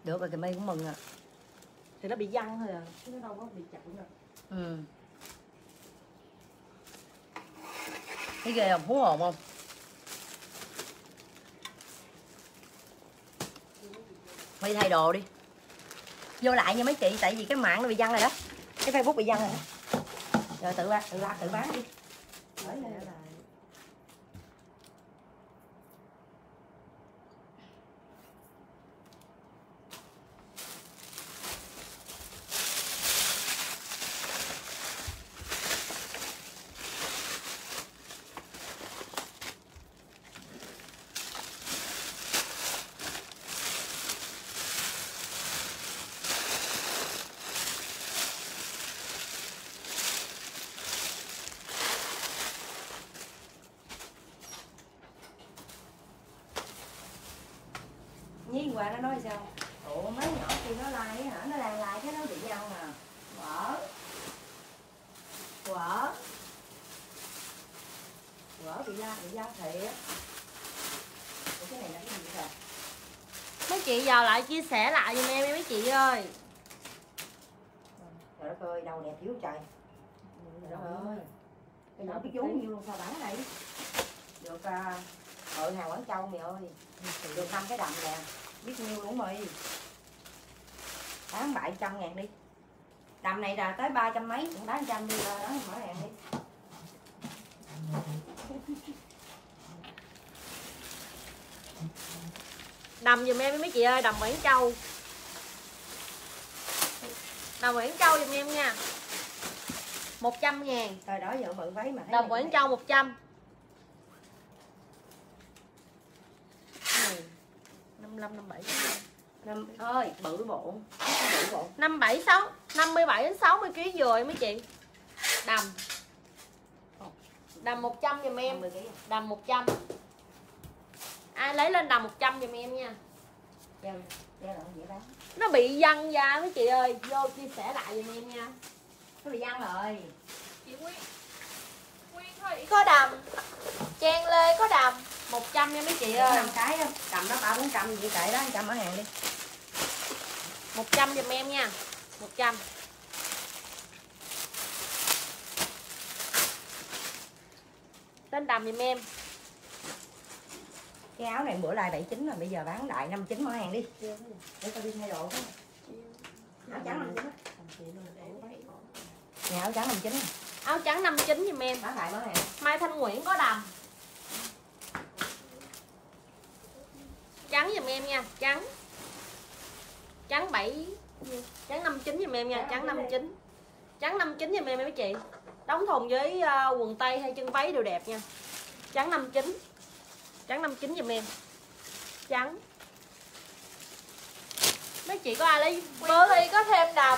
Được rồi, Kim My cũng mừng à. Thì nó bị văng thôi à, chứ nó đâu có bị chặn đâu. Ừ. Thấy ghê không? Hú hồn không? Đi thay đồ đi. Vô lại nha mấy chị, tại vì cái mạng nó bị văng rồi đó. Cái Facebook bị văng rồi đó. Rồi tự bán đi. Bởi là Nhiên qua nó nói sao? Ủa mấy nhỏ kia nó like hả? Nó đang like cái nó bị nhau nè. Quở bị văng thiệt. Ủa cái này là cái gì vậy? Mấy chị vào lại chia sẻ lại giùm em mấy chị ơi. Trời đất ơi, đầu đẹp dữ trời. Trời đất ơi. Cái nhỏ cái chú nhiêu luôn sao bán này? Được hàng Quảng Châu mày ơi. Được 5 cái đầm nè. Biết nhiêu luôn mày. Bán 700.000 đi. Đầm này là tới 300 mấy, cũng bán 100 đi đó mở hàng đi. Đầm giùm em mấy chị ơi, đầm Quảng Châu. Đầm Quảng Châu giùm em nha. 100.000. Rồi đó giờ bự váy mà thấy Đầm Quảng Châu 100. 55 57. Năm ơi, bự bộ. 576, 57 đến 60 kg vừa mấy chị. Đầm. Đầm 100 giùm em. Đầm 100. Ai lấy lên đầm 100 giùm em nha. Nó bị văng ra mấy chị ơi, vô chia sẻ lại giùm em nha. Nó bị văng rồi. Chị Nguyên thôi, có đầm. Trang Lê có đầm 100 nha mấy chị ơi. 5 cái đó, cầm nó 300-400 vậy kệ đó, 100 ở hàng đi. 100 giùm em nha. 100. Tên đầm giùm em. Cái áo này bữa lại 79 rồi, bây giờ bán đại 59 mở hàng đi. Để tao đi thay đồ cái. Áo trắng 59. Nè áo trắng 59. Áo trắng 59 giùm em. Bán đại mở hàng. Mai Thanh Nguyễn có đầm. Trắng giùm em nha, trắng. Trắng 7 trắng 59 giùm em nha, trắng 59. Trắng 59 giùm em mấy chị. Đóng thùng với quần tây hay chân váy đều đẹp nha. Trắng 59. Trắng 59 giùm em. Trắng. Mấy chị có ai lấy vớ đi có thêm đầm.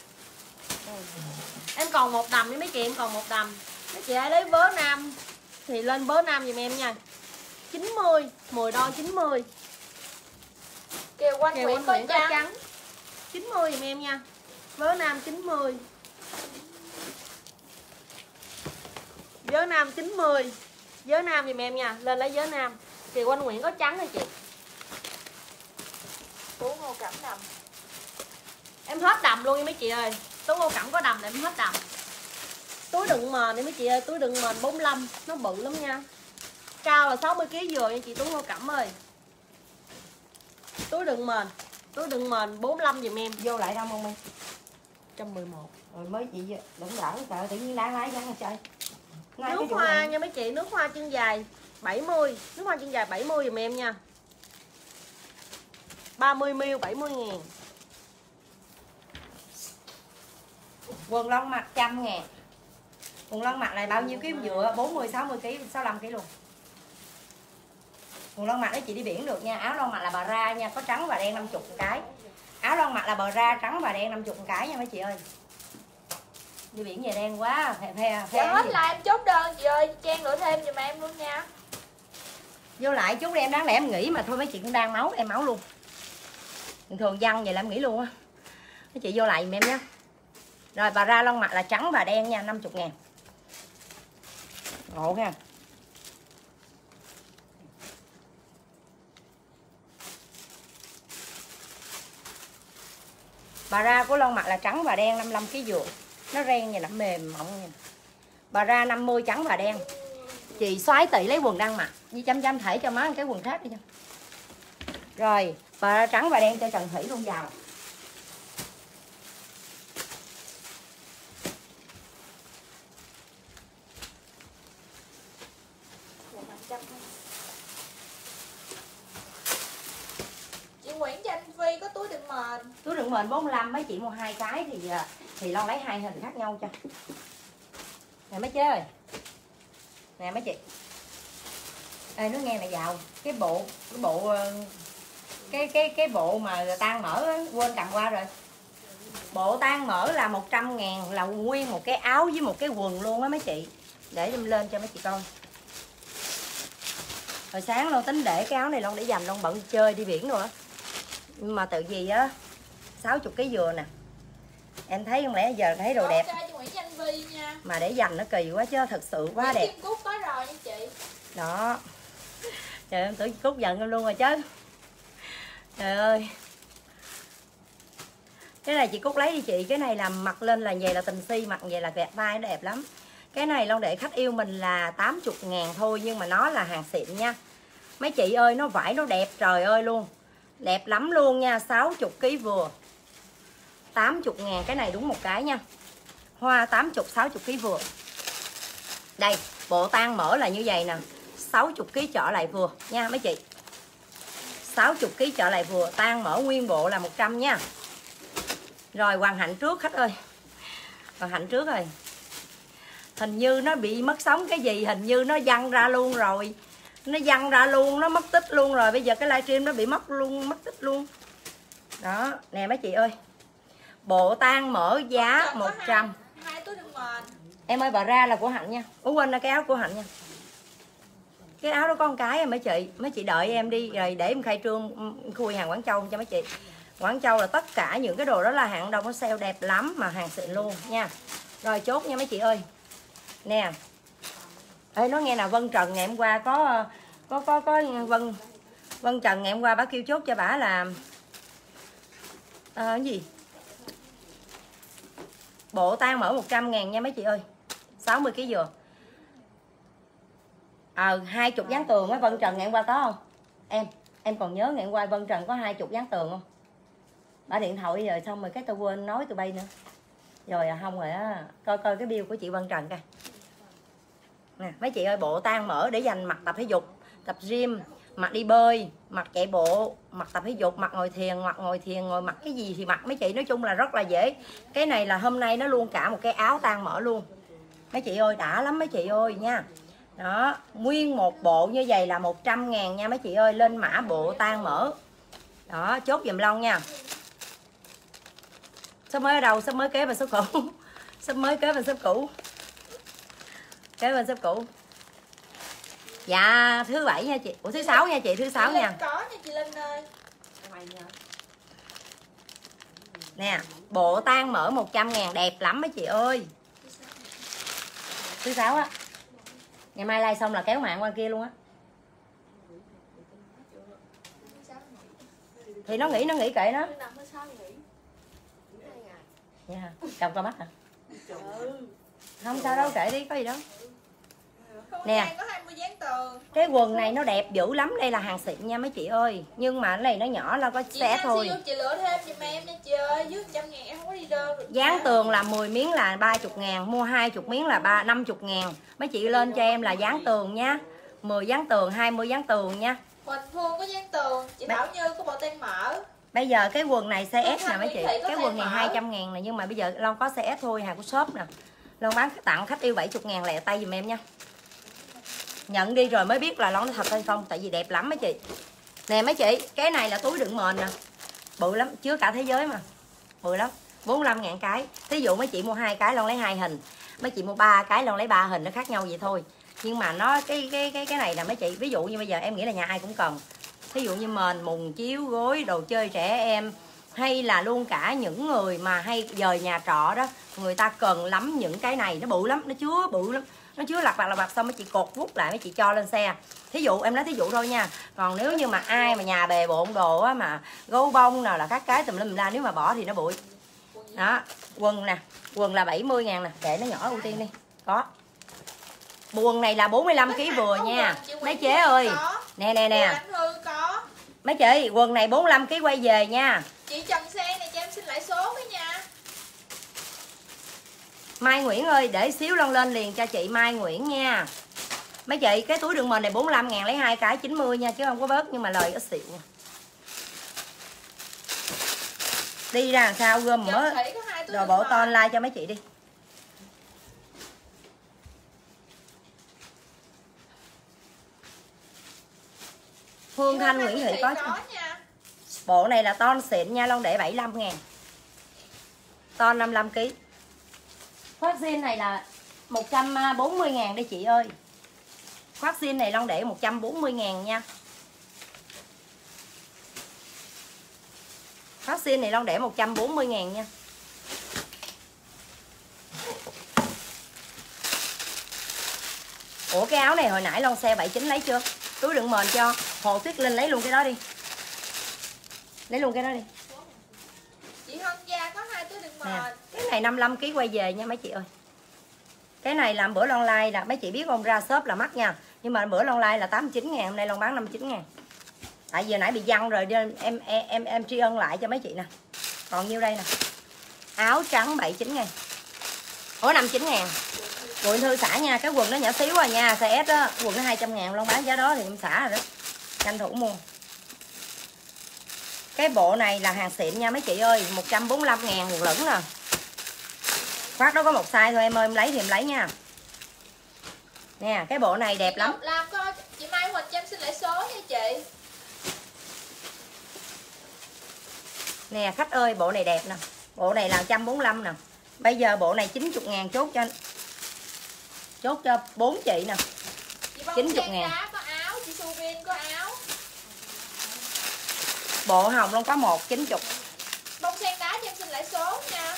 Em còn một đầm với mấy chị, em còn một đầm. Mấy chị ai lấy vớ nam thì lên vớ nam giùm em nha. 90, 10 đo 90. Kêu quanh Nguyễn có trắng. 90 giùm em nha. Vớ nam 90. Vớ nam 90. Vớ nam giùm em nha, lên lấy vớ nam. Thì quanh Nguyễn có trắng thôi chị. Tú Ngô Cẩm đầm. Em hết đầm luôn nha mấy chị ơi. Tú Ngô Cẩm có đầm là em hết đầm. Túi đựng mền đi mấy chị ơi, túi đựng mền 45, nó bự lắm nha. Cao là 60 kg vừa nha chị Tú Ngô Cẩm ơi. Túi đựng mền 45 giùm em. Vô lại đâu không em? 111. Rồi mới chị đừng đỡ sợ tự nhiên đáng lái ra trời. Nước hoa nha mấy chị, nước hoa chân dài 70, nước hoa chân dài 70 giùm em nha. 30ml 70.000. Quần lông mặt 100.000. Quần lông mặt này bao nhiêu ký dựa? 40, 60 kg, 65 kg luôn. Quần lông mặt đấy chị đi biển được nha. Áo lông mặt là bà ra nha, có trắng và đen 50 cái. Áo lông mặt là bờ ra trắng và đen 50 cái nha mấy chị ơi. Đi biển về đen quá, dạ hết là em chốt đơn chị ơi, Trang đổi thêm giùm em luôn nha. Vô lại chút đi em, đáng lẽ em nghĩ mà thôi mấy chị cũng đang máu, em máu luôn. Thường thường văng vậy là em nghĩ luôn á. Mấy chị vô lại giùm em nhé. Rồi bà ra lông mặt là trắng và đen nha, 50.000. Ngộ ha. Bà ra của lon mặt là trắng và đen 55 kg vừa. Nó ren như là mềm mỏng nha. Bà ra 50 trắng và đen. Chị xoái tỉ lấy quần đang mặc. Như chăm thể cho má cái quần khác đi cho. Rồi, bà ra trắng và đen cho Trần Thủy luôn vào. Chị Nguyễn cho anh Phi có túi đựng mền. Túi đựng mền 45, mấy chị mua 2 cái thì Lon lấy 2 hình khác nhau cho. Nè mấy chế ơi. Nè mấy chị. Ê nó nghe này vào, cái bộ mà tan mỡ á, quên cầm qua rồi. Bộ tan mỡ là 100.000 là nguyên một cái áo với một cái quần luôn á mấy chị. Để em lên cho mấy chị coi. Hồi sáng Lon tính để cái áo này Lon để dành Lon bận chơi đi biển rồi á. Nhưng mà tự gì á 60 kg dừa nè. Em thấy không lẽ giờ thấy đồ đẹp. Mà để dành nó kỳ quá chứ thật sự quá đẹp. Kim Cúc có rồi nha chị. Đó. Trời ơi, em tưởng Cúc giận em luôn rồi chứ. Trời ơi. Cái này chị Cúc lấy đi chị. Cái này làm mặc lên là về là tình si, mặc về là vẹt vai nó đẹp lắm. Cái này Lon để khách yêu mình là 80.000 thôi. Nhưng mà nó là hàng xịn nha. Mấy chị ơi nó vải nó đẹp trời ơi luôn. Đẹp lắm luôn nha. 60 kg vừa 80.000. Cái này đúng một cái nha. Hoa 80, 60 kg vừa. Đây bộ tan mỡ là như vậy nè. 60 kg trở lại vừa nha mấy chị. 60 kg trở lại vừa. Tan mỡ nguyên bộ là 100 nha. Rồi Hoàng Hạnh trước khách ơi. Hoàng Hạnh trước rồi. Hình như nó bị mất sóng cái gì. Hình như nó văng ra luôn rồi. Nó văng ra luôn. Nó mất tích luôn rồi. Bây giờ cái livestream nó bị mất luôn. Mất tích luôn. Đó. Nè mấy chị ơi. Bộ tan mỡ giá 100. Hai túi đựng mền. Em ơi bà ra là của Hạnh nha. Ủa quên là cái áo của Hạnh nha. Cái áo đó có con cái em mấy chị. Mấy chị đợi em đi rồi để em khai trương khui hàng Quảng Châu cho mấy chị. Quảng Châu là tất cả những cái đồ đó là hàng đông, nó sale đẹp lắm mà hàng xịn luôn nha. Rồi chốt nha mấy chị ơi. Nè. Ê nói nghe nào Vân Trần ngày hôm qua có Vân Trần ngày hôm qua bà kêu chốt cho bà là cái gì? Bộ tan mỡ 100.000 nha mấy chị ơi. 60 kg vừa. 20 dán tường á Vân Trần ngày hôm qua có không? Em còn nhớ ngày hôm qua Vân Trần có 20 dán tường không? Bà điện thoại rồi xong rồi cái tôi quên nói tụi bay nữa. Rồi không rồi á, coi cái bill của chị Vân Trần coi. Nè, mấy chị ơi bộ tan mỡ để dành mặc tập thể dục, tập gym, mặc đi bơi, mặc chạy bộ, mặc tập thể dục, mặc ngồi thiền, ngồi mặc cái gì thì mặc mấy chị, nói chung là rất là dễ. Cái này là hôm nay nó luôn cả một cái áo tan mỡ luôn. Mấy chị ơi đã lắm mấy chị ơi nha. Đó, nguyên một bộ như vậy là 100.000 nha mấy chị ơi, lên mã bộ tan mỡ. Đó, chốt giùm Long nha. Shop mới ở đâu? Shop mới kế bên shop cũ. Shop mới kế bên shop cũ. Kế bên shop cũ. Dạ thứ 7 nha chị. Ủa thứ 6 nha chị, thứ 6 nha. Có nha chị Linh ơi. Nè, bộ tan mỡ 100.000 đẹp lắm mấy chị ơi. Thứ 6 á. Ngày mai like xong là kéo mạng qua kia luôn á. Thì nó nghỉ kệ nó. Dạ, chồng coi mắt hả? Không sao đâu, kệ đi, có gì đâu. Nè, có 20 dán tường. cái quần này nó đẹp dữ lắm, đây là hàng xịn nha mấy chị ơi. Nhưng mà cái này nó nhỏ là có xé thôi. Chị lựa thêm giùm em nha chị ơi, dưới 100.000 em không có đi đơn được. Dán tường là 10 miếng là 30.000, mua 20 miếng là 50.000. Mấy chị lên cho em là dán tường nha. 10 dán tường, 20 dán tường nha. Huỳnh Phương có dán tường, chị Thảo Như có bộ tan mỡ. Bây giờ cái quần này size S nè mấy chị. Cái quần này 200.000 nè, nhưng mà bây giờ Long có size S thôi, hàng của shop nè. Long bán tặng khách yêu 70.000 lẹ tay giùm em nha. Nhận đi rồi mới biết là Long nó thật hay không, tại vì đẹp lắm mấy chị. Nè mấy chị, cái này là túi đựng mền nè. Bự lắm, chứa cả thế giới mà. Bự lắm, 45.000 cái. Thí dụ mấy chị mua 2 cái Long lấy 2 hình. Mấy chị mua 3 cái Long lấy 3 hình, nó khác nhau vậy thôi. Nhưng mà nó cái này là mấy chị, ví dụ như bây giờ em nghĩ là nhà ai cũng cần. Thí dụ như mền, mùng, chiếu, gối, đồ chơi trẻ em, hay là luôn cả những người mà hay dời nhà trọ đó, người ta cần lắm những cái này, nó bự lắm, nó chứa bự lắm, nó chứa lặt vặt xong mấy chị cột vút lại, mấy chị cho lên xe. Thí dụ em nói thí dụ thôi nha. Còn nếu như mà ai mà nhà bề bộn đồ á, mà gấu bông nào là các cái tùm lum la, nếu mà bỏ thì nó bụi. Đó, quần nè, quần là 70.000 nè, kệ nó nhỏ ưu tiên đi. Có. Quần này là 45kg vừa nha. Mấy chế ơi. Nè nè nè. Mấy chị, quần này 45kg quay về nha. Chị Trần Sen này cho em xin lại số với nha. Mai Nguyễn ơi, để xíu lên liền cho chị Mai Nguyễn nha. Mấy chị, cái túi đựng mền này 45.000 lấy 2 cái 90 nha, chứ không có bớt, nhưng mà lời ít xịu. Đi ra làm sao gom mới đồ bộ to online cho mấy chị đi. Phương Thanh Nguyễn Thị có nha. Bộ này là ton xịn nha, lon để 75.000. Ton 55kg. Khoác jean này là 140.000 đi chị ơi. Khoác jean này lon để 140.000 nha. Khoác jean này lon để 140.000 nha. Ủa cái áo này hồi nãy lon xe 79 lấy chưa? Túi đựng mền cho Hồ Tuyết Linh lấy luôn cái đó đi. Lấy luôn cái đó đi. Chị Hân Gia có 2 túi đựng mền. Cái này 55kg quay về nha mấy chị ơi. Cái này làm bữa lon like là mấy chị biết không, ra shop là mắc nha. Nhưng mà bữa lon like là 89.000, hôm nay lon bán 59.000. Tại vì nãy bị văng rồi em tri ân lại cho mấy chị nè. Còn nhiêu đây nè. Áo trắng 79.000. Ủa 59.000. Quận Thư xả nha, cái quần nó nhỏ xíu à nha, size S á, quần nó 200.000 lon bán giá đó thì em xả rồi đó. Tranh thủ mua. Cái bộ này là hàng xịn nha mấy chị ơi, 145.000 một lửng nè. Khoác đó có một size thôi em ơi, em lấy thì em lấy nha. Nè, cái bộ này đẹp lắm. Làm coi, chị Mai Huỳnh cho em xin lại số nha chị. Nè khách ơi, bộ này đẹp nè. Bộ này là 145 nè. Bây giờ bộ này 90.000 chốt cho 4 chị nè. 90.000. Có áo, chị Suvin có áo. Bộ hồng luôn có 190. Bông sen đá cho em xin lại số nha.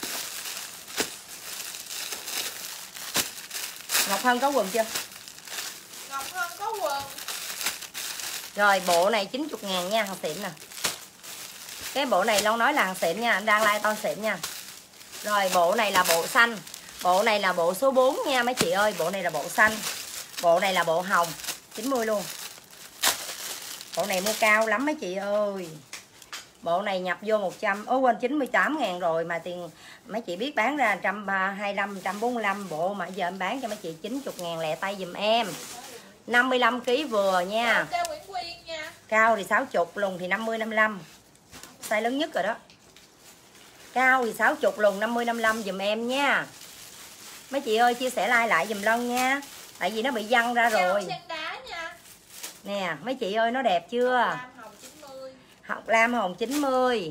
Ngọc Hân có quần chưa? Ngọc Hân có quần. Rồi bộ này 90.000 nha, hàng xịn nè. Cái bộ này Long nói là hàng xịn nha, anh đang like to xịn nha. Rồi bộ này là bộ xanh. Bộ này là bộ số 4 nha mấy chị ơi. Bộ này là bộ xanh. Bộ này là bộ hồng 90 luôn. Bộ này mua cao lắm mấy chị ơi. Bộ này nhập vô 100, quên 98.000 rồi. Mà tiền mấy chị biết bán ra 125, 145. Bộ mà giờ em bán cho mấy chị 90.000 lẹ tay dùm em. 55kg vừa nha. Cao thì 60, lùn thì 50, 55. Size lớn nhất rồi đó. Cao thì 60, lùn 50, 55 dùm em nha. Mấy chị ơi chia sẻ like lại dùm Lân nha. Tại vì nó bị văng ra rồi. Nè mấy chị ơi nó đẹp chưa? Học lam hồng 90.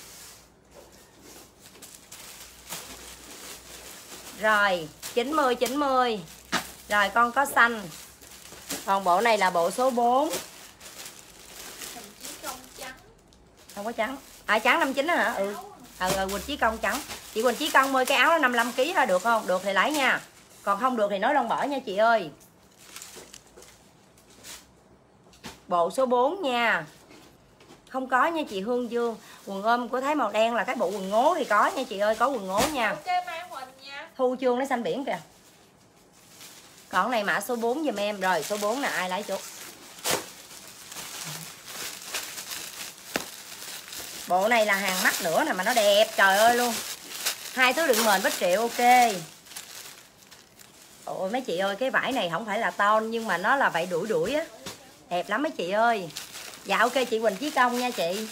Rồi 90. Rồi con có xanh. Còn bộ này là bộ số 4. Không có trắng. À trắng 59 đó hả? Ừ. Quỳnh Chí Công trắng. Chị Quỳnh Chí Công ơi cái áo nó 55kg ha, được không? Được thì lấy nha. Còn không được thì nói Long bỏ nha chị ơi. Bộ số 4 nha. Không có nha chị Hương Dương. Quần ôm của thấy màu đen là cái bộ quần ngố thì có nha chị ơi, có quần ngố nha. Thu Chương nó xanh biển kìa. Còn này mã số 4 giùm em. Rồi số 4 là ai lấy chút. Bộ này là hàng mắt nữa nè mà nó đẹp trời ơi luôn. 2 thứ đựng mền bách triệu ok. Ôi mấy chị ơi cái vải này không phải là ton nhưng mà nó là vải đuổi á. Đẹp lắm mấy chị ơi. Dạ ok chị Quỳnh Chí Công nha chị.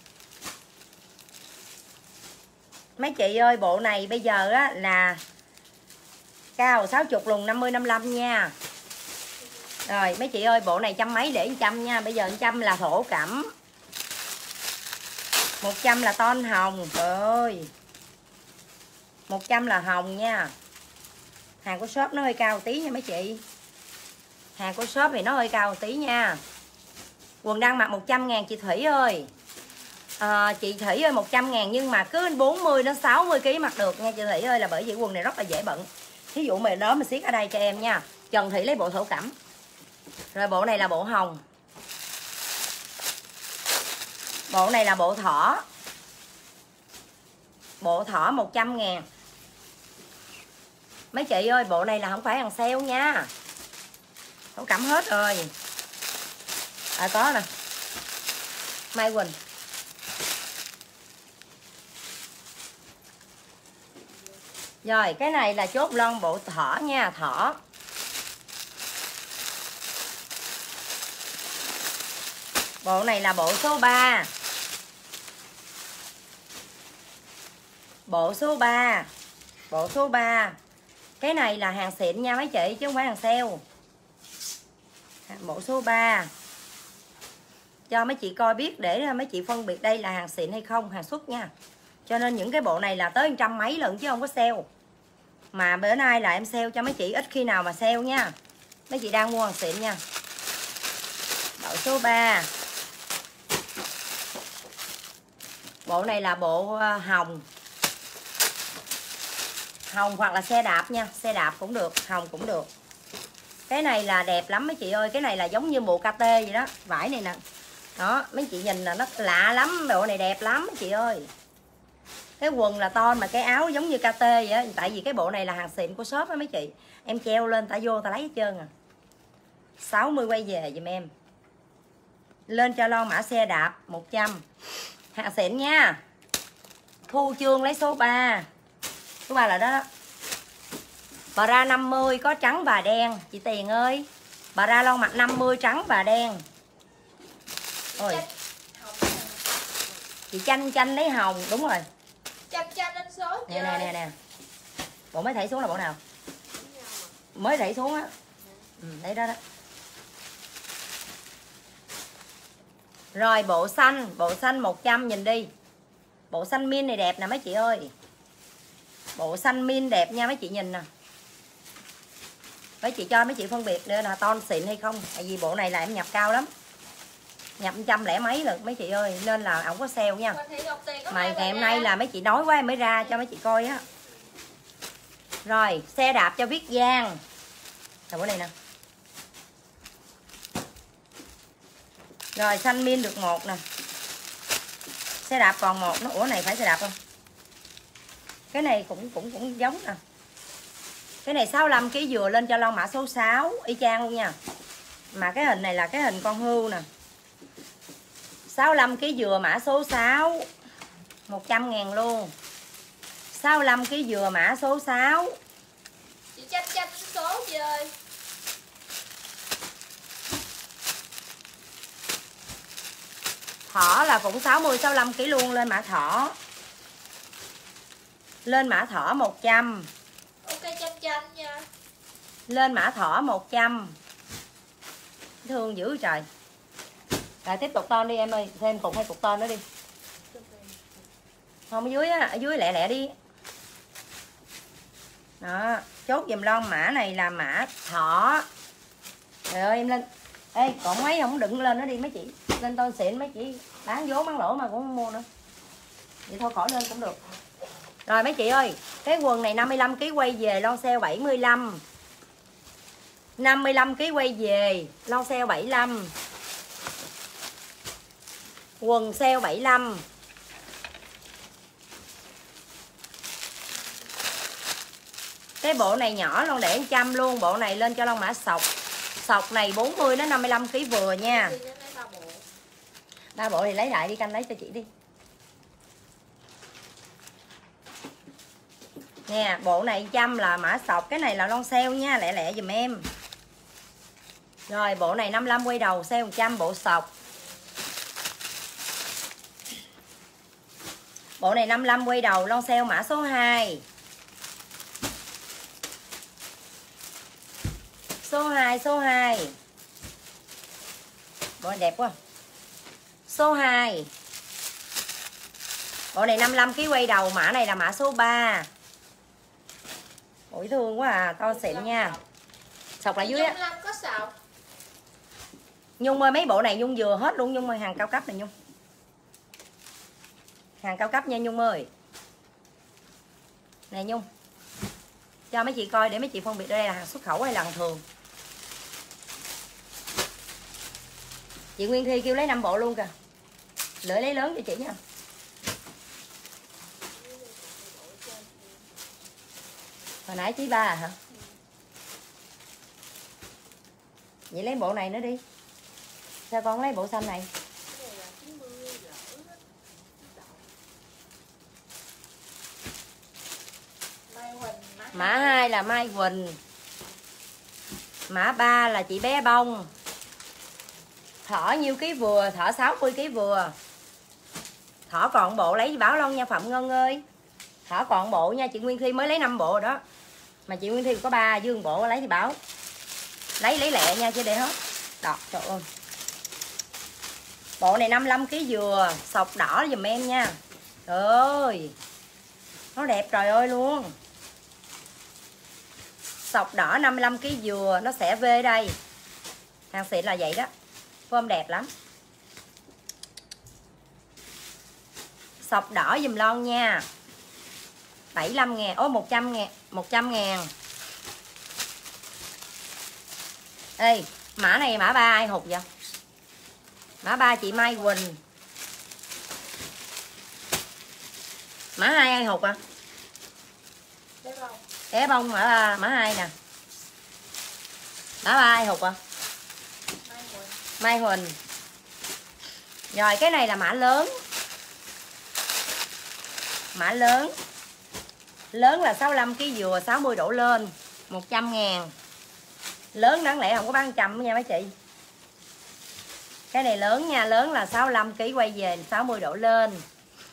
Mấy chị ơi bộ này bây giờ á là cao 60 lùn 50 55 nha. Rồi mấy chị ơi bộ này trăm mấy để 100 nha. Bây giờ 100 là thổ cẩm. 100 là ton hồng. Trời ơi 100 là hồng nha. Hàng của shop nó hơi cao một tí nha mấy chị. Hàng của shop thì nó hơi cao một tí nha. Quần đang mặc 100.000 chị Thủy ơi. Chị Thủy ơi 100.000 nhưng mà cứ 40 đến 60kg mặc được nha chị Thủy ơi. Là bởi vì quần này rất là dễ bận. Thí dụ mày đó mình siết ở đây cho em nha. Trần Thủy lấy bộ thổ cẩm. Rồi bộ này là bộ hồng. Bộ này là bộ thỏ. Bộ thỏ 100.000. Mấy chị ơi, bộ này là không phải hàng sale nha. Không cảm hết rồi. Có nè. Mai Quỳnh. Rồi, cái này là chốt lon bộ thỏ nha, thỏ. Bộ này là bộ số 3. Bộ số 3. Bộ số 3. Cái này là hàng xịn nha mấy chị, chứ không phải hàng sale. Bộ số 3. Cho mấy chị coi biết để mấy chị phân biệt đây là hàng xịn hay không, hàng xuất nha. Cho nên những cái bộ này là tới 100 mấy lần chứ không có sale. Mà bữa nay là em sale cho mấy chị, ít khi nào mà sale nha. Mấy chị đang mua hàng xịn nha. Bộ số 3. Bộ này là bộ hồng. Hồng hoặc là xe đạp nha, xe đạp cũng được, hồng cũng được. Cái này là đẹp lắm mấy chị ơi, cái này là giống như bộ KT vậy đó, vải này nè. Đó, mấy chị nhìn là nó lạ lắm, bộ này đẹp lắm mấy chị ơi. Cái quần là to mà cái áo giống như KT vậy đó, tại vì cái bộ này là hàng xịn của shop á mấy chị. Em treo lên ta vô ta lấy hết trơn à. 60 quay về giùm em. Lên cho lon mã xe đạp 100. Hàng xịn nha. Thu Chương lấy số 3. Số 3 là đó đó. Bà ra 50 có trắng và đen. Chị Tiền ơi, bà ra lon mặt 50 trắng và đen. Ôi, chị Chanh lấy hồng. Đúng rồi, Chanh lên số. nè. Bộ mới thảy xuống là bộ nào? Mới thảy xuống á. Đấy đó đó. Rồi bộ xanh 100 nhìn đi. Bộ xanh min này đẹp nè mấy chị ơi. Bộ xanh min đẹp nha mấy chị nhìn nè. Mấy chị cho mấy chị phân biệt nữa là ton xịn hay không. Tại vì bộ này là em nhập cao lắm. Nhập 100 mấy lần mấy chị ơi. Nên là không có sale nha. Mà ngày hôm nay là mấy chị nói quá em mới ra cho mấy chị coi á. Rồi xe đạp cho Viết Giang. Rồi bộ này nè. Rồi xanh min được 1 nè. Xe đạp còn 1 nó. Ủa này phải xe đạp không? Cái này cũng giống nè. Cái này 65 kg vừa lên cho lon mã số 6 y chang luôn nha. Mà cái hình này là cái hình con hươu nè. 65 kg vừa mã số 6 100.000 luôn. 65 kg vừa mã số 6. Chị Chanh số chị ơi. Thỏ là cũng 60 65 kg luôn, lên mã thỏ. Lên mã thỏ 100. Ok Chanh nha. Lên mã thỏ 100. Thương dữ trời. Rồi tiếp tục ton đi em ơi, thêm cục hay cục ton nữa đi. Không, ở dưới á, ở dưới lẹ lẹ đi. Đó, chốt dùm lon mã này là mã thỏ. Trời ơi em lên. Ê, còn mấy không đựng lên nó đi mấy chị. Lên ton xịn mấy chị bán vốn bán lỗ mà cũng không mua nữa. Vậy thôi khỏi lên cũng được. Rồi mấy chị ơi, cái quần này 55 kg quay về lon sale 75. 55 kg quay về lon sale 75. Quần sale 75. Cái bộ này nhỏ lon để 100 luôn, bộ này lên cho lon mã sọc. Sọc này 40 đến 55 kg vừa nha. 3 bộ thì lấy lại đi, canh lấy cho chị đi. Nè, bộ này 100 là mã sọc, cái này là lon sale nha, lẹ lẹ giùm em. Rồi, bộ này 55 quay đầu sale 100 bộ sọc. Bộ này 55 quay đầu lon sale mã số 2. Số 2. Bộ này đẹp quá. Số 2. Bộ này 55 kg quay đầu, mã này là mã số 3. Ôi thương quá à, to xịn nha. Sọc lại dưới á. Có sọc. Nhung ơi, mấy bộ này Nhung vừa hết luôn Nhung ơi, hàng cao cấp này Nhung. Hàng cao cấp nha Nhung ơi. Nè Nhung. Cho mấy chị coi để mấy chị phân biệt đây là hàng xuất khẩu hay là hàng thường. Chị Nguyên Thi kêu lấy 5 bộ luôn kìa. Lưỡi lấy lớn cho chị nha. Hồi nãy chí 3 hả? Vậy lấy bộ này nữa đi. Sao con lấy bộ xanh này? Mã 2 là Mai Quỳnh. Mã 3 là chị Bé Bông. Thỏ nhiêu ký vừa? Thỏ 60 ký vừa. Thỏ còn bộ lấy báo Long nha Phạm Ngân ơi. Thỏ còn bộ nha, chị Nguyên Thi mới lấy 5 bộ rồi đó. Mà chị Nguyên Thi có 3 dương bộ lấy thì báo. Lấy lẹ nha chứ để hết. Đọt trời ơi. Bộ này 55 kg dừa, sọc đỏ giùm em nha. Trời ơi. Nó đẹp trời ơi luôn. Sọc đỏ 55 kg dừa, nó sẽ về đây. Hàng xịn là vậy đó. Form đẹp lắm. Sọc đỏ dùm Lon nha. 75 ngàn, 100 ngàn, 100 ngàn. Ê, mã này mã 3 ai hụt vậy? Mã 3 chị Mai Quỳnh. Mã 2 ai hụt à? Bé Bông mã 2 nè. Mã 3 ai hụt à? Mai Huỳnh. Rồi cái này là mã lớn. Mã lớn. Lớn là 65 kg dừa, 60 đổ lên, 100 ngàn. Lớn đáng lẽ không có bán 100 nha mấy chị. Cái này lớn nha, lớn là 65 kg quay về 60 đổ lên.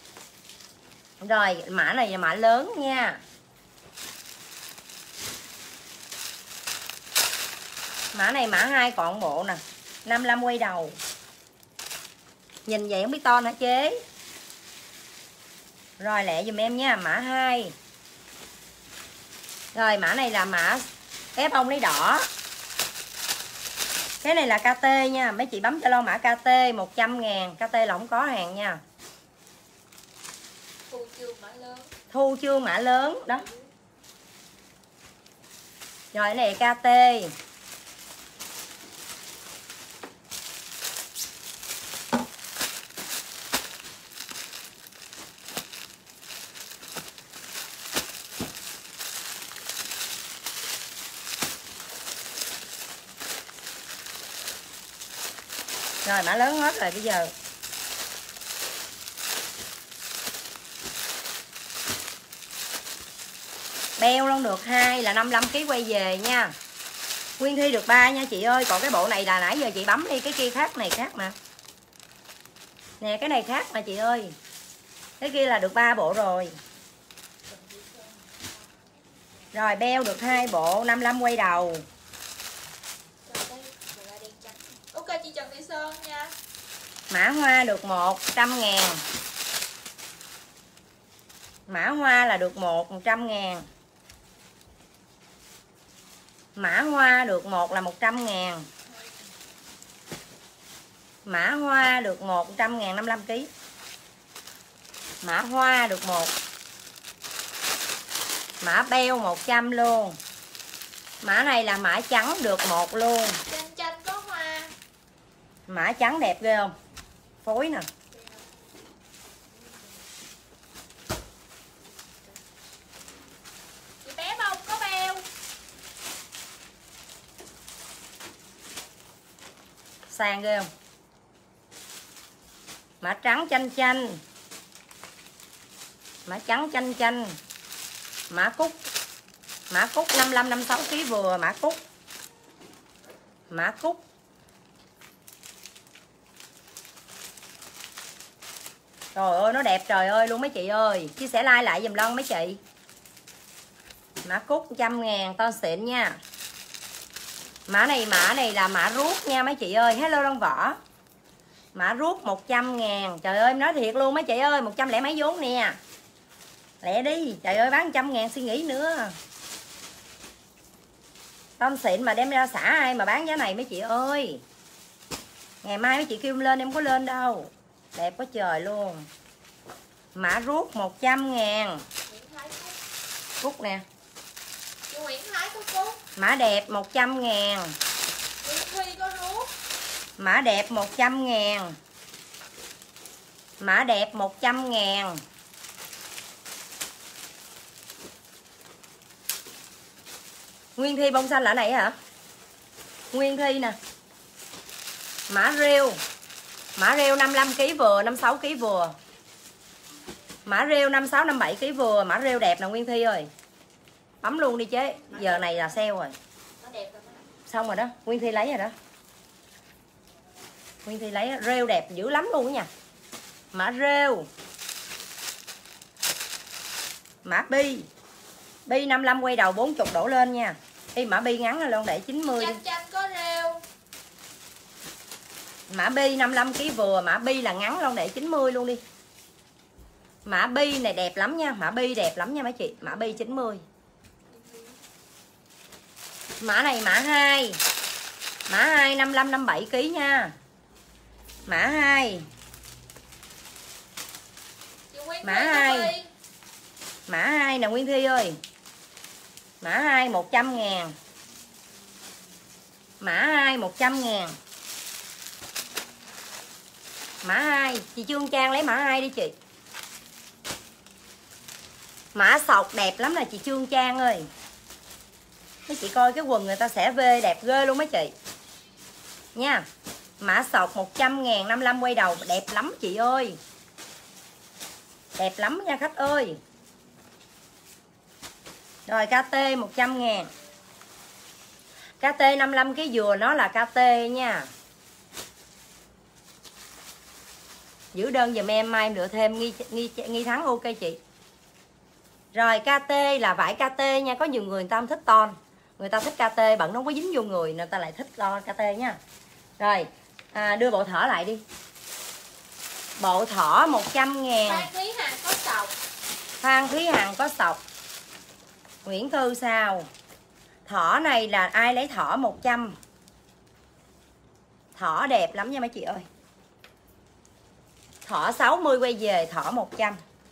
Rồi mã này là mã lớn nha. Mã này mã 2 còn bộ nè, 55 quay đầu. Nhìn vậy không biết to hả chế. Rồi lẹ dùm em nha, mã 2. Rồi mã này là mã ép bông lấy đỏ. Cái này là KT nha, mấy chị bấm cho Lon mã KT 100 ngàn. KT là không có hàng nha. Thu chương mã lớn. Thu chương mã lớn đó. Rồi cái này KT. Rồi mã lớn hết rồi bây giờ. Beo luôn được 2 là 55 kg quay về nha. Nguyên Thi được 3 nha chị ơi. Còn cái bộ này là nãy giờ chị bấm đi, cái kia khác, này khác mà. Nè cái này khác mà chị ơi. Cái kia là được 3 bộ rồi. Rồi beo được 2 bộ, 55 quay đầu. Ok chị Trần Thị Sơn nha. Mã hoa được 100 ngàn. Mã hoa là được 100 ngàn. Mã hoa được 1 là 100 ngàn. Mã hoa được 100 ngàn 55 kg. Mã hoa được 1. Mã beo 100 luôn. Mã này là mã trắng được 1 luôn. Chanh chanh có hoa. Mã trắng đẹp ghê không? Phối nè. Chị Bé Bông có beo. Sang ghê không? Mã trắng chanh chanh. Mã trắng chanh chanh. Mã cúc. Mã cúc 55 56 kg vừa, mã cúc. Mã cúc. Trời ơi nó đẹp trời ơi luôn mấy chị ơi. Chia sẻ like lại dùm Lon mấy chị. Mã cúc 100 ngàn, to xịn nha. Mã này là mã ruốc nha mấy chị ơi. Hello Lon Võ. Mã ruốc 100 ngàn. Trời ơi em nói thiệt luôn mấy chị ơi, 100 lẻ mấy vốn nè. Lẹ đi, trời ơi bán 100 ngàn suy nghĩ nữa. Tôm xịn mà đem ra xả ai mà bán giá này mấy chị ơi. Ngày mai mấy chị kêu em lên em có lên đâu. Đẹp quá trời luôn. Mã ruốc 100 ngàn. Cúc nè. Chị Nguyễn Thái có cúc. Mã đẹp 100 ngàn. Chị Huy có ruốc. Mã đẹp 100 ngàn. Mã đẹp 100 ngàn. Nguyên Thi bông xanh là này hả? Nguyên Thi nè. Mã rêu 55 kg vừa, 56 kg vừa. Mã rêu 56 57 kg vừa, mã rêu đẹp nè Nguyên Thi ơi. Bấm luôn đi chế. Giờ này là sale rồi. Xong rồi đó, Nguyên Thi lấy rồi đó. Nguyên Thi lấy rêu đẹp dữ lắm luôn đó nha. Mã rêu. Mã bi. Bi 55 quay đầu 40 đổ lên nha. Đi mã bi ngắn là luôn để 90 đi. Chanh có rêu. Mã bi 55 kg vừa, mã bi là ngắn luôn để 90 luôn đi. Mã bi này đẹp lắm nha, mã bi đẹp lắm nha mấy chị, mã bi 90. Mã này mã 2. Mã 2 55 57 kg nha. Mã 2. Mã 2. Mã 2 nè Nguyên Thi ơi. Mã 2 100.000. Mã 2 100.000. Mã 2, chị Trương Trang lấy mã 2 đi chị. Mã sọc đẹp lắm là chị Trương Trang ơi. Mấy chị coi cái quần người ta sẽ vê đẹp ghê luôn mấy chị. Nha. Mã sọc 100.000 55 quay đầu đẹp lắm chị ơi. Đẹp lắm nha khách ơi. Rồi KT 100.000. KT 55 kg dừa nó là KT nha. Giữ đơn giùm em, mai em lựa thêm nghi thắng ok chị. Rồi KT là vải KT nha, có nhiều người ta không thích ton. Người ta thích KT bận nó không có dính vô người, người ta lại thích lo KT nha. Rồi, đưa bộ thỏ lại đi. Bộ thỏ 100.000. Phan Thúy Hằng có sọc. Phan Thúy Hằng có sọc. Nguyễn Thư sao? Thỏ này là ai lấy thỏ 100. Thỏ đẹp lắm nha mấy chị ơi. Thỏ 60 quay về, thỏ 100.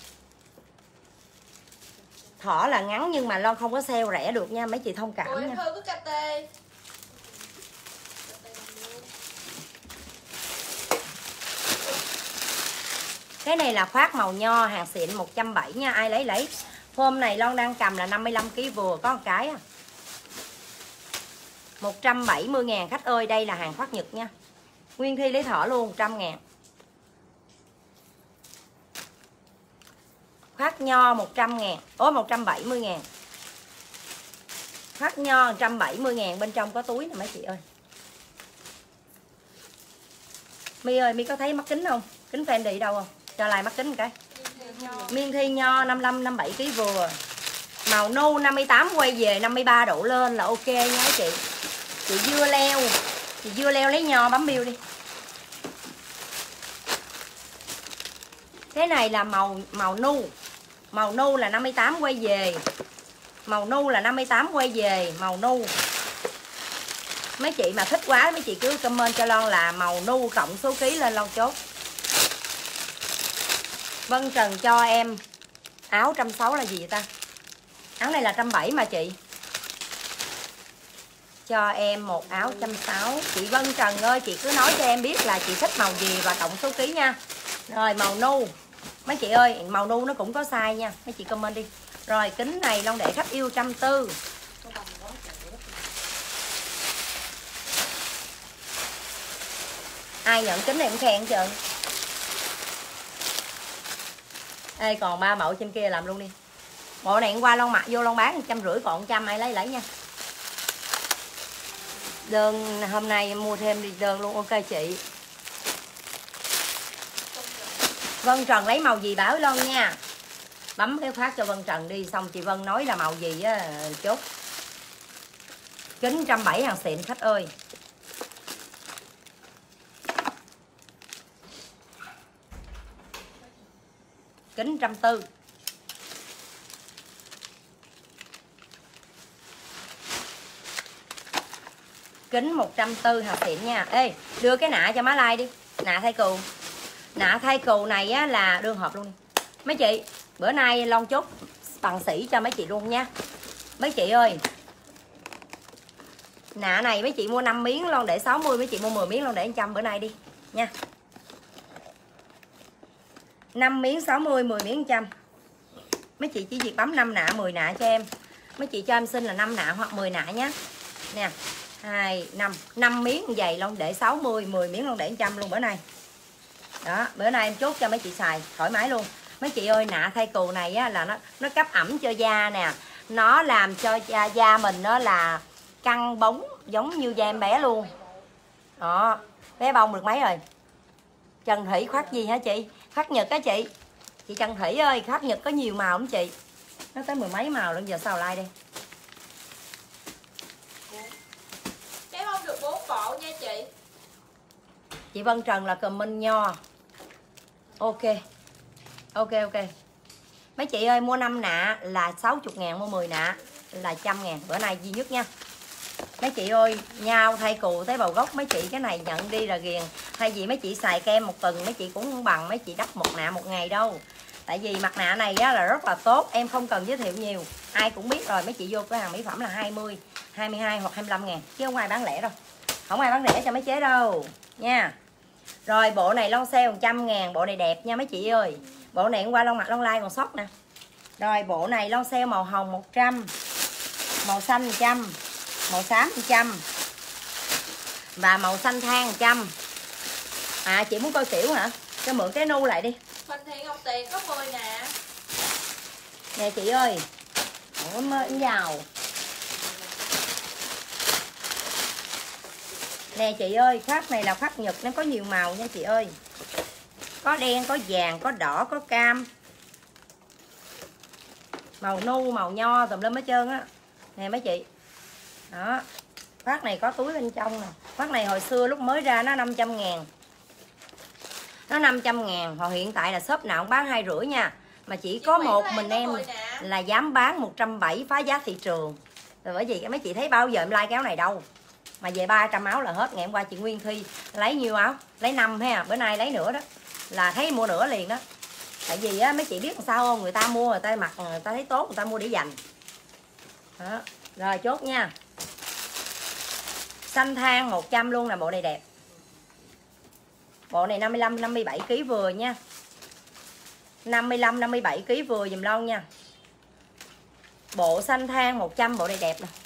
Thỏ là ngắn nhưng mà Lon không có sale rẻ được nha, mấy chị thông cảm Ủa, nha. em Thư có KT. Cái này là khoác màu nho, hàng xịn 170 nha, ai lấy. Hôm này Lon đang cầm là 55 kg vừa, có một cái à. 170.000 khách ơi, đây là hàng khoác Nhật nha. Nguyên Thi lấy thỏ luôn 100.000. Khoác nho 100.000. Ố 170.000. Khoác nho 170.000, bên trong có túi nè mấy chị ơi. My ơi, My có thấy mắt kính không? Kính Fendi đâu không? Cho lại mắt kính một cái. Miên Thi nho 55 57 kg vừa. Màu nâu 58 quay về 53 độ lên là ok nha mấy chị. Chị dưa leo. Chị dưa leo lấy nho bấm bill đi. Cái này là màu nu. Màu nu là 58 quay về. Màu nu là 58 quay về, màu nu. Mấy chị mà thích quá mấy chị cứ comment cho Lon là màu nu cộng số ký lên Lon chốt. Vân Trần cho em áo 160 là gì vậy ta? Áo này là 170 mà chị. Cho em một áo 160. Chị Vân Trần ơi, chị cứ nói cho em biết là chị thích màu gì và cộng số ký nha. Rồi màu nu. Mấy chị ơi, màu nu nó cũng có size nha. Mấy chị comment đi. Rồi kính này Long để khách yêu 140. Ai nhận kính này cũng khen chưa? Ê còn 3 mẫu trên kia làm luôn đi. Bộ này qua Long mặc vô Long bán 150, còn 100 ai lấy nha. Đơn hôm nay em mua thêm đi đơn luôn ok chị. Vân Trần lấy màu gì bảo Lon nha. Bấm cái phát cho Vân Trần đi, xong chị Vân nói là màu gì á chốt. Kính 170 hàng xịn khách ơi. Kính 140. Kính 140 hàng xịn nha. Ê, đưa cái nạ cho má like đi. Nạ thay cừu. Nạ thay cừu này á là đơn hộp luôn đi. Mấy chị, bữa nay Long chốt bằng sỉ cho mấy chị luôn nha. Mấy chị ơi. Nạ này mấy chị mua 5 miếng Long để 60, mấy chị mua 10 miếng Long để 100 bữa nay đi nha. 5 miếng 60, 10 miếng 100. Mấy chị chỉ việc bấm 5 nạ 10 nạ cho em. Mấy chị cho em xin là 5 nạ hoặc 10 nạ nhé. Nè 2, 5 5 miếng dày lon để 60, 10 miếng lon để 100 luôn bữa nay. Đó, bữa nay em chốt cho mấy chị xài thoải mái luôn. Mấy chị ơi, nạ thay cừu này á, là nó cấp ẩm cho da nè. Nó làm cho da mình nó là căng bóng giống như da em bé luôn. Đó, bé bông được mấy rồi? Trần Thủy khoác gì hả chị? Khoác Nhật á chị. Chị Trần Thủy ơi, khoác Nhật có nhiều màu không chị? Nó tới 10 mấy màu luôn, giờ sao like đây? Bé bông được 4 bộ nha chị. Chị Vân Trần là comment nho. Ok. Ok. Mấy chị ơi, mua 5 nạ là 60.000, mua 10 nạ là 100.000. Bữa nay duy nhất nha. Mấy chị ơi, nhau thay cù tế bào gốc, mấy chị cái này nhận đi là ghiền. Thay vì mấy chị xài kem một tuần, mấy chị cũng không bằng mấy chị đắp một nạ một ngày đâu. Tại vì mặt nạ này á, là rất là tốt, em không cần giới thiệu nhiều, ai cũng biết rồi. Mấy chị vô cửa hàng mỹ phẩm là 20, 22 hoặc 25 ngàn, chứ không ai bán lẻ đâu. Không ai bán lẻ cho mấy chế đâu nha. Rồi bộ này lon sale 100 ngàn, bộ này đẹp nha mấy chị ơi. Bộ này hôm qua lon mặt lon like còn sót nè. Rồi bộ này lon sale màu hồng 100, màu xanh 100, màu xám 100 và màu xanh than 100. À chị muốn coi kiểu hả? Cho mượn cái nu lại đi. Huỳnh Thị Ngọc Tiền có 10 nè. Nè chị ơi. Ủa em giàu. Nè chị ơi, khoác này là khoác Nhật, nó có nhiều màu nha chị ơi. Có đen, có vàng, có đỏ, có cam, màu nu, màu nho tùm lum hết trơn á. Nè mấy chị. Đó. Khoác này có túi bên trong nè. Khoác này hồi xưa lúc mới ra nó 500 ngàn. Nó 500 ngàn. Hồi hiện tại là shop nào cũng bán 250 nha. Mà chỉ có một mình em là dám bán 170 phá giá thị trường. Rồi bởi vì mấy chị thấy bao giờ em like cái áo này đâu. Mà về 300 áo là hết. Ngày hôm qua chị Nguyên Thi lấy nhiêu áo? Lấy 5 ha. Bữa nay lấy nữa đó. Là thấy mua nữa liền đó. Tại vì á, mấy chị biết sao không? Người ta mua, người ta mặc, người ta thấy tốt, người ta mua để dành. Đó. Rồi chốt nha. Xanh than 100 luôn nè, bộ này đẹp. Bộ này 55 57 kg vừa nha. 55 57 kg vừa dùm lon nha. Bộ xanh than 100, bộ này đẹp nè.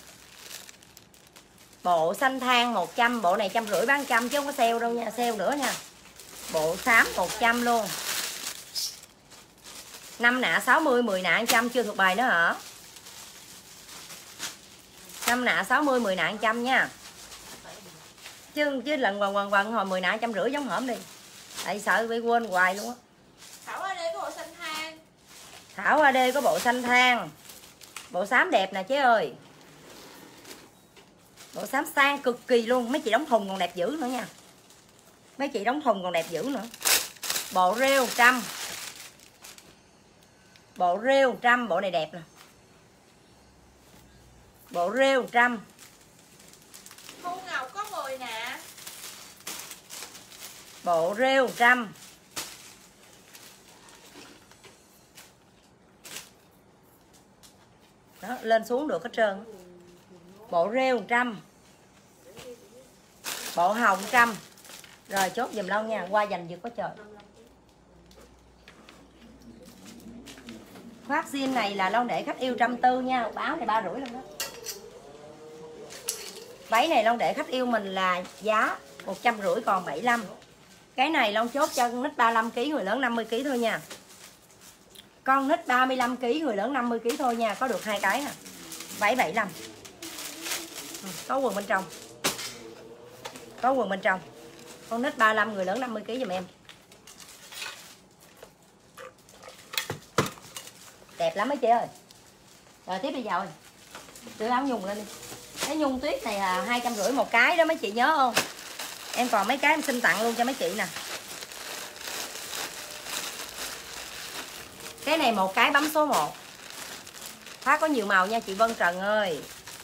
Bộ xanh than 100, bộ này 150 bán 100 chứ không có sale đâu nha, sale nữa nha. Bộ xám 100 luôn. 5 nạ 60, 10 nạ 100, chưa thuộc bài nữa hả? 5 nạ 60, 10 nạ 100 nha. Chứ lần quần hồi 10 nạ 150 giống hổm đi. Tại sợ bị quên hoài luôn á. Thảo AD có bộ xanh than. Thảo AD có bộ xanh than. Bộ xám đẹp nè chế ơi. Bộ xám sang cực kỳ luôn. Mấy chị đóng thùng còn đẹp dữ nữa nha. Mấy chị đóng thùng còn đẹp dữ nữa. Bộ rêu 100. Bộ rêu 100, bộ này đẹp nè. Bộ rêu 100. Thu Ngọc có 10 nè. Bộ rêu 100. Đó, lên xuống được hết trơn. Bộ rêu 100. Bộ hồng 100. Rồi chốt dùm lon nha, qua dành vừa có trời. Khoác jean này là lon để khách yêu 140 nha, báo này 350 luôn đó. Váy này lon để khách yêu mình là giá 150 còn 75. Cái này lon chốt cho con nít 35 kg, người lớn 50 kg thôi nha. Con nít 35 kg, người lớn 50 kg thôi nha, có được 2 cái nè. Váy 75. Có quần bên trong. Có quần bên trong. Con nít 35, người lớn 50 kg giùm em. Đẹp lắm mấy chị ơi. Rồi tiếp bây giờ ơi. Đưa áo nhung lên đi. Cái nhung tuyết này là 250 một cái đó mấy chị nhớ không? Em còn mấy cái em xin tặng luôn cho mấy chị nè. Cái này một cái bấm số 1. Khoác có nhiều màu nha chị Vân Trần ơi.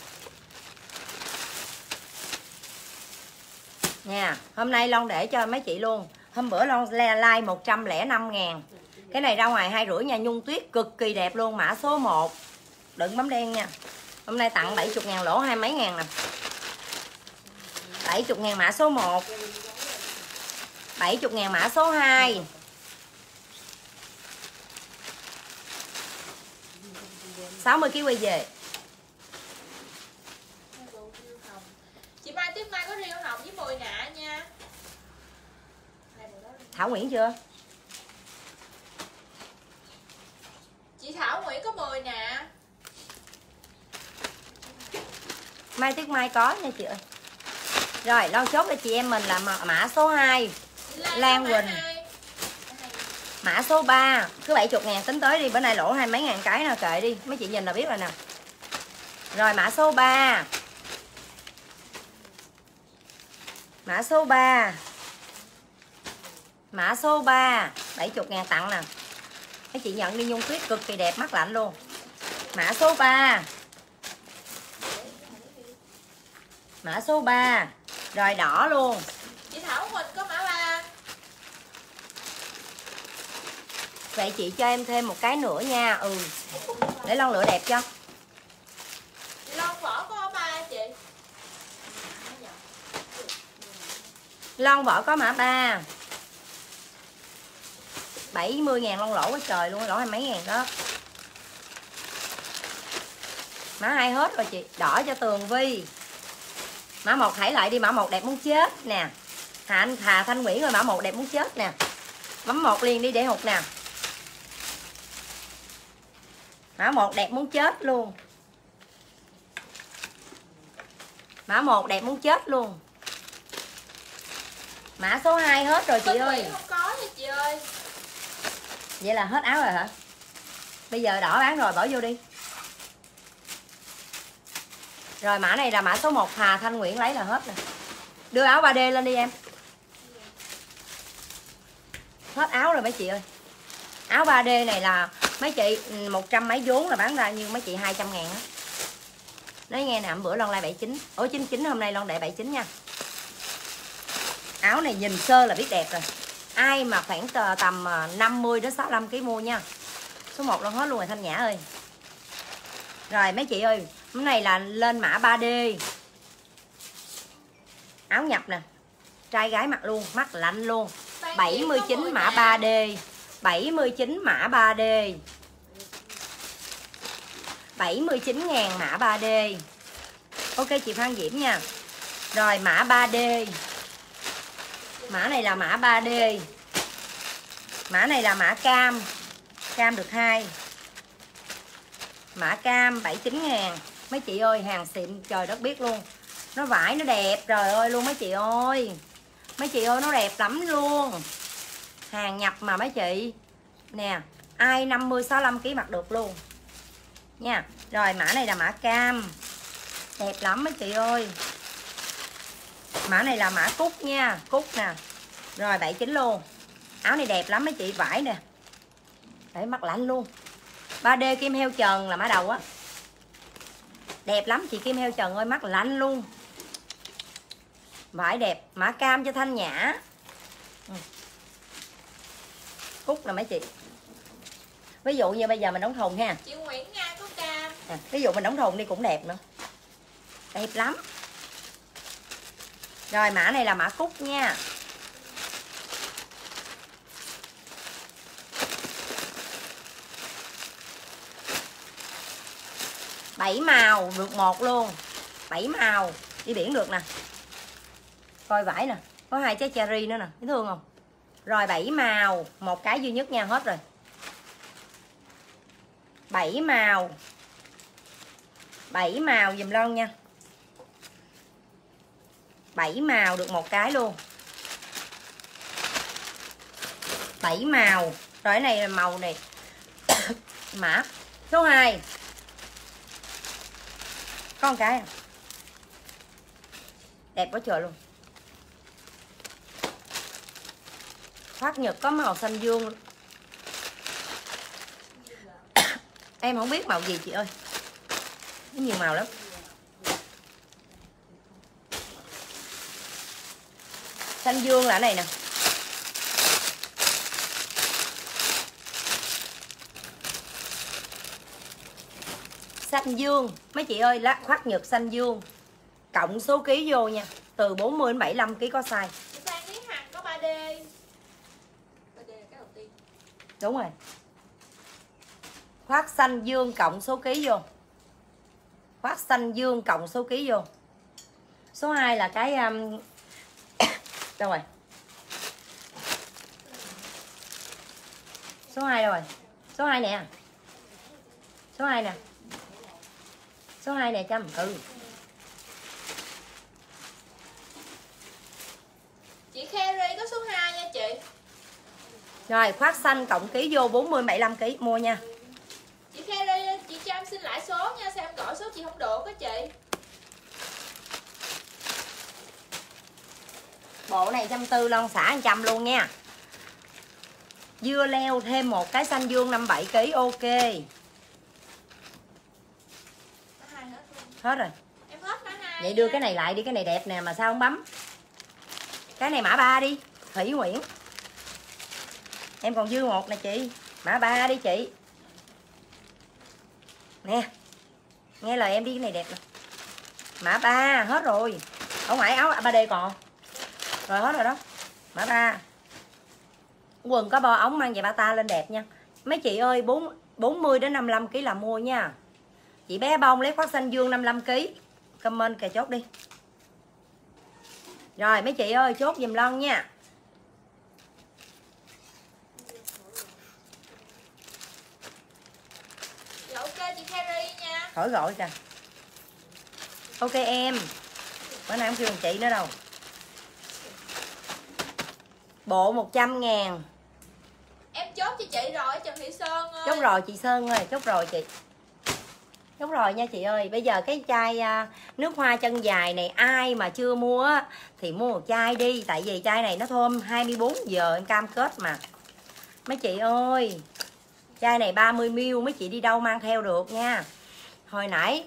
Nha, hôm nay lon để cho mấy chị luôn. Hôm bữa lon like 105 ngàn. Cái này ra ngoài 250 nha, nhung tuyết cực kỳ đẹp luôn, mã số 1. Đừng bấm đen nha. Hôm nay tặng 70 ngàn lỗ 20 mấy ngàn nè. 70 ngàn mã số 1. 70 ngàn mã số 2. 60 kg quay về. Nguyễn chưa? Chị Thảo Nguyễn có 10 nè. Mai Tuyết Mai có nha chị ơi. Rồi Loan chốt cho chị em mình là mã số 2 Lan Quỳnh. Mã số 3 cứ 70.000 tính tới đi, bữa nay lỗ 20 mấy ngàn cái nào kệ đi, mấy chị nhìn là biết rồi nè. Rồi mã số 3. Mã số 3. Mã số 3 70.000 tặng nè. Mấy chị nhận đi, nhung tuyết cực kỳ đẹp, mắt lạnh luôn. Mã số 3. Mã số 3. Rồi đỏ luôn. Chị Thảo Quỳnh có mã 3. Vậy chị cho em thêm một cái nữa nha. Để lon lửa đẹp cho. Lon vỏ có 3 chị. Lon vỏ có mã 3. 70.000 lon lỗ quá trời luôn, lỗ 20 mấy ngàn đó. Mã 2 hết rồi chị. Đỏ cho Tường Vi. Mã 1 hãy lại đi, mã 1 đẹp muốn chết nè. Hà Thanh Nguyễn rồi, mã 1 đẹp muốn chết nè. Bấm 1 liền đi để hụt nè. Mã 1 đẹp muốn chết luôn. Mã 1 đẹp muốn chết luôn. Mã số 2 hết rồi chị ơi. Không có nha chị ơi. Vậy là hết áo rồi hả? Bây giờ đỏ bán rồi, bỏ vô đi. Rồi mã này là mã số 1 Hà Thanh Nguyễn lấy là hết nè. Đưa áo 3D lên đi em. Hết áo rồi mấy chị ơi. Áo 3D này là mấy chị 100 mấy vốn là bán ra, nhưng mấy chị 200 ngàn á. Nói nghe nè, bữa lon lại 79. Ủa 99, hôm nay lon để 79 nha. Áo này nhìn sơ là biết đẹp rồi. Ai mà khoảng tầm 50 đến 65 kg mua nha. Số 1 lon hết luôn rồi Thanh Nhã ơi. Rồi mấy chị ơi, cái này là lên mã 3D. Áo nhập nè. Trai gái mặc luôn, mắt lạnh luôn. 79 mã 3D. 79 mã 3D. 79.000 mã 3D. Ok chị Phan Diễm nha. Rồi mã 3D. Mã này là mã 3D. Mã này là mã cam. Cam được 2. Mã cam 79.000. Mấy chị ơi, hàng xịn trời đất biết luôn. Nó vải nó đẹp trời ơi luôn mấy chị ơi. Mấy chị ơi nó đẹp lắm luôn. Hàng nhập mà mấy chị. Nè, ai 50 65 kg mặc được luôn. Nha. Rồi mã này là mã cam. Đẹp lắm mấy chị ơi. Mã này là mã cúc nha, cúc nè. Rồi 79 luôn. Áo này đẹp lắm mấy chị, vải nè. Để mắt lạnh luôn. 3D kim heo trần là mã đầu á. Đẹp lắm chị Kim Heo Trần ơi, mắt lạnh luôn. Vải đẹp, mã cam cho Thanh Nhã. Cúc là mấy chị. Ví dụ như bây giờ mình đóng thùng ha. Chị Nguyễn Nga có cam. Ví dụ mình đóng thùng đi cũng đẹp nữa. Đẹp lắm. Rồi mã này là mã cúc nha. Bảy màu được 1 luôn. 7 màu đi biển được nè. Coi vải nè, có 2 trái cherry nữa nè, thấy thương không? Rồi 7 màu, một cái duy nhất nha, hết rồi. 7 màu. 7 màu dùm Lon nha. 7 màu được một cái luôn. 7 màu. Rồi cái này là màu này. Mã số 2. Có một cái à? Đẹp quá trời luôn. Khoác Nhật có màu xanh dương. Em không biết màu gì chị ơi. Có nhiều màu lắm. Xanh dương là cái này nè. Xanh dương. Mấy chị ơi, lá khoác Nhật xanh dương. Cộng số ký vô nha. Từ 40 đến 75 kg có size. Chị Phan Tiến Hằng có 3D. 3D cái đầu tiên. Đúng rồi. Khoác xanh dương cộng số ký vô. Khoác xanh dương cộng số ký vô. Số 2 là cái đâu rồi? Số 2 đâu rồi? Số 2 nè. Số 2 nè. Số 2 nè Trâm. Ừ. Chị Kerry có số 2 nha chị. Rồi khoác xanh cộng ký vô 40 75 kg mua nha. Chị Kerry, chị cho em xin lại số nha, sao em gọi số chị không được á chị. Bộ này 140 lon xả 100 luôn nha. Dưa leo thêm một cái xanh dương 57 kg ok. Hết rồi. Em hết cả 2. Vậy đưa cái này lại đi, cái này đẹp nè mà sao không bấm. Cái này mã 3 đi, Thủy Nguyễn. Em còn dư một nè chị. Mã 3 đi chị. Nè. Nghe lời em đi, cái này đẹp nè. Mã 3 hết rồi. Ở ngoài áo 3D còn. Rồi hết rồi đó. Mã 3. Quần có bo ống mang về bata lên đẹp nha. Mấy chị ơi 40 đến 55 kg là mua nha. Chị bé bông lấy khoác xanh dương 55 kg. Comment kè chốt đi. Rồi mấy chị ơi chốt giùm lon nha. Dạ ok chị Kerry nha. Khỏi gọi kìa. Ok em. Bữa nay không kêu bằng chị nữa đâu. Bộ 100.000. Em chốt cho chị rồi Trần Thị Sơn ơi. Chốt rồi chị Sơn ơi, chốt rồi chị. Chốt rồi nha chị ơi. Bây giờ cái chai nước hoa chân dài này ai mà chưa mua á thì mua một chai đi. Tại vì chai này nó thơm 24 giờ em cam kết mà. Mấy chị ơi, chai này 30ml mấy chị đi đâu mang theo được nha. Hồi nãy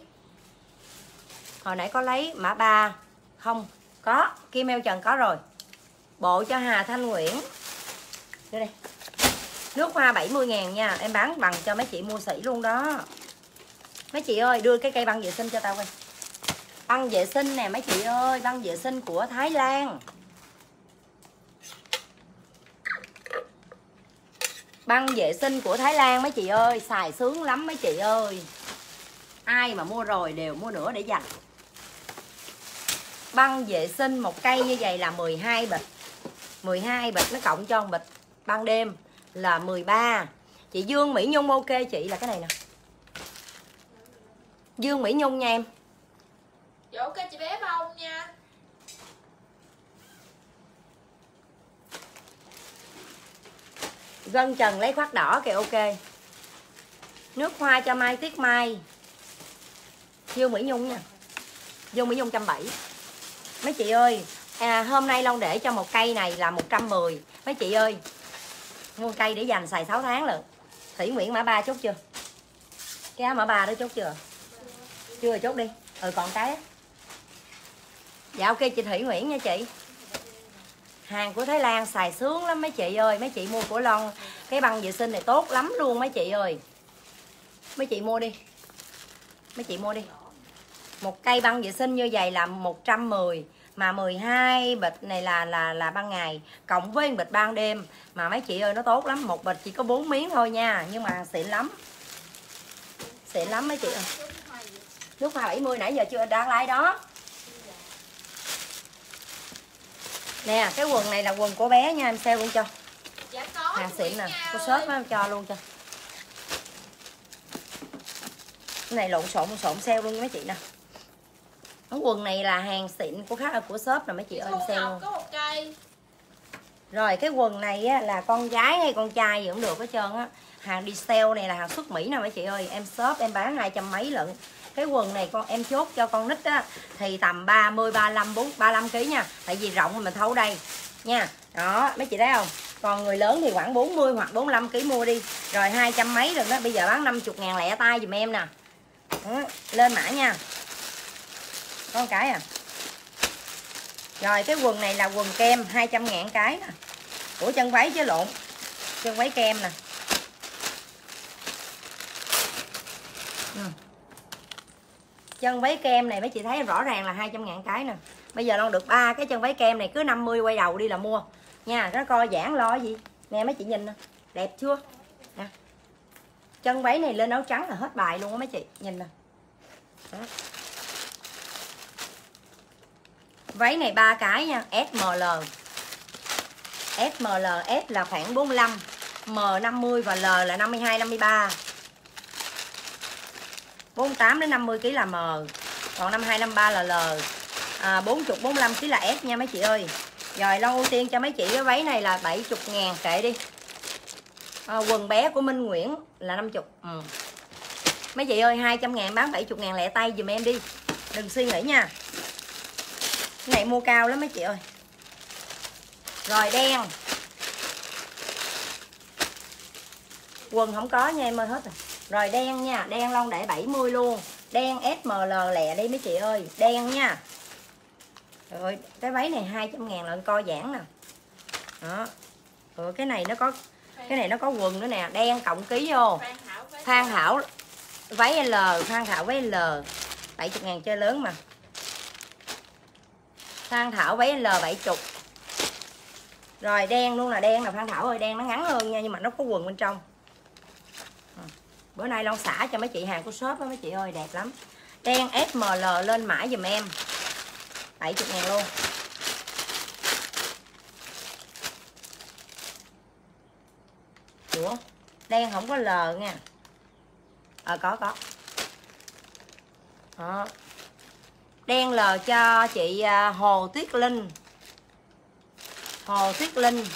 có lấy mã 3 không? Có, Kim Eo Trần có rồi. Bộ cho Hà Thanh Nguyễn. Đưa đây. Nước hoa 70.000 nha. Em bán bằng cho mấy chị mua sỉ luôn đó. Mấy chị ơi đưa cái cây băng vệ sinh cho tao coi. Băng vệ sinh nè mấy chị ơi. Băng vệ sinh của Thái Lan. Băng vệ sinh của Thái Lan mấy chị ơi. Xài sướng lắm mấy chị ơi. Ai mà mua rồi đều mua nữa để dành. Băng vệ sinh một cây như vậy là 12 bịch. 12 bịch nó cộng cho một bịch ban đêm là 13. Chị Dương Mỹ Nhung ok chị là cái này nè. Dương Mỹ Nhung nha em. Dạ ok chị bé bông nha. Gân Trần lấy khoác đỏ kìa ok. Nước hoa cho Mai Tiết Mai. Dương Mỹ Nhung nha. Dương Mỹ Nhung 170. Mấy chị ơi hôm nay Long để cho một cây này là 110. Mấy chị ơi mua cây để dành xài 6 tháng lận. Thủy Nguyễn mã 3 chốt chưa? Cái áo mã 3 đó chốt chưa? Chưa chốt đi. Ừ còn cái á. Dạ ok chị Thủy Nguyễn nha chị. Hàng của Thái Lan xài sướng lắm mấy chị ơi. Mấy chị mua của Long cái băng vệ sinh này tốt lắm luôn mấy chị ơi. Mấy chị mua đi. Mấy chị mua đi. Một cây băng vệ sinh như vậy là 110. Mà 12 bịch này là ban ngày cộng với bịch ban đêm. Mà mấy chị ơi nó tốt lắm. Một bịch chỉ có 4 miếng thôi nha. Nhưng mà xịn lắm. Xịn lắm mấy chị ơi. Nước hoa 70 nãy giờ chưa đang like đó. Nè cái quần này là quần của bé nha. Em sale luôn cho. Dạ có. Hàng xịn nè. Có shop em cho luôn cho. Cái này lộn xộn sale luôn mấy chị nè. Cái quần này là hàng xịn của khác của shop nè mấy chị ơi em sale luôn. Có một cây. Rồi cái quần này á, là con gái hay con trai gì cũng được hết trơn á. Hàng đi sale này là hàng xuất Mỹ nè mấy chị ơi. Em shop em bán 200 mấy lận. Cái quần này con em chốt cho con nít á thì tầm 30, 35, 35 kg nha. Tại vì rộng mình thâu đây nha. Đó mấy chị thấy không? Còn người lớn thì khoảng 40 hoặc 45 kg mua đi. Rồi 200 mấy rồi đó. Bây giờ bán 50.000 lẻ tay dùm em nè. Đó, lên mã nha. Có một cái à. Rồi cái quần này là quần kem 200.000 cái nè. Của chân váy chứ lộn. Chân váy kem nè. Chân váy kem này mấy chị thấy rõ ràng là 200.000 cái nè. Bây giờ Long được 3 cái chân váy kem này cứ 50 quay đầu đi là mua nha. Nó coi giảng lo gì. Nè mấy chị nhìn nè. Đẹp chưa nè. Chân váy này lên áo trắng là hết bài luôn á mấy chị. Nhìn nè. Đó. Váy này 3 cái nha. SML. SML S là khoảng 45. M50 và L là 52 53. 48 đến 50 kg là M. Còn 52 53 là L. 40 45 kg là S nha mấy chị ơi. Rồi lon ưu tiên cho mấy chị cái váy này là 70.000 kệ đi. Quần bé của Minh Nguyễn là 50. Mấy chị ơi 200.000 bán 70.000 lẹ tay dùm em đi. Đừng suy nghĩ nha. Cái này mua cao lắm mấy chị ơi. Rồi đen. Quần không có nha em ơi, hết rồi. Rồi đen nha, đen lon để 70 luôn. Đen SML lẹ đi mấy chị ơi, đen nha. Rồi cái váy này 200.000 là co giãn nè. Đó. Rồi cái này nó có quần nữa nè, đen cộng ký vô. Phan Thảo váy L, Phan Thảo váy L 70.000 chơi lớn mà. Phan Thảo váy L 70. Rồi đen luôn là đen là Phan Thảo ơi, đen nó ngắn hơn nha nhưng mà nó có quần bên trong. Bữa nay lon xả cho mấy chị hàng của shop đó mấy chị ơi, đẹp lắm. Đen SML lên mã dùm em 70.000 luôn. Ủa đen không có L nha. Có đó. Đen L cho chị Hồ Tuyết Linh. Hồ Tuyết Linh.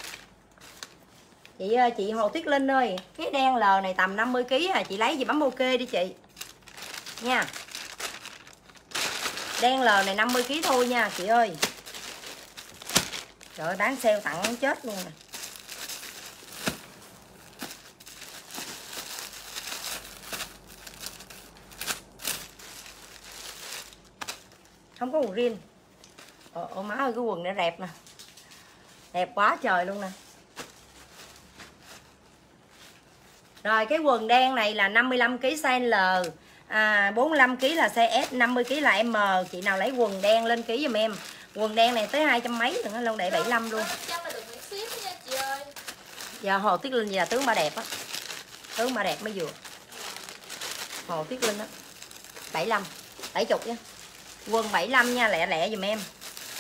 Chị Hồ Tuyết Linh ơi, cái đen L này tầm 50 kg à, chị lấy gì bấm ok đi chị. Nha. Đen L này 50 kg thôi nha chị ơi. Trời ơi, bán sale tặng chết luôn nè. Không có quần riêng. Má ơi cái quần này đẹp nè. Đẹp quá trời luôn nè. Rồi cái quần đen này là 55 kg size L, 45 kg là size S, 50 kg là M. Chị nào lấy quần đen lên ký giùm em. Quần đen này tới 200 mấy nữa luôn, để 75 luôn. Giờ Hồ Tuyết Linh giờ tướng bà đẹp á. Tướng bà đẹp mới vừa. Hồ Tuyết Linh á. 75, 70 nha. Quần 75 nha, lẹ lẹ giùm em.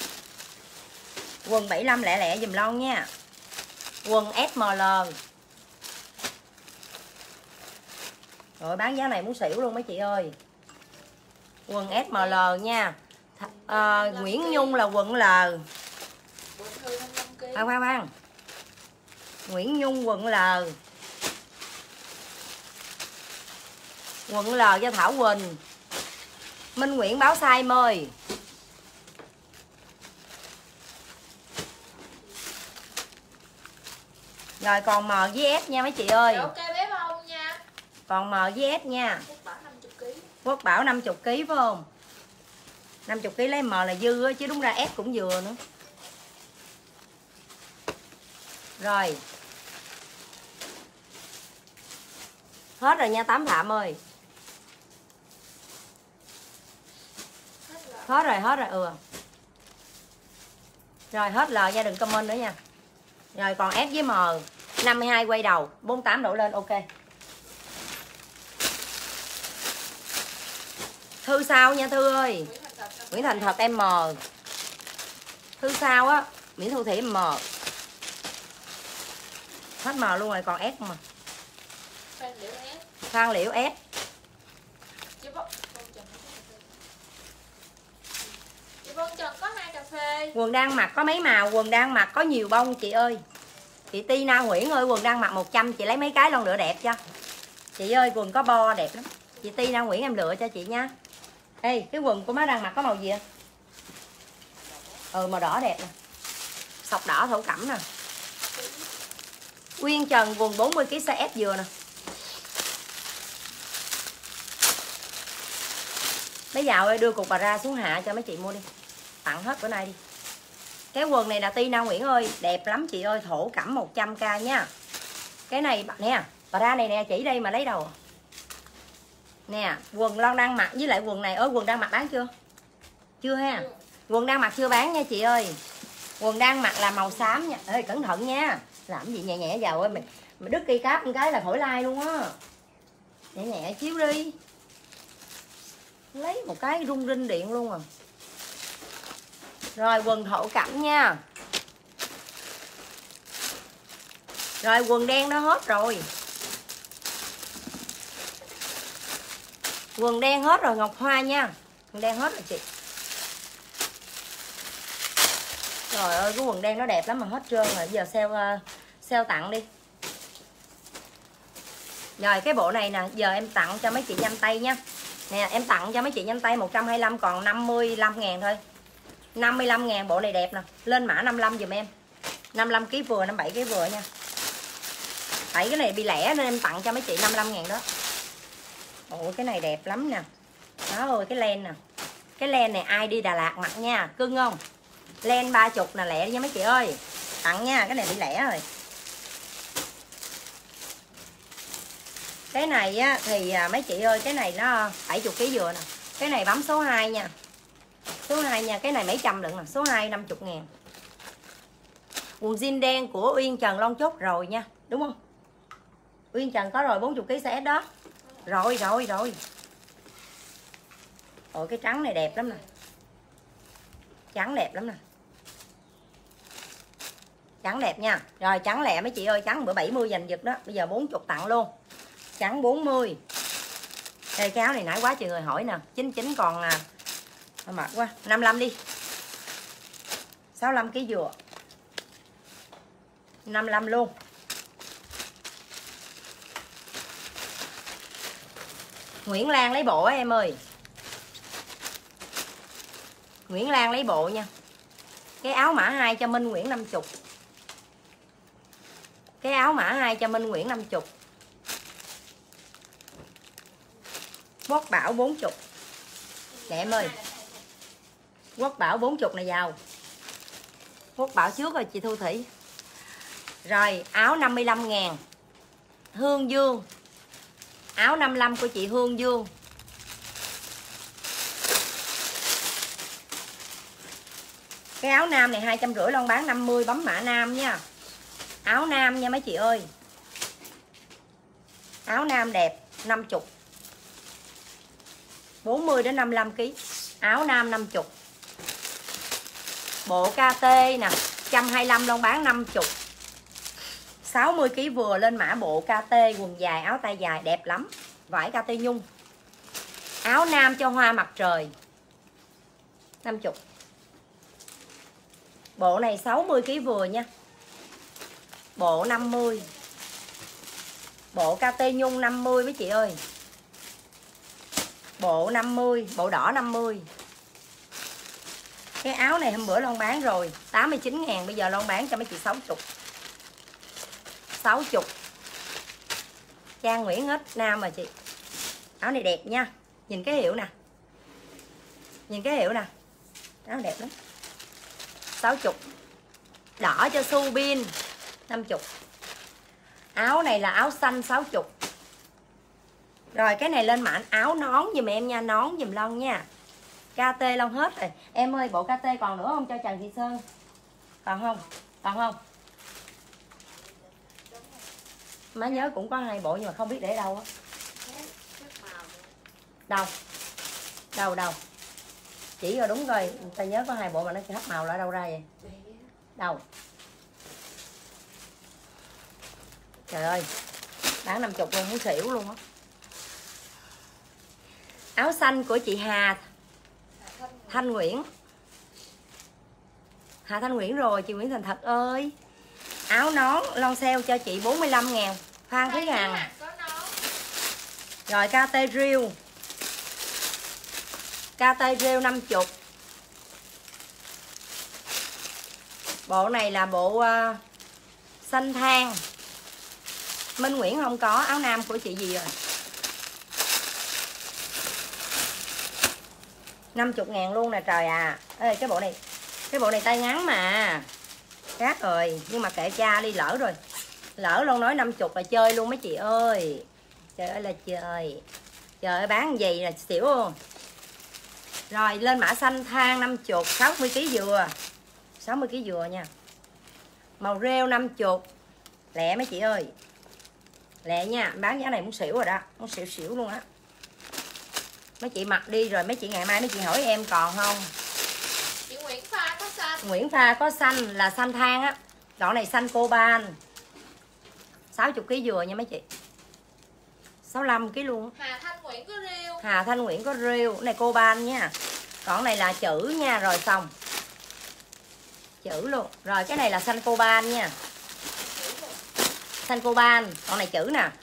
Quần 75 lẹ lẹ giùm lon nha. Quần SML. Rồi bán giá này muốn xỉu luôn mấy chị ơi. Quần SML nha. Nguyễn Nhung là quần L. Khoan. Nguyễn Nhung quần L. Quần L cho Thảo Quỳnh. Minh Nguyễn báo size em ơi. Rồi còn M với S nha mấy chị ơi. Ok bé bông nha. Còn M với S nha. Quốc Bảo 50 kg phải không? 50 kg lấy M là dư á, chứ đúng ra S cũng vừa nữa. Rồi. Hết rồi nha Tám Phạm ơi. Hết rồi. Rồi hết lời nha, đừng comment nữa nha. Rồi còn S với M 52 quay đầu, 48 đổ lên, ok. Thư sau nha Thư ơi. Nguyễn Thành Thật em M. Thư sau á, Nguyễn Thu Thị em M. Hết M luôn rồi, còn S mà. Phan Liễu S. Có 2 cà phê. Quần đang mặc có mấy màu, quần đang mặc có nhiều bông chị ơi. Chị Tina Nguyễn ơi, quần đang mặc 100, chị lấy mấy cái lon lửa đẹp cho. Chị ơi quần có bo đẹp lắm. Chị Tina Nguyễn em lựa cho chị nha. Ê, cái quần của má đang mặc có màu gì vậy? Màu đỏ đẹp nè. Sọc đỏ thổ cẩm nè. Quyên Trần quần 40 kg size S vừa nè. Mấy dạo ơi đưa cục bà ra xuống hạ cho mấy chị mua đi. Tặng hết bữa nay đi. Cái quần này là Tina Nguyễn ơi, đẹp lắm chị ơi, thổ cẩm 100k nha. Cái này nè, bà ra này nè, chỉ đây mà lấy đầu. Nè, quần lon đang mặc với lại quần này, quần đang mặc bán chưa? Chưa ha. Quần đang mặc chưa bán nha chị ơi. Quần đang mặc là màu xám nha. Ê cẩn thận nha. Làm gì nhẹ nhẹ vào ơi, mày đứt cây cáp một cái là khỏi like luôn á. Nhẹ nhẹ chiếu đi. Lấy một cái rung rinh điện luôn à. Rồi quần thổ cẩm nha. Rồi quần đen nó hết rồi. Quần đen hết rồi Ngọc Hoa nha. Quần đen hết rồi chị. Trời ơi cái quần đen nó đẹp lắm mà hết trơn rồi. Giờ sale tặng đi. Rồi cái bộ này nè, giờ em tặng cho mấy chị nhanh tay nha. Nè em tặng cho mấy chị nhanh tay 125 còn 55.000 thôi. 55.000 bộ này đẹp nè. Lên mã 55 dùm em. 55 kg vừa, 57 kg vừa nha. Tại cái này bị lẻ nên em tặng cho mấy chị 55.000 đó. Ôi cái này đẹp lắm nè. Đó ơi cái len nè. Cái len này ai đi Đà Lạt mặc nha, cưng không? Len 30 nè, lẻ nha mấy chị ơi. Tặng nha, cái này bị lẻ rồi. Cái này á thì mấy chị ơi, cái này nó 70 kg vừa nè. Cái này bấm số 2 nha. Số 2 nha, cái này mấy trăm đựng nè, số 2 50.000. Quần jean đen của Uyên Trần Lon chốt rồi nha, đúng không? Uyên Trần có rồi 40 kg size S đó. Rồi. Ôi cái trắng này đẹp lắm nè. Trắng đẹp lắm nè. Trắng đẹp nha. Rồi trắng lẹ mấy chị ơi, trắng bữa 70 giành giật đó, bây giờ 40 tặng luôn. Trắng 40. Đây cái áo này nãy quá trời người hỏi nè, 99 còn mệt quá. 55 đi. 65 kg vừa. 55 luôn. Nguyễn Lan lấy bộ á em ơi. Nguyễn Lan lấy bộ nha. Cái áo mã 2 cho Minh Nguyễn 50. Cái áo mã 2 cho Minh Nguyễn 50. Quốc Bảo 40. Nè em ơi. Quốc Bảo 40 này vào. Quốc Bảo trước rồi chị Thu Thủy. Rồi áo 55.000 Hương Dương. Áo 55 của chị Hương Dương. Cái áo nam này 250 Lon bán 50, bấm mã nam nha. Áo nam nha mấy chị ơi. Áo nam đẹp 50. 40 đến 55 kg. Áo nam 50. Bộ KT nè, 125 Lon bán 50. 60 kg vừa lên mã bộ KT, quần dài áo tay dài đẹp lắm. Vải KT nhung. Áo nam cho hoa mặt trời 50. Bộ này 60 kg vừa nha. Bộ 50. Bộ KT nhung 50 mấy chị ơi. Bộ 50, bộ đỏ 50. Cái áo này hôm bữa Lon bán rồi 89.000, bây giờ Lon bán cho mấy chị 60. 60. Trang Nguyễn hết nam mà chị. Áo này đẹp nha. Nhìn cái hiệu nè. Nhìn cái hiệu nè. Áo đẹp lắm. 60. Đỏ cho Su Bin 50. Áo này là áo xanh 60. Rồi cái này lên mã áo nón giùm em nha, nón giùm Lon nha. KT Lon hết rồi. Em ơi bộ KT còn nữa không cho Trần Thị Sơn? Còn không? Còn không? Má nhớ cũng có 2 bộ nhưng mà không biết để đâu á. Đâu? Chỉ rồi đúng rồi, ta nhớ có 2 bộ mà nó hấp màu là đâu ra vậy? Đâu? Trời ơi. Bán 50 luôn, muốn xỉu luôn á. Áo xanh của chị Hà Thanh Nguyễn. Hà Thanh Nguyễn rồi, chị Nguyễn Thành Thật ơi. Áo nón Lon sale cho chị 45.000. Phan Thúy Hằng. Rồi KT Riêu. KT Riêu 50. Bộ này là bộ xanh than. Minh Nguyễn không có. Áo nam của chị gì rồi? 50.000 luôn nè trời à. Ê, cái bộ này tay ngắn mà. Khác rồi, nhưng mà kệ cha đi, lỡ rồi. Lỡ luôn nói 50 là chơi luôn mấy chị ơi. Trời ơi là trời. Trời ơi bán gì là xỉu luôn. Rồi lên mã xanh than 50, 60 kg dừa. 60 kg dừa nha. Màu rêu 50. Lẹ mấy chị ơi. Lẹ nha, bán giá này muốn xỉu rồi đó, muốn xỉu luôn á. Mấy chị mặc đi rồi mấy chị ngày mai mấy chị hỏi em còn không. Chị Nguyễn Pha có xanh. Nguyễn Pha có xanh là xanh than á. Đoạn này xanh coban. 60 kg dừa nha mấy chị. 65 kg luôn. Hà Thanh Nguyễn có rêu. Hà Thanh Nguyễn có rêu. Cái này coban nha. Còn này là chữ nha. Rồi xong. Chữ luôn. Rồi cái này là xanh coban nha. Xanh coban. Còn này chữ nè.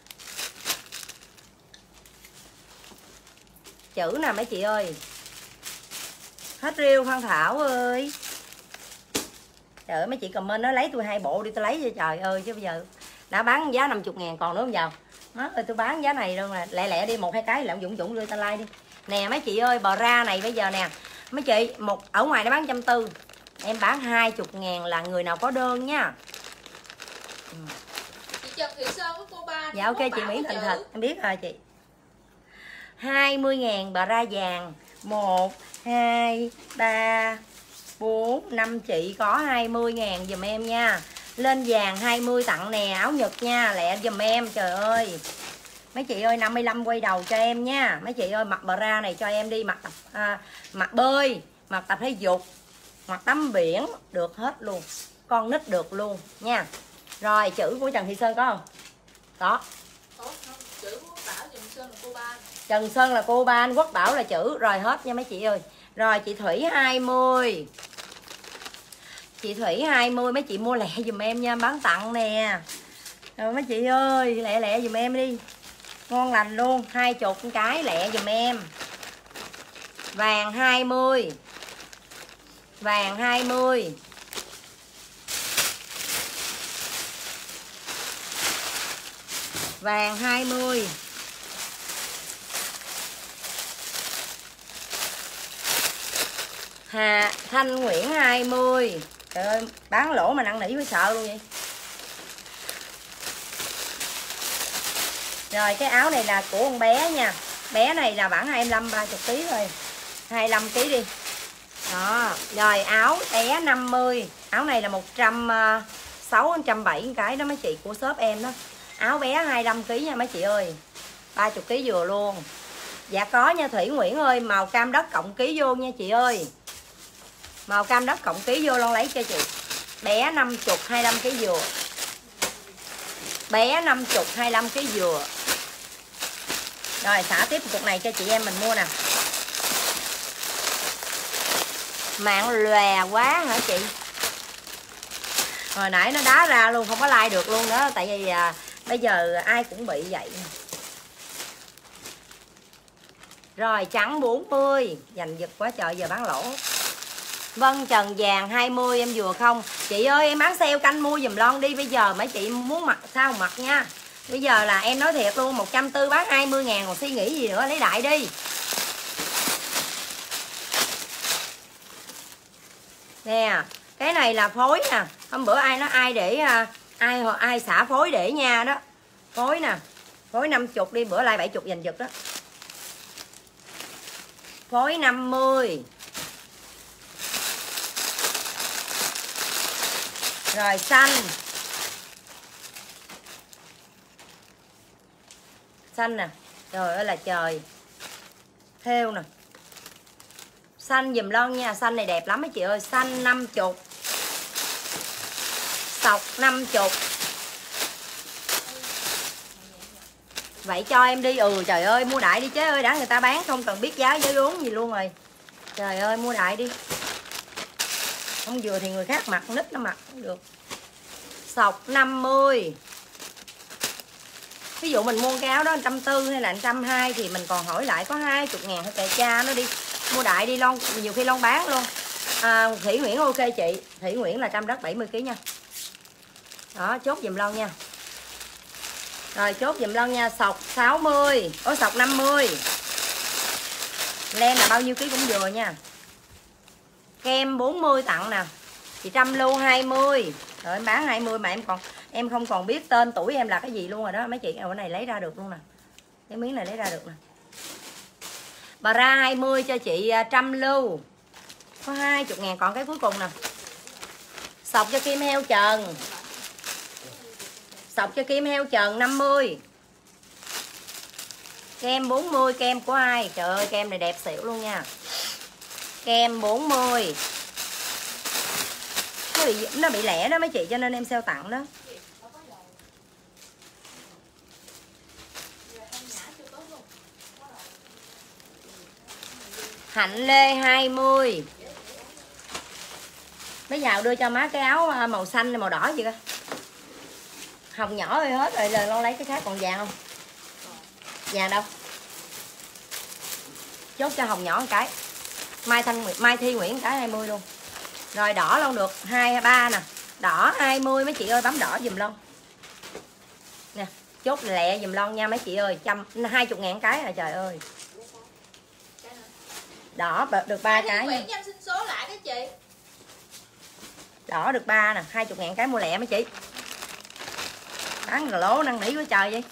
Chữ nè mấy chị ơi. Hết rêu Phan Thảo ơi. Trời ơi mấy chị comment nói lấy tôi 2 bộ đi tôi lấy cho trời ơi. Chứ bây giờ đã bán giá 50.000 còn nữa không giàu. Nó ơi tôi bán giá này luôn là lẹ lẹ đi 1-2 cái là Dũng Dũng đưa ta like đi. Nè mấy chị ơi bra này bây giờ nè. Mấy chị một ở ngoài nó bán 140. Em bán 20.000 là người nào có đơn nha. Chị Trần Thị Sơn với cô ba. Dạ ok chị Mỹ Thành Thật em biết rồi chị. 20.000 bra vàng. 1 2 3 4 5 chị có 20.000 dùm em nha. Lên vàng 20 tặng nè, áo Nhật nha, lẹ dùm em. Trời ơi mấy chị ơi 55 quay đầu cho em nha. Mấy chị ơi mặc bra này cho em đi. Mặc bơi, mặc tập thể dục, mặc tắm biển được hết luôn. Con nít được luôn nha. Rồi chữ của Trần Thị Sơn có không? Có. Chữ Quốc Bảo Trần Sơn là cô ba. Trần Sơn là cô ban, Quốc Bảo là chữ. Rồi hết nha mấy chị ơi. Rồi chị Thủy 20. Chị Thủy 20 mấy chị mua lẹ dùm em nha, bán tặng nè. Rồi mấy chị ơi lẹ lẹ dùm em đi. Ngon lành luôn, 20 cái lẹ dùm em. Vàng 20. Vàng 20. Vàng 20. Hà Thanh Nguyễn 20. Trời ơi bán lỗ mà năn nỉ mới sợ luôn vậy. Rồi cái áo này là của con bé nha. Bé này là bản 25-30 kg thôi. 25 kg đi. Đó. Rồi áo bé 50. Áo này là 160 170 cái đó mấy chị, của shop em đó. Áo bé 25 kg nha mấy chị ơi. 30 kg vừa luôn. Dạ có nha Thủy Nguyễn ơi, màu cam đất cộng ký vô nha chị ơi. Màu cam đất cộng ký vô luôn lấy cho chị. Bé 50 25 kg vừa. Bé 50 25 kg vừa. Rồi xả tiếp cục này cho chị em mình mua nè. Mạng lòe quá hả chị? Hồi nãy nó đá ra luôn, không có like được luôn đó. Tại vì bây giờ ai cũng bị vậy. Rồi trắng 40. Giành giật quá trời giờ bán lỗ. Vân Trần vàng 20 em vừa không? Chị ơi em bán sale canh mua dùm lon đi. Bây giờ mấy chị muốn mặc sao mặc nha. Bây giờ là em nói thiệt luôn, 140 bán 20.000 còn suy nghĩ gì nữa, lấy đại đi. Nè, cái này là phối nè. Hôm bữa ai nói ai để ai xả phối để nha đó. Phối nè. Phối 50 đi, bữa lại 70 giành giật đó. Phối 50. Rồi xanh. Xanh nè. Trời ơi là trời. Thêu nè. Xanh dùm lon nha. Xanh này đẹp lắm mấy chị ơi. Xanh 50. Sọc 50. Vậy cho em đi. Ừ trời ơi mua đại đi chế ơi. Đã người ta bán không cần biết giá giới vốn gì luôn rồi. Trời ơi mua đại đi. Không vừa thì người khác mặc, nít nó mặc cũng được. Sọc 50. Ví dụ mình mua cái áo đó 140 hay là 120 thì mình còn hỏi lại có 20.000 hay kệ cha nó đi. Mua đại đi lon, nhiều khi lon bán luôn. Thủy Nguyễn ok chị. Thủy Nguyễn là cam đất 70 kg nha. Đó chốt dùm lon nha. Rồi chốt dùm lon nha. Sọc 60. Sọc 50. Len là bao nhiêu ký cũng vừa nha. Kem 40 tặng nè. Chị Trâm Lưu 20. Rồi em bán 20 mà em không còn biết tên tuổi em là cái gì luôn rồi đó mấy chị. Cái này lấy ra được luôn nè. Cái miếng này lấy ra được nè. Bra 20 cho chị Trâm Lưu. Có 20.000 còn cái cuối cùng nè. Sọc cho Kim Heo Trần. Sọc cho Kim Heo Trần 50. Kem 40, kem của ai? Trời ơi kem này đẹp xỉu luôn nha. Kem 40. Nó bị lẻ đó mấy chị cho nên em sale tặng đó. Hạnh Lê 20. Mấy giàu đưa cho má cái áo màu xanh màu đỏ gì coi. Hồng nhỏ ơi hết rồi, lời Lon lấy cái khác còn vàng không? Vàng đâu? Chốt cho hồng nhỏ một cái. Mai Thi Nguyễn cái 20 luôn. Rồi đỏ Lon được 2 3 nè. Đỏ 20 mấy chị ơi, bấm đỏ giùm Lon. Nè, chốt lẹ giùm Lon nha mấy chị ơi, 20.000 cái à trời ơi. Đỏ được 3 cái. Nguyễn cho em xin số lại cái chị. Đỏ được 3 nè, 20.000 cái mua lẹ mấy chị. Bán rồi lố năn nỉ quá trời vậy.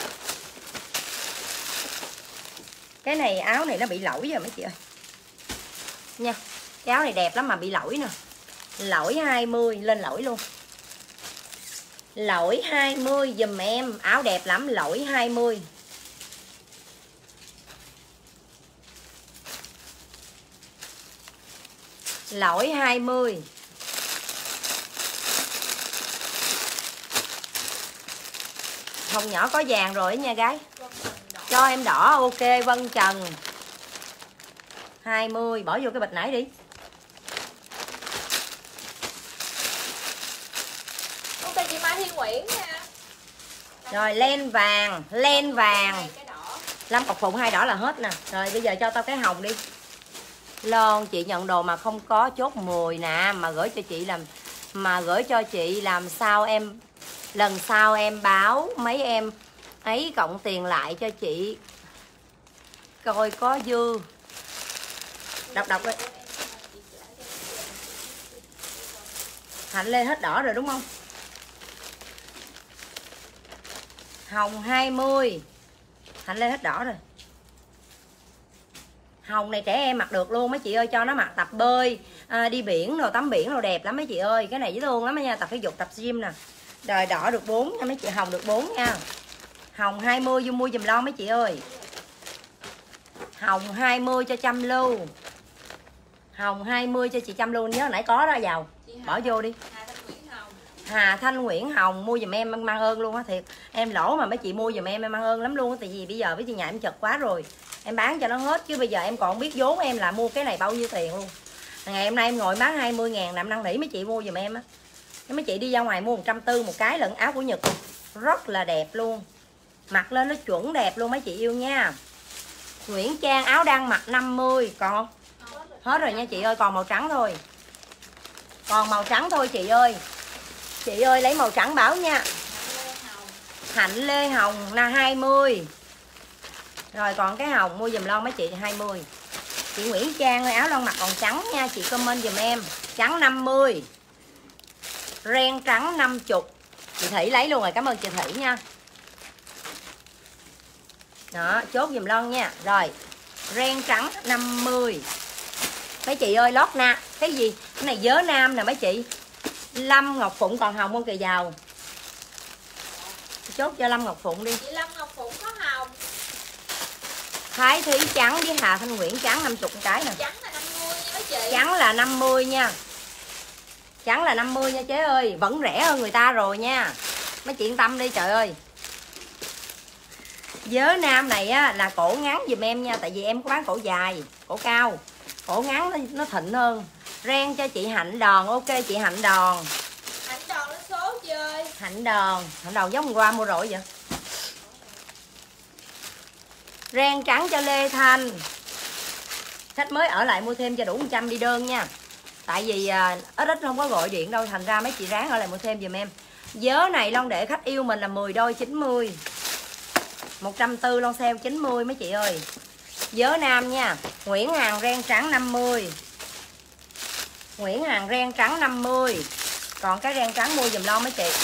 Cái này áo này nó bị lỗi rồi mấy chị ơi. Nha. Cái áo này đẹp lắm mà bị lỗi nè. Lỗi 20 lên lỗi luôn. Lỗi 20 giùm em, áo đẹp lắm, lỗi 20. Lỗi 20. Hồng nhỏ có vàng rồi nha gái. Cho em đỏ ok. Vân Trần 20. Bỏ vô cái bịch nãy đi. Ok chị Mai Thi Nguyễn nha. Rồi len vàng. Len vàng Cái đỏ. 5 cọc phụng 2 đỏ là hết nè. Rồi bây giờ cho tao cái hồng đi. Lon chị nhận đồ mà không có chốt 10 nè. Mà gửi cho chị làm. Mà gửi cho chị làm sao em. Lần sau em báo mấy em ấy cộng tiền lại cho chị coi có dư. Đọc đi. Hạnh Lê hết đỏ rồi đúng không? Hồng 20. Hạnh Lê hết đỏ rồi. Hồng này trẻ em mặc được luôn mấy chị ơi, cho nó mặc tập bơi, đi biển rồi tắm biển rồi đẹp lắm mấy chị ơi. Cái này dễ thương lắm nha, tập thể dục tập gym nè. Rồi đỏ được 4 nha mấy chị, hồng được 4 nha. Hồng 20 vô mua giùm Lon mấy chị ơi. Hồng 20 cho Trâm Lưu. Hồng 20 cho chị Trâm Lưu, nhớ nãy có đó giàu. Bỏ vô đi. Hà Thanh Nguyễn Hồng mua giùm em mang ơn luôn á, thiệt. Em lỗ mà mấy chị mua giùm em mang ơn lắm luôn á, tại vì bây giờ với chị nhà em chật quá rồi. Em bán cho nó hết chứ bây giờ em còn biết vốn em là mua cái này bao nhiêu tiền luôn. Ngày hôm nay em ngồi bán 20.000 làm năn nỉ mấy chị mua giùm em á. Mấy chị đi ra ngoài mua 140 một cái lẫn áo của Nhật rất là đẹp luôn. Mặc lên nó chuẩn đẹp luôn mấy chị yêu nha. Nguyễn Trang áo đang mặc 50 còn hết rồi nha chị ơi, còn màu trắng thôi. Còn màu trắng thôi chị ơi. Chị ơi lấy màu trắng báo nha. Hạnh Lê Hồng là 20. Rồi còn cái hồng mua giùm Lon mấy chị 20. Chị Nguyễn Trang ơi áo Lon mặc còn trắng nha, chị comment giùm em. Trắng 50. Ren trắng 50. Chị Thủy lấy luôn rồi, cảm ơn chị Thủy nha. Đó, chốt giùm Lon nha. Rồi, ren trắng 50. Mấy chị ơi lót na, cái gì? Cái này vớ nam nè mấy chị. Lâm Ngọc Phụng còn hồng không kìa giàu. Chốt cho Lâm Ngọc Phụng đi. Chị Lâm Ngọc Phụng có hồng. Thái Thúy trắng với Hà Thanh Nguyễn trắng 50 cái nè. Trắng là 50 nha mấy chị. Trắng là 50 nha. Trắng là 50 nha chế ơi. Vẫn rẻ hơn người ta rồi nha. Mấy chị yên tâm đi trời ơi. Vớ nam này á là cổ ngắn giùm em nha. Tại vì em có bán cổ dài, cổ cao. Cổ ngắn nó thịnh hơn. Ren cho chị Hạnh Đòn. Ok chị Hạnh Đòn. Hạnh Đòn lên số chị ơi. Hạnh Đòn. Hạnh Đòn giống hôm qua mua rồi vậy. Ren trắng cho Lê Thanh. Khách mới ở lại mua thêm cho đủ 100 đi đơn nha. Tại vì ít không có gọi điện đâu. Thành ra mấy chị ráng ở lại mua thêm giùm em. Vớ này Lon để khách yêu mình là 10 đôi 90. 140 Lon sale 90 mấy chị ơi. Vớ nam nha. Nguyễn Hàng ren trắng 50. Nguyễn Hàng ren trắng 50. Còn cái ren trắng mua giùm Lon mấy chị.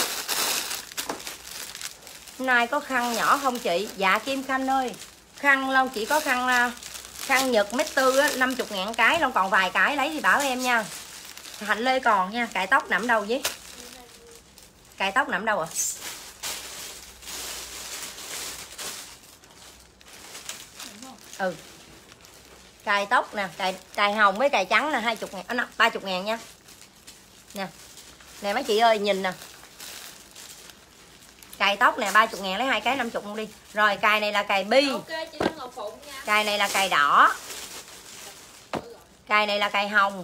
Hôm nay có khăn nhỏ không chị? Dạ Kim Khanh ơi. Khăn Lon chỉ có khăn Nhật mét tư á, 50.000 cái. Lon còn vài cái lấy thì bảo em nha. Hạnh Lê còn nha. Cài tóc nằm đâu vậy? Cài tóc nằm đâu ạ? Ừ. Cài tóc nè, cài hồng với cài trắng là 20.000, 30.000 nha. Nè. Nè mấy chị ơi nhìn nè. Cài tóc nè 30.000 lấy 2 cái 50 luôn đi. Rồi cài này là cài bi. Ok chị Lâm Ngọc Phụng nha. Cài này là cài đỏ. Cài này là cài hồng,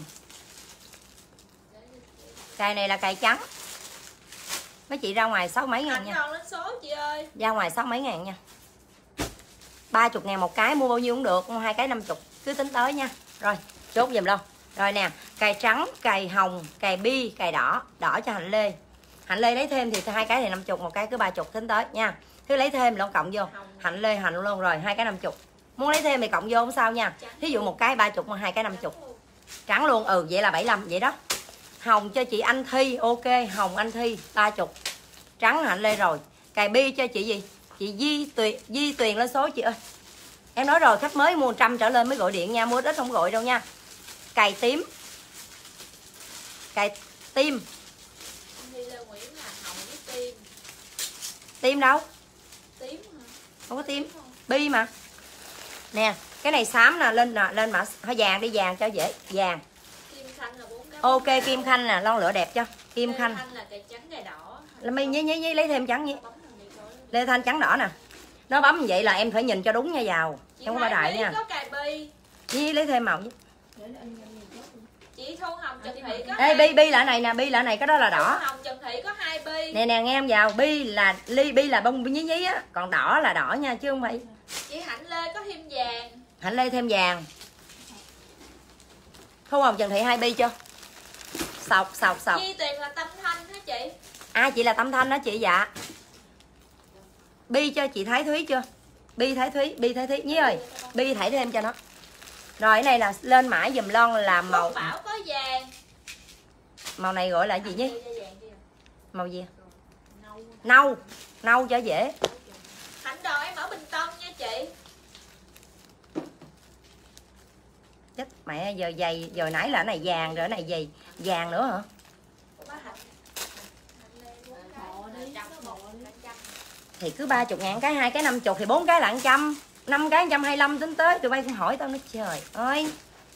cài này là cài trắng. Mấy chị ra ngoài 6 mấy ngàn nha. Còn lên số chị ơi. Ra ngoài 6 mấy ngàn nha. 30 ngàn một cái, mua bao nhiêu cũng được, mua 2 cái 50, cứ tính tới nha. Rồi, chốt giùm luôn. Rồi nè, cài trắng, cài hồng, cài bi, cài đỏ, đỏ cho Hạnh Lê. Hạnh Lê lấy thêm thì 2 cái thì 50, một cái cứ 30 tính tới nha. Thứ lấy thêm là cộng vô. Hạnh Lê Hạnh luôn rồi, 2 cái 50. Muốn lấy thêm thì cộng vô không sao nha. Thí dụ một cái 30 mà 2 cái 50. Trắng luôn, vậy là 75 vậy đó. Hồng cho chị Anh Thi, ok, hồng Anh Thi 30. Trắng Hạnh Lê rồi. Cài bi cho chị gì? Chị Di Tuyền lên số chị ơi. Em nói rồi, khách mới mua 100 trở lên mới gọi điện nha, mua ít không gọi đâu nha. Cài tím. Cài tim. Tim đâu? Tím hả? Không có tim. Bi mà. Nè, cái này xám nè, lên mã hơi vàng đi, vàng cho dễ, vàng. Kim khanh là 4 cái. Ok, kim khanh nè, lon lửa đẹp cho. Kim Lê khanh. Thanh là cài trắng cài đỏ. Là mày nhí lấy thêm trắng nhé. Bấm thằng này coi. Lê Thanh trắng đỏ nè. Nó bấm vậy là em phải nhìn cho đúng nha vào. Chị Không có ba đại Bi nha. có cài bi. Nhí lấy thêm màu nhé. Chị Thu Hồng Trần Thị có Ê, bi là này nè, bi là này, cái đó là đỏ. Thu Hồng Trần Thị có 2 bi. Nè nè nghe em vào, bi là bông nhí á, còn đỏ là đỏ nha chứ không phải. Chị Hạnh Lê có thêm vàng. Hạnh Lê thêm vàng. Thu Hồng Trần Thị 2 bi chưa? Sọc. Di Tuyền là Tâm Thanh hả chị? Chị là Tâm Thanh đó chị, dạ. Bi cho chị Thái Thúy chưa? Bi Thái Thúy Nhí ơi, bi thảy thêm cho nó. Rồi cái này là lên mã dùm lon là màu. Bảo có vàng. Màu này gọi là gì nhé? Màu gì? Nâu cho dễ. Hạnh đồ em ở Bình Tân nha chị. Chết mẹ, giờ giày giờ nãy là cái này vàng rồi, cái này gì? Vàng nữa hả? Thì cứ 30 ngàn cái, 2 cái 50 thì 4 cái là 100, 5 cái 125 tính tới. Tụi bay cũng hỏi tao nói trời ơi.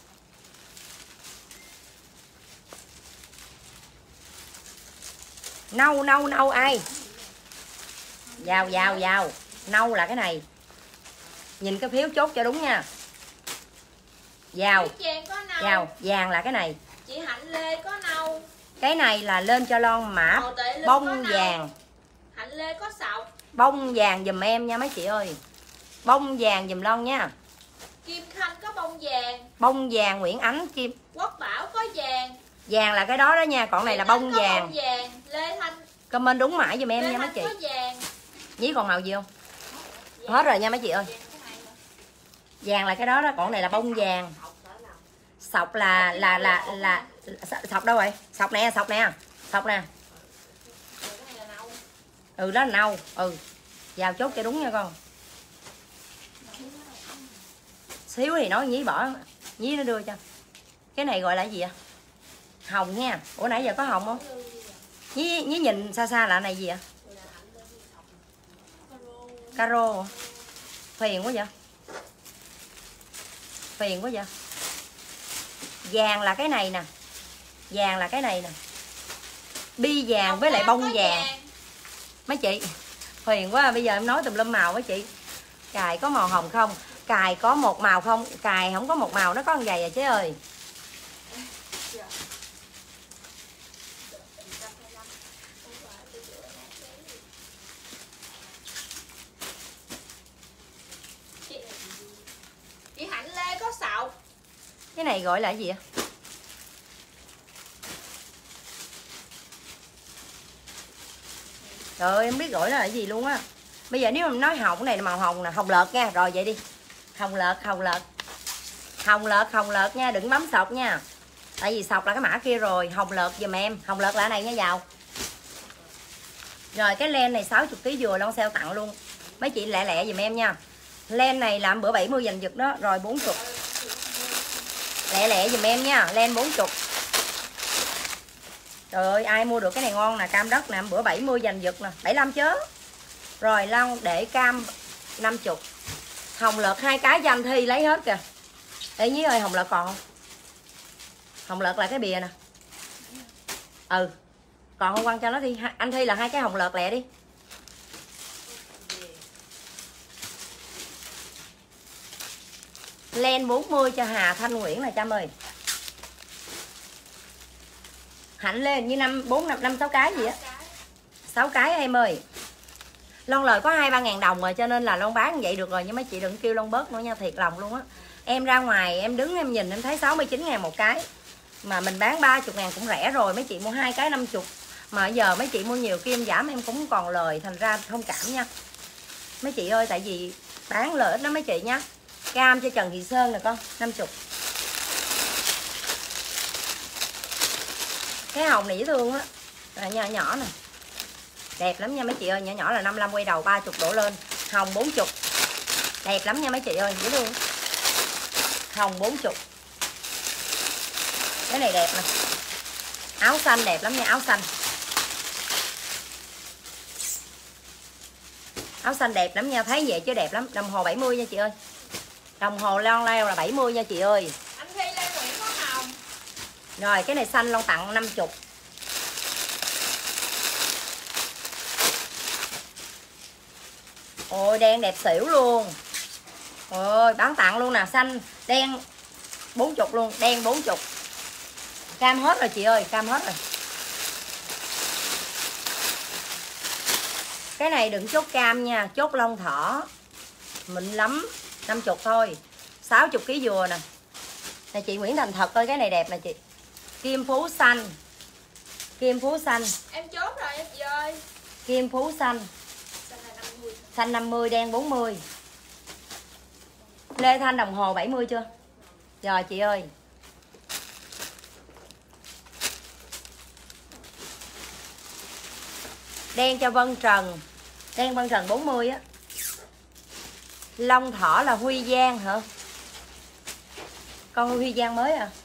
Nâu ai? Vào. Nâu là cái này. Nhìn cái phiếu chốt cho đúng nha. Vào. Vàng là cái này. Chị Hạnh Lê có nâu. Cái này là lên cho lon mã bông vàng. Hạnh Lê có sọc. Bông vàng dùm em nha mấy chị ơi. Bông vàng dùm lon nha. Kim Khanh có bông vàng. Bông vàng Nguyễn Ánh Kim. Quốc Bảo có vàng. Vàng là cái đó đó nha, còn này là bông vàng. Bông vàng. Lê Thanh. Comment đúng mã dùm em Lê nha mấy Thanh chị. có vàng. Nhí còn màu gì không? Hết rồi nha mấy chị ơi. Vàng là cái đó đó, còn này là bông vàng. Sọc là sọc đâu rồi? Sọc nè. Ừ đó là nâu. Vào chốt cho đúng nha con. Xíu thì nói Nhí bỏ, Nhí nó đưa cho. Cái này gọi là gì ạ? Hồng nha. Ủa nãy giờ có hồng không? Nhí nhìn xa là này gì ạ? Caro. Phiền quá vậy. Vàng là cái này nè. Bi vàng với lại bông vàng. Mấy chị phiền quá, bây giờ em nói tùm lum màu mấy chị. Cài có màu hồng không? Cài có một màu không? Cài không có một màu, nó có con giày à chế ơi. Chị Hạnh Lê có sọc. Cái này gọi là gì ạ? Trời ơi, em biết gọi nó là gì luôn á. Bây giờ nếu mà nói hồng, cái này là màu hồng nè, hồng lợt nha. Rồi vậy đi. Hồng lợt nha, đừng bấm sọc nha. Tại vì sọc là cái mã kia rồi. Hồng lợt giùm em. Hồng lợt là cái này nha vào. Rồi cái len này 60 kg vừa lon sale tặng luôn. Mấy chị lẹ giùm em nha. Len này làm bữa 70 dành giật đó. Rồi 40. Lẹ giùm em nha. Len 40. Trời ơi, ai mua được cái này ngon nè, cam đất nè, bữa 70 dành giật nè, 75 chớ. Rồi lon để cam 50. Hồng lợt 2 cái cho anh Thi lấy hết kìa. Ê Nhí ơi, hồng lợt còn không? Hồng lợt là cái bìa nè. Còn không quăng cho nó Thi. Anh Thi là 2 cái hồng lợt lẹ đi. Len 40 cho Hà Thanh Nguyễn nè Trâm ơi. Hạnh lên như 5 6 cái gì á. 6 cái em ơi. Lon lời có 2-3 ngàn đồng rồi, cho nên là Lon bán như vậy được rồi. Nhưng mấy chị đừng kêu Lon bớt nữa nha, thiệt lòng luôn á. Em ra ngoài em đứng em nhìn em thấy 69 ngàn một cái, mà mình bán 30 ngàn cũng rẻ rồi. Mấy chị mua 2 cái 50, mà giờ mấy chị mua nhiều kia em giảm em cũng còn lời, thành ra thông cảm nha mấy chị ơi, tại vì bán lợi ích đó mấy chị nhá. Cam cho Trần Thị Sơn nè con, 50. Cái hồng này dễ thương á, nhỏ nhỏ nè, đẹp lắm nha mấy chị ơi. Nhỏ nhỏ là 55 quay đầu 30 đổ lên. Hồng 40, đẹp lắm nha mấy chị ơi, dễ thương. Hồng 40, cái này đẹp nè. Áo xanh đẹp lắm nha, áo xanh. Áo xanh đẹp lắm nha, thấy vậy chứ đẹp lắm. Đồng hồ 70 nha chị ơi. Đồng hồ lon leo là 70 nha chị ơi. Anh Thi Lê Nguyễn có hồng. Rồi cái này xanh Lon tặng 50. Ôi đen đẹp xỉu luôn. Ôi bán tặng luôn nè, xanh đen 40 luôn, đen 40. Cam hết rồi chị ơi, cam hết rồi. Cái này đừng chốt cam nha, chốt lông thỏ. Mịn lắm, 50 thôi. 60 kg dừa nè. Nè chị Nguyễn Thành Thật ơi, cái này đẹp nè chị. Kim Phú xanh. Kim Phú xanh. Em chốt rồi em chị ơi. Kim Phú xanh. Xanh 50, đen 40. Lê Thanh đồng hồ 70 chưa? Rồi chị ơi. Đen cho Vân Trần. Đen Vân Trần 40 á. Long thỏ là Huy Giang hả? Con Huy Giang mới à?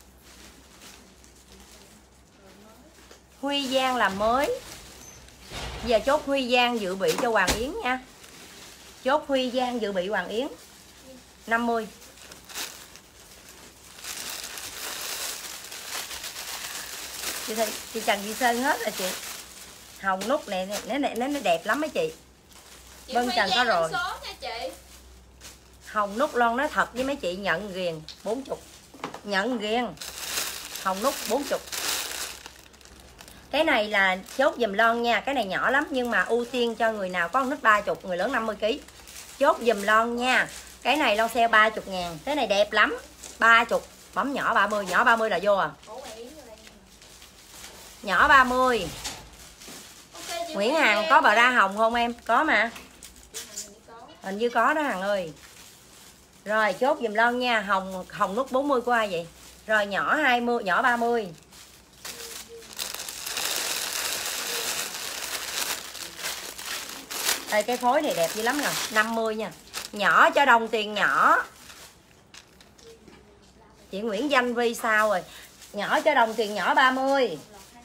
Huy Giang là mới. Giờ chốt Huy Giang dự bị cho Hoàng Yến nha. Chốt Huy Giang dự bị Hoàng Yến 50. Chị Trần Thị Sơn hết rồi chị. Hồng nút này nó đẹp lắm mấy chị. Vân Trần có rồi. Số nha chị. Hồng nút lon nói thật với mấy chị, nhận ghiền 40. Nhận ghiền. Hồng nút 40. Cái này là chốt dùm lon nha. Cái này nhỏ lắm nhưng mà ưu tiên cho người nào có con nít 30, người lớn 50 kg. Chốt dùm lon nha. Cái này lon sale 30 ngàn. Cái này đẹp lắm 30. Bấm nhỏ 30. Nhỏ 30 là vô à. Nhỏ 30. Nguyễn Hằng có bà ra hồng không em? Có mà. Hình như có đó Hằng ơi. Rồi chốt dùm lon nha. Hồng nút 40 của ai vậy? Rồi nhỏ 20, nhỏ 30. Đây cái phối này đẹp dữ lắm nè, 50 nha. Nhỏ cho đồng tiền nhỏ. Chị Nguyễn Danh Vi sao rồi? Nhỏ cho đồng tiền nhỏ 30.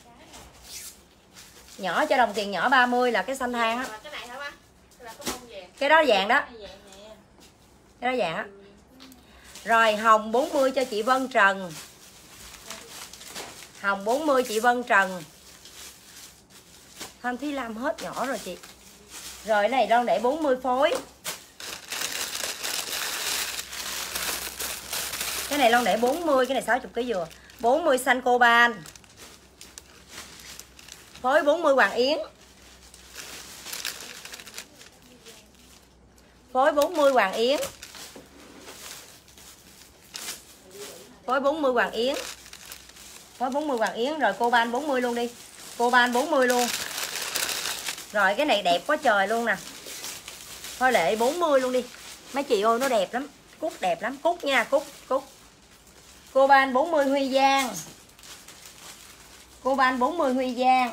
Nhỏ cho đồng tiền nhỏ 30 là cái xanh than á. Cái đó vàng đó. Cái đó vàng á. Rồi hồng 40 cho chị Vân Trần. Hồng 40 chị Vân Trần. Thanh Thúy Lam hết nhỏ rồi chị. Rồi cái này Lon để 40 phối. Cái này Lon để 40, cái này 60 kg dừa. 40 xanh coban. Phối 40 Hoàng Yến. Phối 40 Hoàng Yến. Phối 40 Hoàng Yến. Phối 40 Hoàng Yến. Rồi coban 40 luôn đi. Coban 40 luôn. Rồi cái này đẹp quá trời luôn nè. Thôi lệ 40 luôn đi. Mấy chị ơi nó đẹp lắm. Cúc đẹp lắm. Cúc nha. Cúc. Coban 40 Huy Giang. Coban 40 Huy Giang.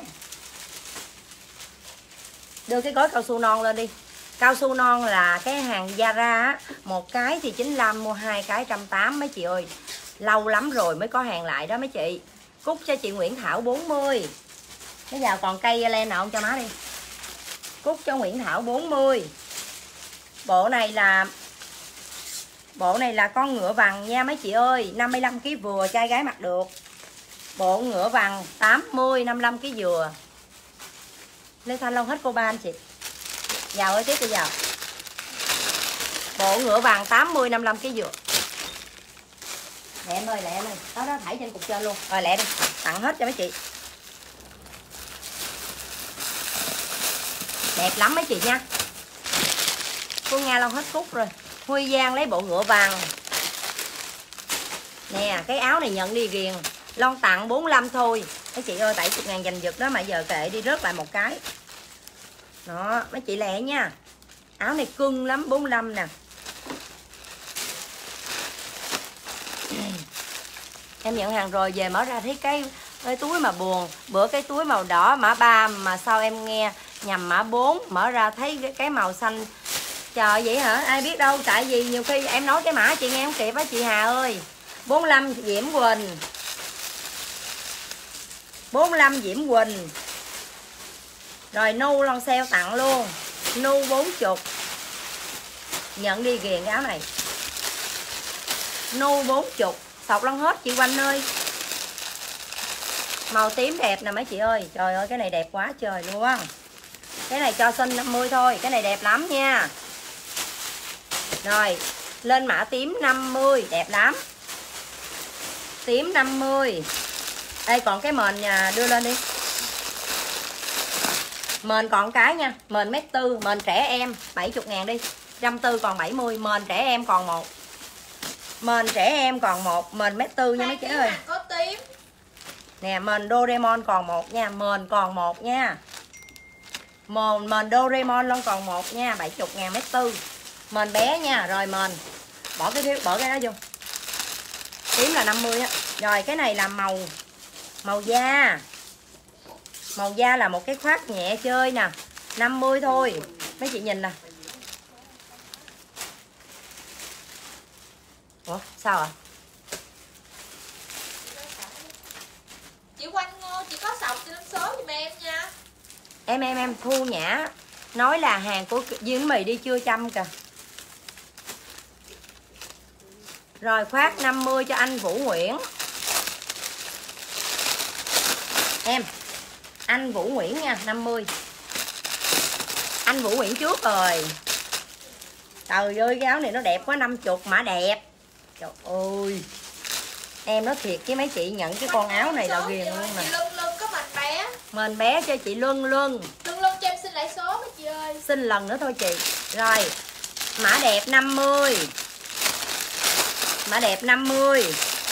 Đưa cái gói cao su non lên đi. Cao su non là cái hàng Zara á. Một cái thì 95, mua 2 cái 180 mấy chị ơi. Lâu lắm rồi mới có hàng lại đó mấy chị. Cúc cho chị Nguyễn Thảo 40. Bây giờ còn cây len nào không cho má đi. Cúc cho Nguyễn Thảo 40. Bộ này là con ngựa vàng nha mấy chị ơi. 55 kg vừa, trai gái mặc được. Bộ ngựa vàng 80, 55 kg vừa. Lê Thanh Long hết coban chị. Giàu ơi tiếp tôi giàu. Bộ ngựa vàng 80, 55 kg vừa. Lẹ em ơi, lẹ em ơi. Đó thảy trên cục trên luôn. Rồi lẹ đi, tặng hết cho mấy chị. Đẹp lắm mấy chị nha. Phương Nga Long hết cúc rồi. Huy Giang lấy bộ ngựa vàng. Nè, cái áo này nhận đi riêng. Lon tặng 45 thôi. Mấy chị ơi, 70.000 giành giật đó mà giờ kệ đi rớt lại một cái. Đó, mấy chị lẹ nha. Áo này cưng lắm, 45 nè. Em nhận hàng rồi về mở ra thấy cái túi mà buồn. Bữa cái túi màu đỏ mã 3 mà sao em nghe nhầm mã 4, mở ra thấy cái màu xanh. Trời vậy hả? Ai biết đâu, tại vì nhiều khi em nói cái mã chị nghe không kịp á chị Hà ơi. 45 Diễm Quỳnh. 45 Diễm Quỳnh. Rồi nu lon sale tặng luôn. Nu 40. Nhận đi ghiền cái áo này. Nu 40. Sọc lon hết chị Quanh ơi. Màu tím đẹp nè mấy chị ơi. Trời ơi cái này đẹp quá trời luôn á. Cái này cho xinh 50 thôi. Cái này đẹp lắm nha. Rồi lên mã tím 50. Đẹp lắm. Tím 50. Đây còn cái mền nha, đưa lên đi. Mền còn cái nha. Mền 1m4. Mền trẻ em 70.000 đi. 140 còn 70. Mền trẻ em còn 1. Mền trẻ em còn 1. Mền 1m4 nha mấy chị ơi. Có tím. Nè mền Doraemon còn 1 nha. Mền còn 1 nha. Mền Doraemon luôn còn 1 nha. 70.000 1m4. Mền bé nha. Rồi mền bỏ cái đó vô. Tím là 50 á. Rồi cái này là màu da. Màu da là một cái khoác nhẹ chơi nè. 50 thôi. Mấy chị nhìn nè. Ủa sao ạ? Chị Quanh Ngô, chị có sọc cho 5 số giùm em nha. Em Thu Nhã nói là hàng của Duyên Mì đi chưa chăm kìa. Rồi khoác 50 cho anh Vũ Nguyễn. Em anh Vũ Nguyễn nha, 50. Anh Vũ Nguyễn trước rồi. Trời ơi cái áo này nó đẹp quá, 50 mã đẹp. Trời ơi. Em nói thiệt với mấy chị, nhận cái con áo này là ghiền luôn nè. Chị Lưng có mền bé. Mền bé cho chị Lưng. Lưng cho em xin lại số mấy chị ơi. Xin lần nữa thôi chị. Rồi mã đẹp 50. Mã đẹp 50.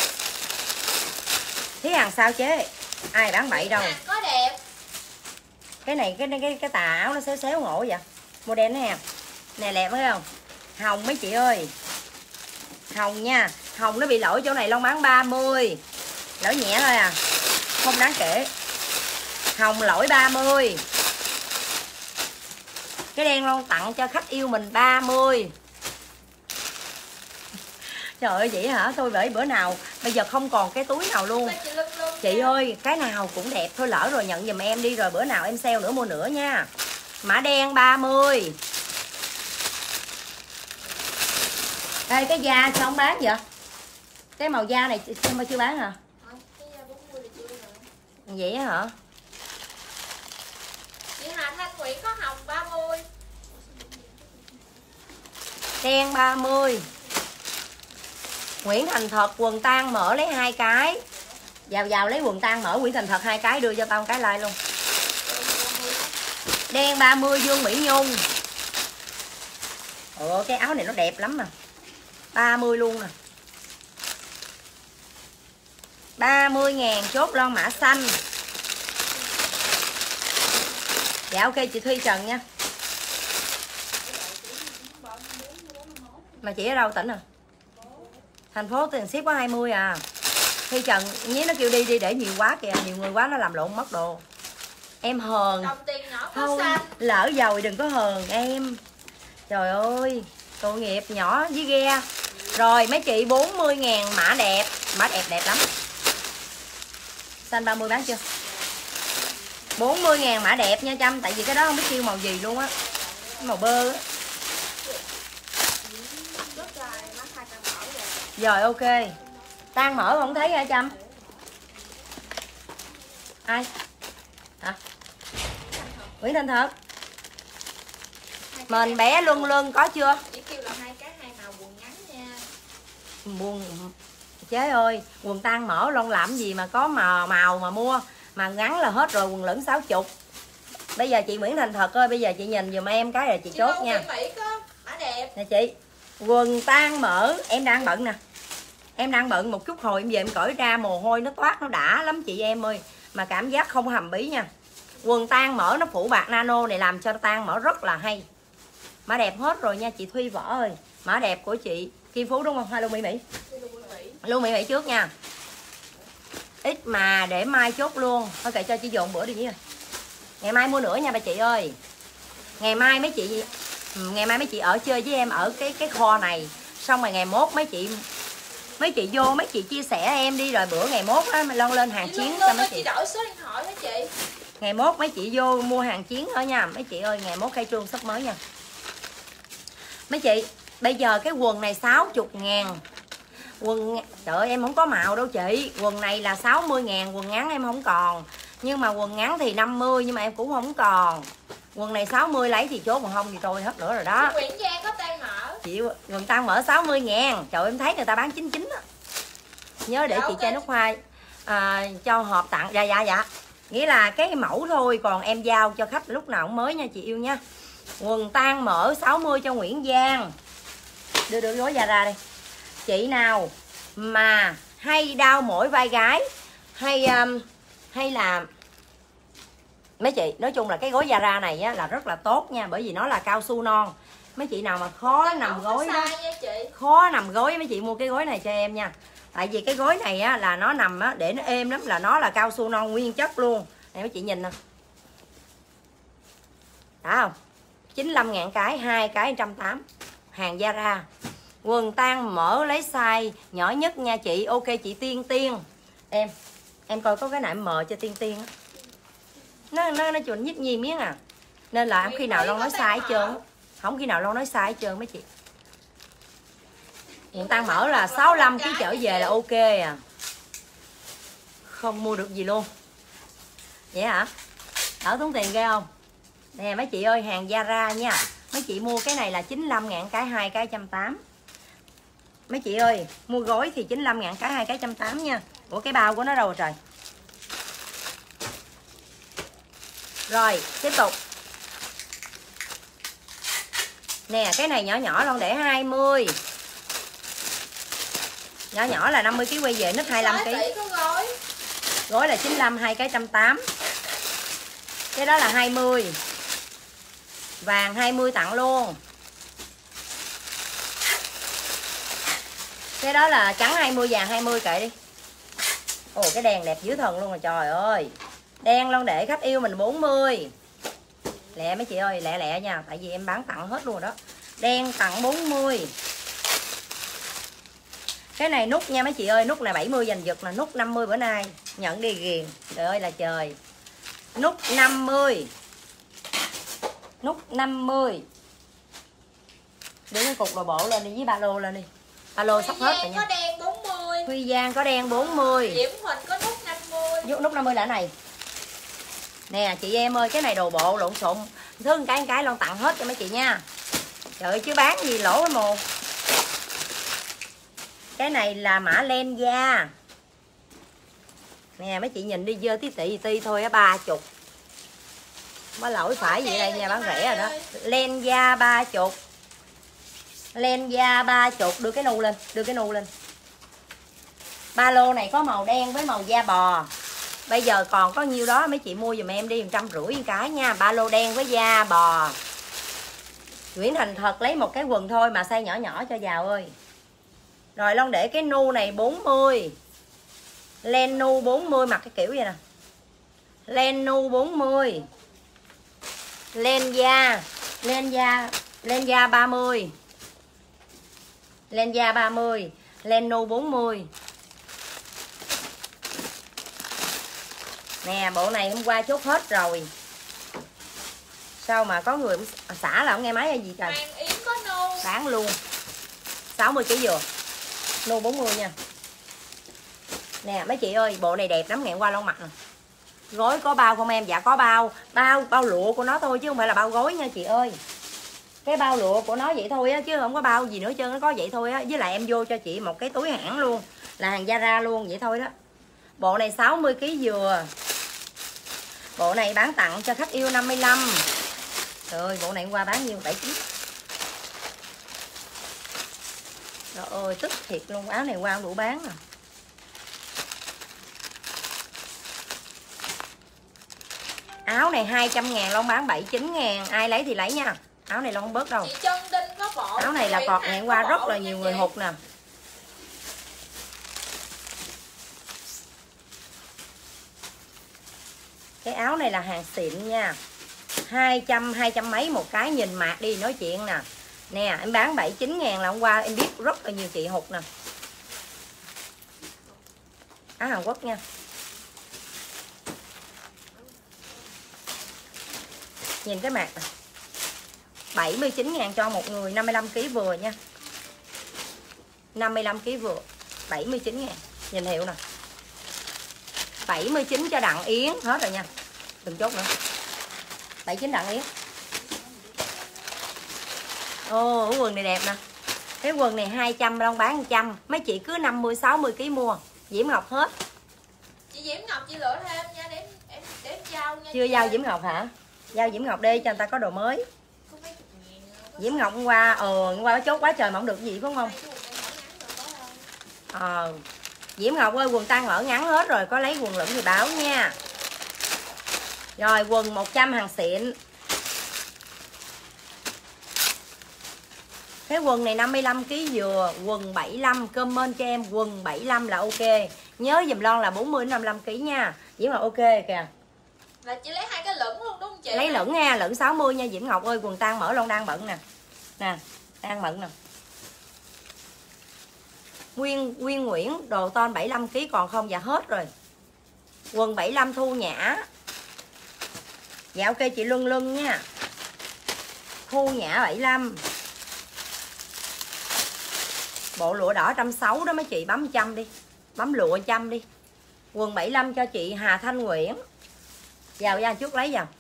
Thấy hàng sao chế? Ai bán bậy đâu. Hàng có đẹp. Cái này cái tà áo nó xéo xéo ngộ vậy. Model nè. Nè đẹp phải không? Hồng mấy chị ơi. Hồng nha. Hồng nó bị lỗi chỗ này, Long bán 30. Lỗi nhẹ thôi à. Không đáng kể. Hồng lỗi 30. Cái đen Long tặng cho khách yêu mình 30. Trời ơi vậy hả? Thôi bởi bữa nào bây giờ không còn cái túi nào luôn. Chị ơi cái nào cũng đẹp thôi, lỡ rồi nhận giùm em đi, rồi bữa nào em sale nữa mua nữa nha. Mã đen 30. Đây cái da sao không bán vậy? Cái màu da này em chưa bán hả? Vậy hả? Chị Hà Thanh Nguyễn có hồng 30. Đen 30. Nguyễn Thành Thật quần tan mở lấy 2 cái. Vào lấy quần tan mở Nguyễn Thành Thật 2 cái, đưa cho tao một cái like luôn. Đen 30 Dương Mỹ Nhung. Ồ cái áo này nó đẹp lắm nè. 30 luôn nè. 30.000 chốt lon mã xanh. Dạ ok chị Thuy Trần nha. Mà chị ở đâu tỉnh à? Thành phố tiền ship có 20 à. Thuy Trần nhé, nó kêu đi để nhiều quá kìa, nhiều người quá nó làm lộn mất đồ. Em hờn. Đồng tiền nhỏ có Không, xanh. lỡ giàu đừng có hờn em. Trời ơi, tội nghiệp nhỏ với ghe. Rồi mấy chị 40.000 mã đẹp. Mã đẹp lắm. Xanh 30 bán chưa? 40.000 mã đẹp nha Trâm. Tại vì cái đó không biết kêu màu gì luôn á. Màu bơ á. Rồi ok. Tan mở không thấy hả Trâm? Ai? Hả? Nguyễn Thành Thật. Mền bé luân có chưa? Chỉ kêu là 2 cái 2 màu quần ngắn nha. Quần chế ơi, quần tan mở lon làm gì mà có màu mà mua. Mà ngắn là hết rồi, quần lửng 60. Bây giờ chị Nguyễn Thành Thật ơi, bây giờ chị nhìn giùm em cái rồi chị chốt nha. Mỹ có mã đẹp Nè chị, quần tan mở, em đang bận nè. Em đang bận một chút hồi em về em cởi ra mồ hôi nó toát nó đã lắm chị em ơi. Mà cảm giác không hầm bí nha. Quần tan mở nó phủ bạc nano này làm cho tan mở rất là hay. Mã đẹp hết rồi nha chị Thuy Võ ơi. Mã đẹp của chị Kim Phú đúng không? Hay Lưu Mỹ Mỹ? Lưu Mỹ Mỹ trước nha. Ít mà để mai chốt luôn. Thôi kệ cho chị dồn bữa đi nhé. Ngày mai mua nữa nha bà chị ơi. Ngày mai mấy chị ở chơi với em ở cái kho này. Xong rồi ngày mốt mấy chị vô mấy chị chia sẻ em đi, rồi bữa ngày mốt á lon lên hàng chiến cho mấy chị. đổi số điện thoại hả chị? Ngày mốt mấy chị vô mua hàng chiến nữa nha mấy chị ơi, ngày mốt khai trương sắp mới nha. Mấy chị, bây giờ cái quần này 60.000. Quần trời ơi, em không có màu đâu chị. Quần này là 60.000, quần ngắn em không còn. Nhưng mà quần ngắn thì 50 nhưng mà em cũng không còn. Quần này 60 lấy thì chốt, còn không thì tôi hết nữa rồi đó. Nguyễn Giang có tan mở. Chị quần tan mở 60.000. Trời em thấy người ta bán 99 á. Nhớ để chị chai nước hoa cho hộp tặng. Dạ. Nghĩa là cái mẫu thôi, còn em giao cho khách lúc nào cũng mới nha chị yêu nha. Quần tan mở 60 cho Nguyễn Giang. Đưa gối ra đây. Chị nào mà hay đau mỏi vai gái hay là mấy chị, nói chung là cái gối Zara này á, là rất là tốt nha, bởi vì nó là cao su non. Mấy chị nào mà khó nằm gối đó, khó nằm gối mấy chị mua cái gối này cho em nha. Tại vì cái gối này á, là nó nằm á, để nó êm lắm, là nó là cao su non nguyên chất luôn. Này mấy chị nhìn nè, đã không? 95.000 cái, 2 cái 180. Hàng Zara. Quần tan mở lấy size nhỏ nhất nha chị. Ok chị Tiên. Em coi có cái nào mờ cho Tiên á. Nó chuẩn nhất nhi miếng à. Nên là không khi nào Long nói sai hết trơn. Không khi nào Long nói sai hết trơn mấy chị. Quần tan mở là 65 kg trở về là ok à. Không mua được gì luôn. Vậy hả? Đỡ tốn tiền ghê không? Nè mấy chị ơi, hàng Zara nha. Mấy chị mua cái này là 95.000 cái, 2 cái 180. Mấy chị ơi, mua gói thì 95.000 cái, 2 cái 180 nha. Ủa cái bao của nó đâu rồi trời. Rồi, tiếp tục. Nè, cái này nhỏ Long để 20. Nhỏ là 50 kg quay về, nít 25 kg. Gói là 95, 2 cái 180. Cái đó là 20. Vàng 20 tặng luôn. Cái đó là trắng 20, vàng 20 kệ đi. Ồ cái đèn đẹp dữ thần luôn rồi trời ơi. Đen Long để khách yêu mình 40. Lẹ mấy chị ơi, lẹ nha, tại vì em bán tặng hết luôn đó. Đen tặng 40. Cái này nút nha mấy chị ơi, nút này 70 giành giật là nút 50 bữa nay. Nhận đi ghiền. Trời ơi là trời. Nút 50. Nút 50. Đưa cái cục đồ bộ lên đi với ba lô lên đi. Ba lô sắp hết rồi nha. Có đen 40. Huy Giang có đen 40. Diễm Huỳnh có nút 50. Nút 50 là này. Nè chị em ơi, cái này đồ bộ lộn xộn. Thứ cái Long tặng hết cho mấy chị nha. Trời ơi chứ bán gì lỗ cái mồ. Cái này là mã len da. Nè mấy chị nhìn đi, dơ tí thôi á, 30. Má lỗi phải gì đây nha, bán rẻ rồi đó. Len da 30. Len da 30. Đưa cái nu lên. Ba lô này có màu đen với màu da bò. Bây giờ còn có nhiêu đó mấy chị mua giùm em đi, 150 cái nha. Ba lô đen với da bò. Nguyễn Thành Thật lấy một cái quần thôi mà size nhỏ cho giàu ơi. Rồi Long để cái nu này 40. Len nu 40 mặc cái kiểu vậy nè. Len nu 40. Len da 30. Len da 30. Len nu 40. Nè bộ này hôm qua chốt hết rồi. Sao mà có người xả là không nghe máy hay gì trời. Hoàng Yến có nu. Bán luôn 60 kg vừa. Nu 40 nha. Nè mấy chị ơi, bộ này đẹp lắm, ngày hôm qua Long mặc nè. Gối có bao không em? Dạ có bao. Bao lụa của nó thôi chứ không phải là bao gối nha chị ơi. Cái bao lụa của nó vậy thôi á, chứ không có bao gì nữa trơn, nó có vậy thôi á. Với lại em vô cho chị một cái túi hãng luôn, là hàng Zara luôn vậy thôi đó. Bộ này 60 kg vừa. Bộ này bán tặng cho khách yêu 55. Trời ơi, bộ này hôm qua bán nhiêu? 79. Trời ơi, tức thiệt luôn. Áo này qua không đủ bán à. Áo này 200.000, Long bán 79.000. Ai lấy thì lấy nha. Áo này Long không bớt đâu. Chị Trân Đinh có bộ. Áo này là cọt ngày qua rất là nhiều người hụt nè. Cái áo này là hàng xịn nha. 200 mấy một cái, nhìn mạc đi nói chuyện nè. Nè, em bán 79.000 là hôm qua em biết rất là nhiều chị hụt nè. Áo Hàn Quốc nha. Nhìn cái mạc nè. 79.000 cho một người 55kg vừa nha. 55kg vừa 79.000. Nhìn hiệu nè. 79 cho Đặng Yến. Hết rồi nha. Đừng chốt nữa. 79 Đặng Yến. Ồ, cái quần này đẹp nè. Cái quần này 200, Long bán 100. Mấy chị cứ 50, 60kg mua. Diễm Ngọc hết. Chị Diễm Ngọc chị lựa thêm nha, để em giao nha. Chưa giao Diễm Ngọc hả? Giao Diễm Ngọc đi cho người ta có đồ mới. Diễm Ngọc hôm qua nó chốt quá trời mà không được gì phải không? Diễm Ngọc ơi, quần tăng mở ngắn hết rồi, có lấy quần lửng thì báo nha. Rồi quần 100 hàng xịn. Cái quần này 55kg vừa, quần 75, comment cho em quần 75 là ok. Nhớ dùm Lon là 40 đến 55kg nha. Diễm Ngọc ok kìa. Là chị lấy 2 cái lửng luôn đúng không chị? Lấy lửng nha, lửng 60 nha Diễm Ngọc ơi, quần tăng mở Lon đang bận nè. Nè, đang bận nè. Nguyên Nguyễn đồ ton 75kg còn không? Dạ hết rồi. Quần 75 Thu Nhã. Dạ ok chị Luân nha. Thu Nhã 75. Bộ lụa đỏ 160 đó mấy chị, bấm 100 đi. Bấm lụa 100 đi. Quần 75 cho chị Hà Thanh Nguyễn. Vào ra chút lấy vào.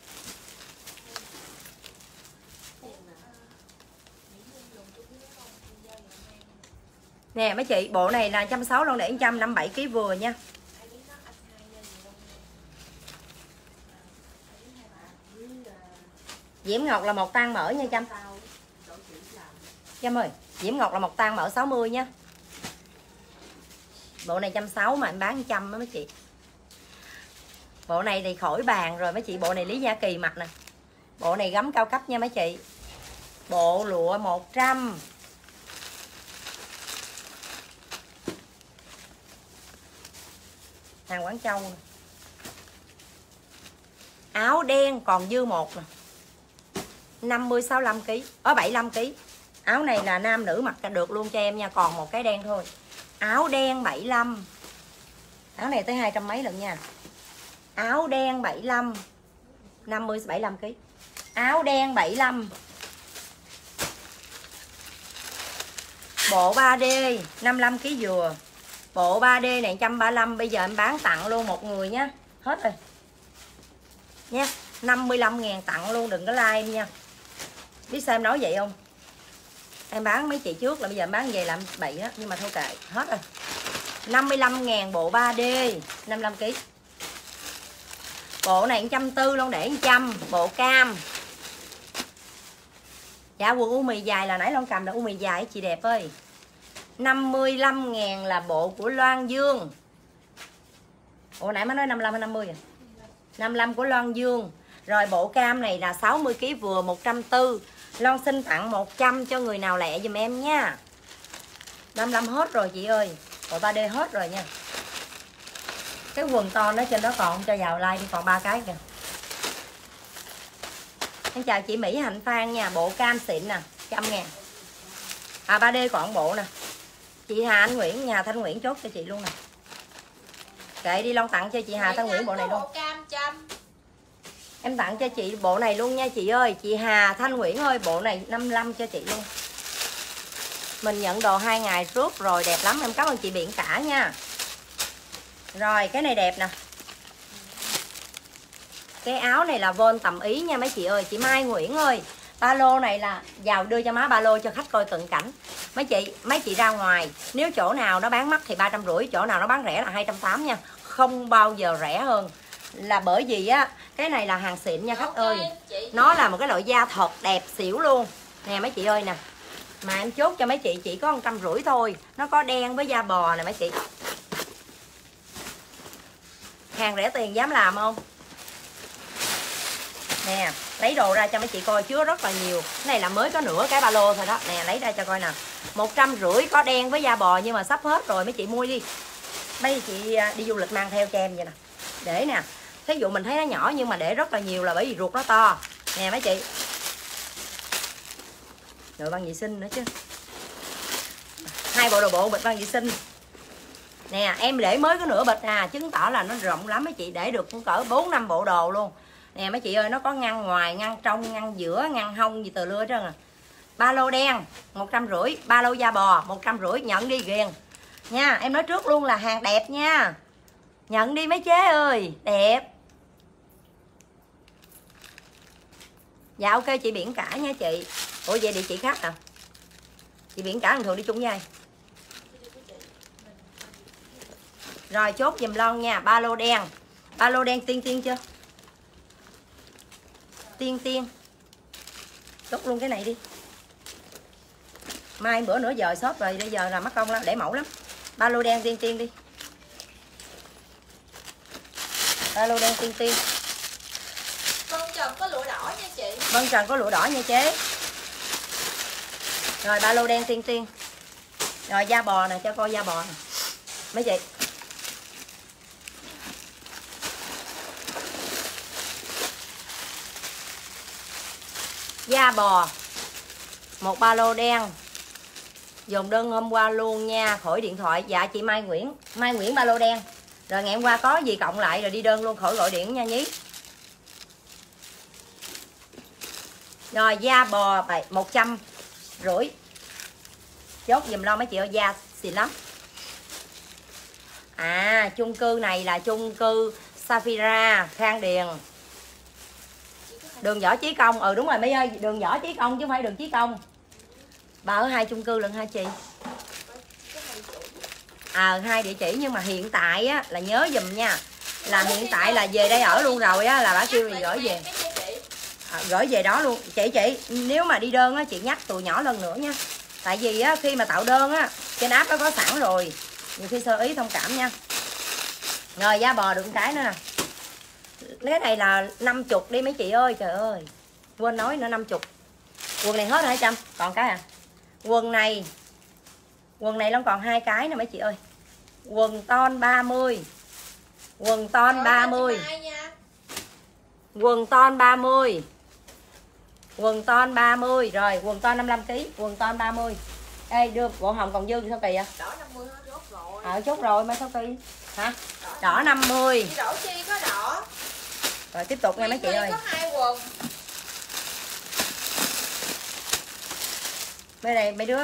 Nè mấy chị, bộ này là 160 luôn để 157kg vừa nha. Diễm Ngọc là một tăng mở nha Trâm. Trâm ơi, Diễm Ngọc là một tăng mở 60 nha. Bộ này 160 mà em bán 100 đó mấy chị. Bộ này thì khỏi bàn rồi mấy chị, bộ này Lý Gia Kỳ mặc nè. Bộ này gấm cao cấp nha mấy chị. Bộ lụa 100. Hàng Quảng Châu nè. Áo đen còn dư một nè. 50 65kg, 75kg. Áo này là nam nữ mặc được luôn cho em nha, còn một cái đen thôi. Áo đen 75. Áo này tới 200 mấy lần nha. Áo đen 75. 50 75kg. Áo đen 75. Bộ 3D 55kg vừa. Bộ 3D này 135, bây giờ em bán tặng luôn một người nhé. Hết rồi. Nha, 55.000 tặng luôn, đừng có like em nha. Biết sao em nói vậy không? Em bán mấy chị trước là bây giờ em bán về làm bậy đó, nhưng mà thôi kệ, hết rồi. 55.000 bộ 3D 55kg. Bộ này 140 luôn để 100, bộ cam. Dạ quần u mì dài là nãy Long cầm là u mì dài chị đẹp ơi. 55.000 là bộ của Loan Dương. Ủa nãy mới nói 55 hay 50 à? 55 của Loan Dương. Rồi bộ cam này là 60kg vừa 140. Loan xin tặng 100 cho người nào lẹ giùm em nha. 55 hết rồi chị ơi. Bộ 3D hết rồi nha. Cái quần to nó trên đó còn cho vào like đi, còn 3 cái kìa. Em chào chị Mỹ Hạnh Phan nha. Bộ cam xịn nè, 100.000. 3D còn bộ nè. Chị Hà Anh Nguyễn, Hà Thanh Nguyễn chốt cho chị luôn nè. Kệ đi, Long tặng cho chị Hà Thanh Nguyễn bộ này luôn. Em tặng cho chị bộ này luôn nha chị ơi. Chị Hà Thanh Nguyễn ơi, bộ này 55 cho chị luôn. Mình nhận đồ 2 ngày trước rồi, đẹp lắm. Em cảm ơn chị Biện Cả nha. Rồi cái này đẹp nè. Cái áo này là von tầm ý nha mấy chị ơi. Chị Mai Nguyễn ơi, ba lô này là vào đưa cho má ba lô cho khách coi cận cảnh. Mấy chị ra ngoài, nếu chỗ nào nó bán mắc thì 350, chỗ nào nó bán rẻ là 280 nha. Không bao giờ rẻ hơn. Là bởi vì á, Cái này là hàng xịn nha khách Ok, ơi. chị. Nó là một cái loại da thật đẹp xỉu luôn. Nè mấy chị ơi nè. Mà em chốt cho mấy chị chỉ có 150 thôi. Nó có đen với da bò nè mấy chị. Hàng rẻ tiền dám làm không? Nè, lấy đồ ra cho mấy chị coi, chứa rất là nhiều. Cái này là mới có nửa cái ba lô thôi đó. Nè, lấy ra cho coi nè. 150 có đen với da bò nhưng mà sắp hết rồi mấy chị mua đi. Mấy chị đi du lịch mang theo cho em vậy nè. Để nè. Thí dụ mình thấy nó nhỏ nhưng mà để rất là nhiều là bởi vì ruột nó to. Nè mấy chị. Rồi băng vệ sinh nữa chứ. 2 bộ đồ bộ bịch băng vệ sinh. Nè, em để mới có nửa bịch à, chứng tỏ là nó rộng lắm mấy chị, để được cũng cỡ 4-5 bộ đồ luôn. Nè mấy chị ơi, nó có ngăn ngoài, ngăn trong, ngăn giữa, ngăn hông gì từ lưa hết trơn à. Ba lô đen 150, ba lô da bò 150, nhận đi ghiền nha. Em nói trước luôn là hàng đẹp nha. Nhận đi mấy chế ơi, đẹp. Dạ ok chị Biển Cả nha chị. Ủa vậy địa chỉ khác à? Chị Biển Cả thường đi chung với ai? Rồi chốt giùm Lon nha. Ba lô đen. Ba lô đen tiên tiên chưa? Tiên tiên. Chốt luôn cái này đi. Mai bữa nữa giờ shop rồi, bây giờ là mắc công lắm, để mẫu lắm. Ba lô đen tiên tiên đi. Ba lô đen tiên tiên. Vân Trần có lụa đỏ nha chị. Vân Trần có lụa đỏ nha chế. Rồi ba lô đen tiên tiên. Rồi da bò nè, cho coi da bò nè mấy chị. Da bò. Một ba lô đen. Dùng đơn hôm qua luôn nha, khỏi điện thoại. Dạ chị Mai Nguyễn. Mai Nguyễn ba lô đen. Rồi ngày hôm qua có gì cộng lại rồi đi đơn luôn, khỏi gọi điện nha nhí. Rồi da bò 150. Chốt dùm Lo mấy chị ơi, da xịn lắm. À chung cư này là chung cư Safira Khang Điền, đường Võ Chí Công. Ừ đúng rồi mấy ơi, đường Võ Chí Công chứ không phải đường Chí Công. Bà ở 2 chung cư lần hả chị? À 2 địa chỉ, nhưng mà hiện tại á là nhớ dùm nha, là hiện tại là về đây ở luôn rồi á, là bà kêu thì gửi về. Gửi về đó luôn chị. Nếu mà đi đơn á chị nhắc tụi nhỏ lần nữa nha, tại vì á khi mà tạo đơn á trên app nó có sẵn rồi, nhiều khi sơ ý thông cảm nha. Rồi da bò được cái nữa nè. Cái này là 50 đi mấy chị ơi. Trời ơi quên nói nữa, 50. Quần này hết rồi hả Trâm? Còn cái à? Quần này nó còn 2 cái nè mấy chị ơi. Quần ton 30. Quần ton 30. Quần ton 30. Quần ton 30. Rồi quần ton 55kg. Quần ton 30. Ê đưa bộ hồng còn dư sao kỳ vậy? Đỏ 50 chốt rồi. Chốt rồi mấy sao kỳ? Hả? Đỏ 50. Chị Đỗ Chi có đỏ. Rồi tiếp tục nha mấy chị ơi. Có 2 quần. Bên này mấy đứa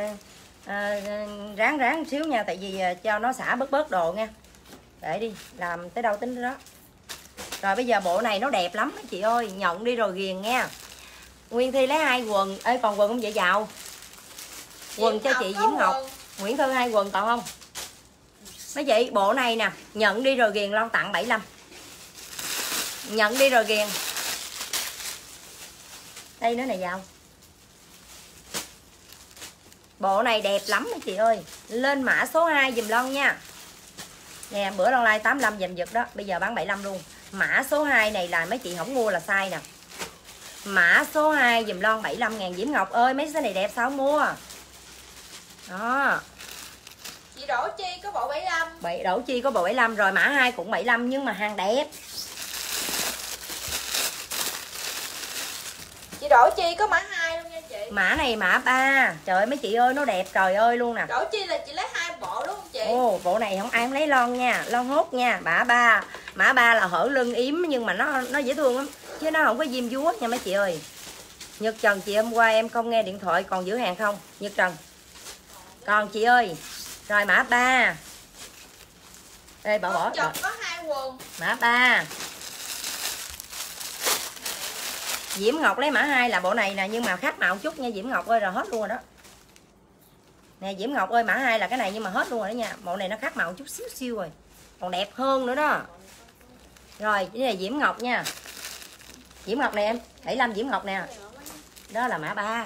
ráng xíu nha, tại vì cho nó xả bớt đồ nha. Để đi, làm tới đâu tính tới đó. Rồi bây giờ bộ này nó đẹp lắm mấy chị ơi, nhận đi rồi ghiền nha. Nguyên Thi lấy 2 quần. Ê còn quần không vậy giàu? Quần cho chị Diễm Ngọc. Nguyễn Thư 2 quần còn không? Mấy chị bộ này nè, nhận đi rồi ghiền, Lon tặng 75. Nhận đi rồi ghiền. Đây nữa này giàu. Bộ này đẹp lắm mấy chị ơi. Lên mã số 2 dùm Lon nha. Nè bữa Lon like 85 giành giật đó, bây giờ bán 75 luôn. Mã số 2 này là mấy chị không mua là sai nè. Mã số 2 dùm Lon 75.000. Diễm Ngọc ơi mấy cái này đẹp sao không mua? Đó. Chị Đỗ Chi có bộ 75. Đỗ Chi có bộ 75 rồi, mã 2 cũng 75 nhưng mà hàng đẹp. Chị Đỗ Chi có mã 2 luôn nha chị. Mã này mã 3. Trời ơi mấy chị ơi nó đẹp trời ơi luôn nè. Đỗ Chi là chị lấy 2 bộ đúng không chị? Ồ bộ này không ai không lấy Lon nha, Lon hốt nha. Mã 3. Mã 3 là hở lưng yếm nhưng mà nó dễ thương lắm, chứ nó không có diêm dúa nha mấy chị ơi. Nhật Trần chị hôm qua em không nghe điện thoại, còn giữ hàng không Nhật Trần? Còn chị ơi. Rồi mã 3. Ê bỏ Trần có 2 quần. Mã 3. Diễm Ngọc lấy mã 2 là bộ này nè, nhưng mà khác màu chút nha Diễm Ngọc ơi, rồi hết luôn rồi đó. Nè Diễm Ngọc ơi mã 2 là cái này nhưng mà hết luôn rồi đó nha. Bộ này nó khác màu chút xíu rồi, còn đẹp hơn nữa đó. Rồi cái này Diễm Ngọc nha. Diễm Ngọc này em 75 Diễm Ngọc nè, đó là mã 3.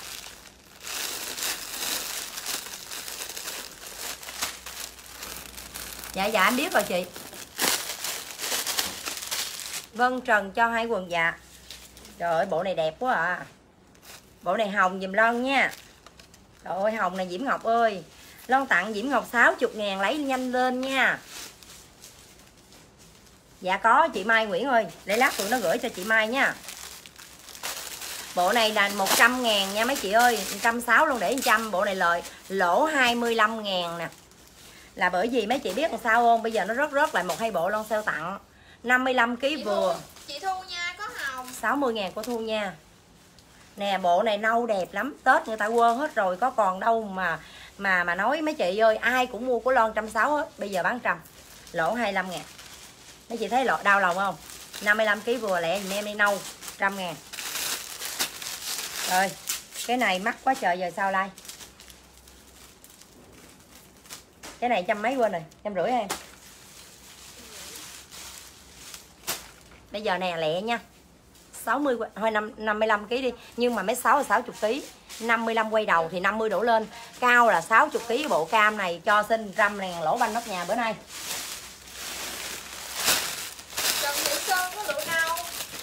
Dạ em biết rồi chị. Vân Trần cho 2 quần dạ. Trời ơi bộ này đẹp quá à. Bộ này hồng dùm Lon nha. Trời ơi hồng này Diễm Ngọc ơi. Lon tặng Diễm Ngọc 60.000 lấy nhanh lên nha. Dạ có chị Mai Nguyễn ơi, để lát tụi nó gửi cho chị Mai nha. Bộ này là 100.000 nha mấy chị ơi, 160 luôn để 100. Bộ này lỗ 25.000 nè. Là bởi vì mấy chị biết làm sao không? Bây giờ nó rớt lại 1-2 bộ Lon sale tặng 55kg vừa. Chị Thu nha, có hồng 60.000 của Thu nha. Nè bộ này nâu đẹp lắm, Tết người ta quên hết rồi, có còn đâu mà nói mấy chị ơi, ai cũng mua của Lon 160 hết, bây giờ bán 100, lỗ 25.000. Mấy chị thấy đau lòng không? 55kg vừa lẹ dùm em đi nâu 100.000. Rồi cái này mắc quá trời, giờ sao like? Cái này trăm mấy quên rồi, 150 em. Bây giờ nè lẹ nha, 60 thôi 55kg đi, nhưng mà mấy 6 là 60kg, 55 quay đầu thì 50 đổ lên, cao là 60kg. Bộ cam này cho xin 100.000 lỗ banh nóc nhà bữa nay. Trần Thị Sơn có lụa nâu.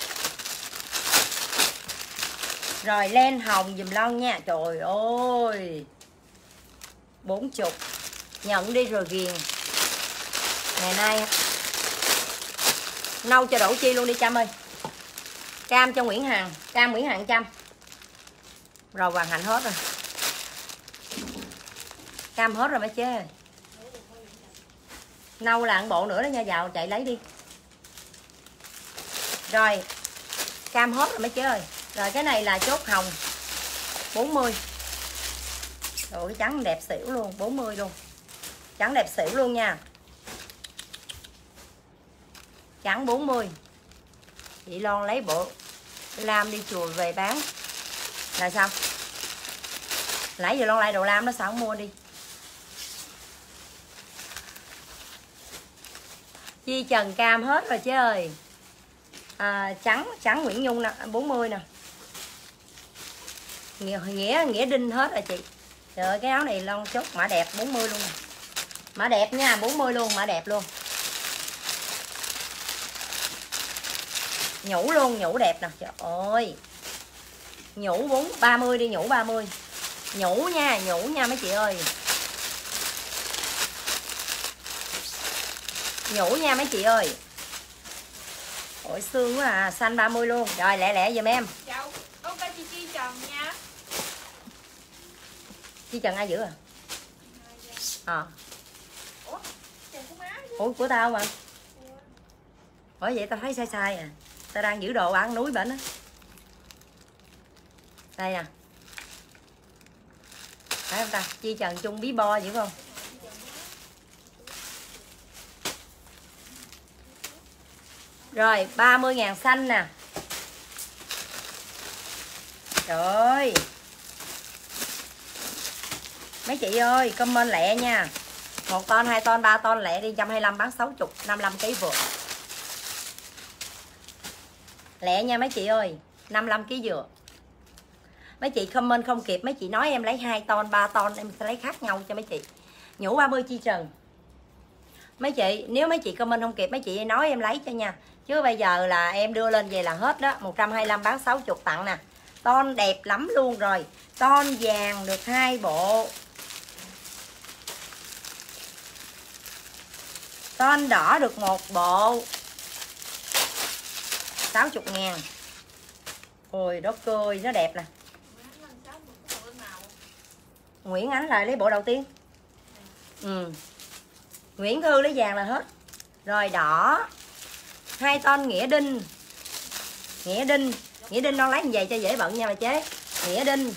Rồi len hồng dùm Lon nha. Trời ơi 40, nhận đi rồi ghiền. Ngày nay nâu cho đổ chi luôn đi Trâm ơi. Cam cho Nguyễn Hằng, cam Nguyễn Hằng 100. Rồi Hoàng Hạnh hết rồi. Cam hết rồi mấy chế. Nâu là một bộ nữa đó nha, vào chạy lấy đi. Rồi cam hết rồi mấy chế ơi. Rồi cái này là chốt hồng 40. Rồi cái trắng đẹp xỉu luôn, 40 luôn. Trắng đẹp xỉu luôn nha. Trắng 40. Chị Lon lấy bộ lam đi chùa về bán là sao? Nãy giờ Lon lại đồ lam nó sao không mua đi. Chi Trần cam hết rồi chứ ơi. Trắng Nguyễn Nhung nè, 40 nè. Nghĩa Đinh hết rồi chị. Trời ơi cái áo này Lon chốt mã đẹp 40 luôn. Mã đẹp nha, 40 luôn, mã đẹp luôn. Nhũ luôn, nhũ đẹp nè. Trời ơi. Nhũ 30 đi, nhũ 30. Nhũ nha mấy chị ơi. Nhũ nha mấy chị ơi. Ôi xương quá à, xanh 30 luôn. Rồi lẹ giùm em. Dạ, ok chị Chi Trần nha. Chi Trần ai giữ à? Ủa, Trần của má chứ. Ủa của tao mà. Ủa vậy tao thấy sai à. Tao đang giữ đồ ăn núi bệnh á. Đây nè. Phải không ta? Chi Trần chung bí bo dữ không? Rồi 30.000 xanh nè. Trời ơi. Mấy chị ơi comment lẹ nha. 1 ton, 2 ton, 3 ton lẹ đi, 125 bán 60, 55kg vừa. Lẹ nha mấy chị ơi, 55kg vừa. Mấy chị comment không kịp, mấy chị nói em lấy 2 ton, 3 ton em sẽ lấy khác nhau cho mấy chị. Nhũ 30 Chi Trần. Mấy chị, nếu mấy chị comment không kịp mấy chị nói em lấy cho nha. Chứ bây giờ là em đưa lên về là hết đó. 125 bán 60 tặng nè. Ton đẹp lắm luôn rồi. Ton vàng được 2 bộ. Ton đỏ được 1 bộ. 60.000. Ôi đất ơi, nó đẹp nè. Nguyễn Ánh lại lấy bộ đầu tiên. Nguyễn Thư lấy vàng là hết. Rồi đỏ 2 ton Nghĩa Đinh. Nghĩa Đinh nó lấy về cho dễ bận nha bà chế. Nghĩa Đinh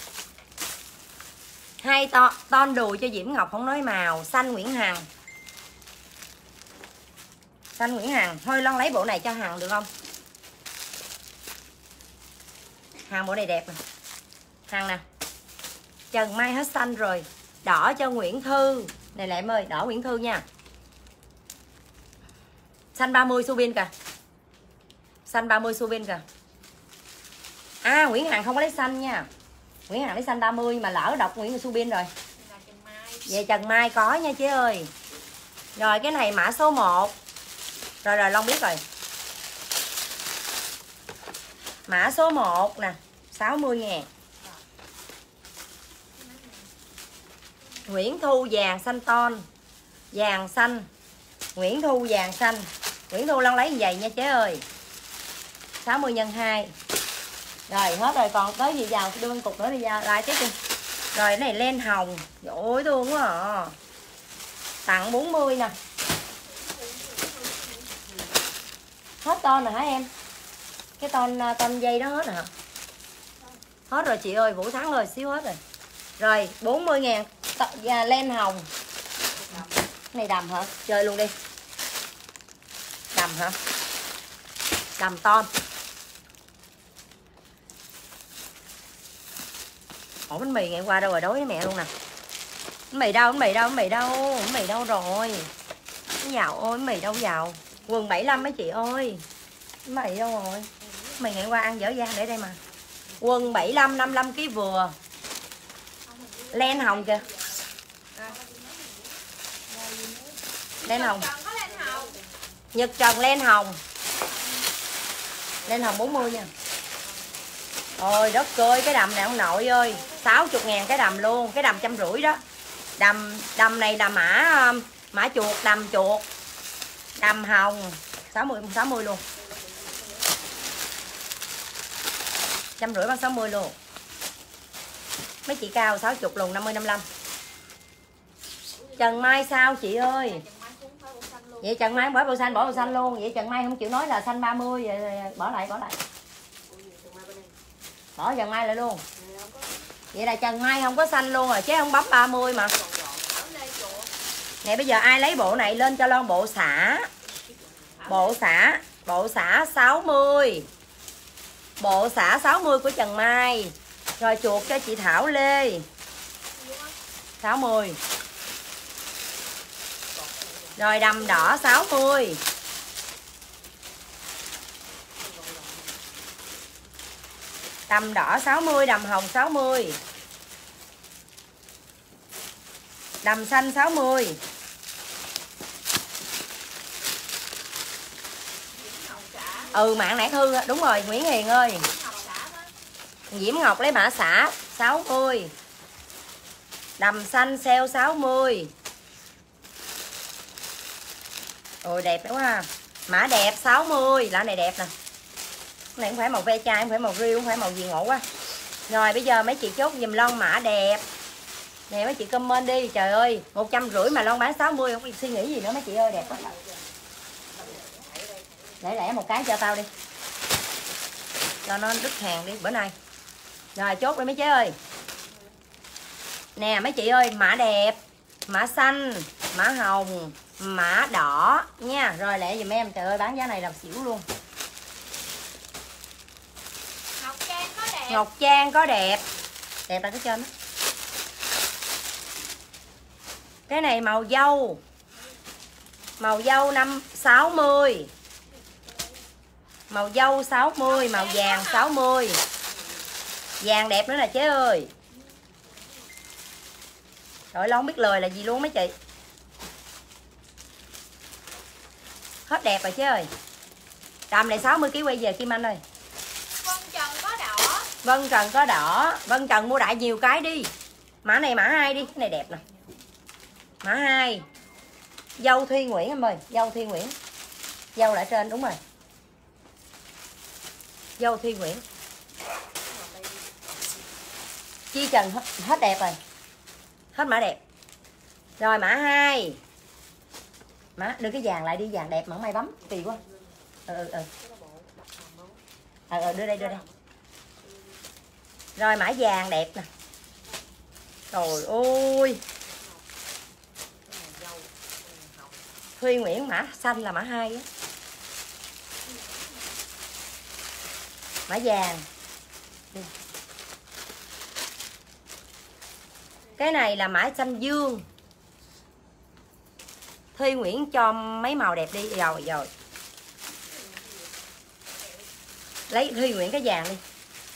2 ton đùi cho Diễm Ngọc không nói màu. Xanh Nguyễn Hằng. Xanh Nguyễn Hằng. Thôi Lon lấy bộ này cho Hằng được không? Hằng bộ này đẹp nè. Hằng nè. Trần Mai hết xanh rồi. Đỏ cho Nguyễn Thư. Này lại em ơi, đỏ Nguyễn Thư nha. Xanh 30 xu biên kìa. Xanh 30 xu biên kìa. À Nguyễn Hằng không có lấy xanh nha. Nguyễn Hằng lấy xanh 30 mà lỡ đọc Nguyễn Xu Biên rồi. Về Trần Mai có nha chế ơi. Rồi cái này mã số 1. Rồi Long biết rồi. Mã số 1 nè, 60.000. Nguyễn Thu vàng xanh ton. Vàng xanh. Nguyễn Thu vàng xanh. Nguyễn Thu Long lấy giày nha chế ơi. 60 x 2. Rồi hết rồi, còn tới gì vào đưa cục nữa đi ra lại tiếp đi. Rồi cái này len hồng. Ôi thương quá à. Tặng 40 nè. Hết ton rồi hả em? Cái ton dây đó hết rồi hả? Hết rồi chị ơi, Vũ Thắng ơi, xíu hết rồi. Rồi 40.000 len hồng. Cái này đầm hả? Chơi luôn đi. Đầm hả? Đầm ton. Ổ bánh mì ngày hôm qua đâu rồi, đói với mẹ luôn nè. Bánh mì đâu, bánh mì đâu, bánh mì đâu, bánh mì đâu rồi. Cái giàu ơi, bánh mì đâu giàu. Quần 75 mấy chị ơi. Bánh mì đâu rồi. Bánh mì ngày hôm qua ăn dở dang để đây mà. Quần 75, 55 kg vừa. Len hồng kìa. Len hồng. Nhật Trần len hồng. Len hồng 40 nha. Ôi đất ơi, cái đầm này ông nội ơi, 60.000 cái đầm luôn, cái đầm 150 đó. Đầm này là mã chuột, đầm chuột. Đầm hồng 60 luôn. 150 bằng 60 luôn. Mấy chị cao 60 luôn, 50 55. Trần Mai sao chị ơi? Vậy Trần Mai bỏ màu xanh luôn. Vậy Trần Mai không chịu nói là xanh 30, vậy bỏ lại. Bỏ Trần Mai lại luôn. Vậy là Trần Mai không có xanh luôn rồi, chứ không bấm 30 mà. Nè bây giờ ai lấy bộ này lên cho Lon bộ xả. Bộ xả 60. Bộ xả 60 của Trần Mai. Rồi chuột cho chị Thảo Lê. 60. Rồi đầm đỏ 60. Đầm đỏ 60, đầm hồng 60. Đầm xanh 60. Mạng nãy Thư, đúng rồi Nguyễn Hiền ơi. Diễm Ngọc lấy mã xả 60. Đầm xanh sale 60. Ôi đẹp quá ha. Mã đẹp 60, lá này đẹp nè. Cái này không phải màu ve chai, không phải màu riêu, không phải màu gì ngộ quá. Rồi bây giờ mấy chị chốt dùm Lon mã đẹp. Nè mấy chị comment đi, trời ơi, 150 mà Lon bán 60, không suy nghĩ gì nữa mấy chị ơi, đẹp quá. Để lẻ một cái cho tao đi. Cho nó đứt hàng đi bữa nay. Rồi chốt đi mấy chế ơi. Nè mấy chị ơi, mã đẹp, mã xanh, mã hồng, mã đỏ nha. Rồi lẹ dùm em, trời ơi bán giá này làm xỉu luôn. Ngọc Trang có đẹp. Đẹp là cái trên đó. Cái này màu dâu. Màu dâu 60. Màu dâu 60, màu vàng 60. Vàng đẹp nữa nè chế ơi. Trời ơi, không biết lời là gì luôn mấy chị. Hết đẹp rồi chế ơi. Đầm này 60 kg quay về Kim Anh ơi. Vân Trần có đỏ. Vân Trần có đỏ. Vân Trần mua đại nhiều cái đi. Mã này mã 2 đi. Cái này đẹp nè. Mã 2. Dâu Thuy Nguyễn em ơi. Dâu Thuy Nguyễn. Dâu lại trên đúng rồi. Dâu Thuy Nguyễn. Chi Trần hết đẹp rồi. Hết mã đẹp. Rồi mã 2. Má đưa cái vàng lại đi, vàng đẹp mà không ai bấm. Kỳ quá. Đưa đây. Rồi mã vàng đẹp nè. Trời ơi. Thuy Nguyễn mã xanh là mã 2 á. Mã vàng. Cái này là mã xanh dương. Thuy Nguyễn cho mấy màu đẹp đi. Rồi. Lấy Huy Nguyễn cái vàng đi.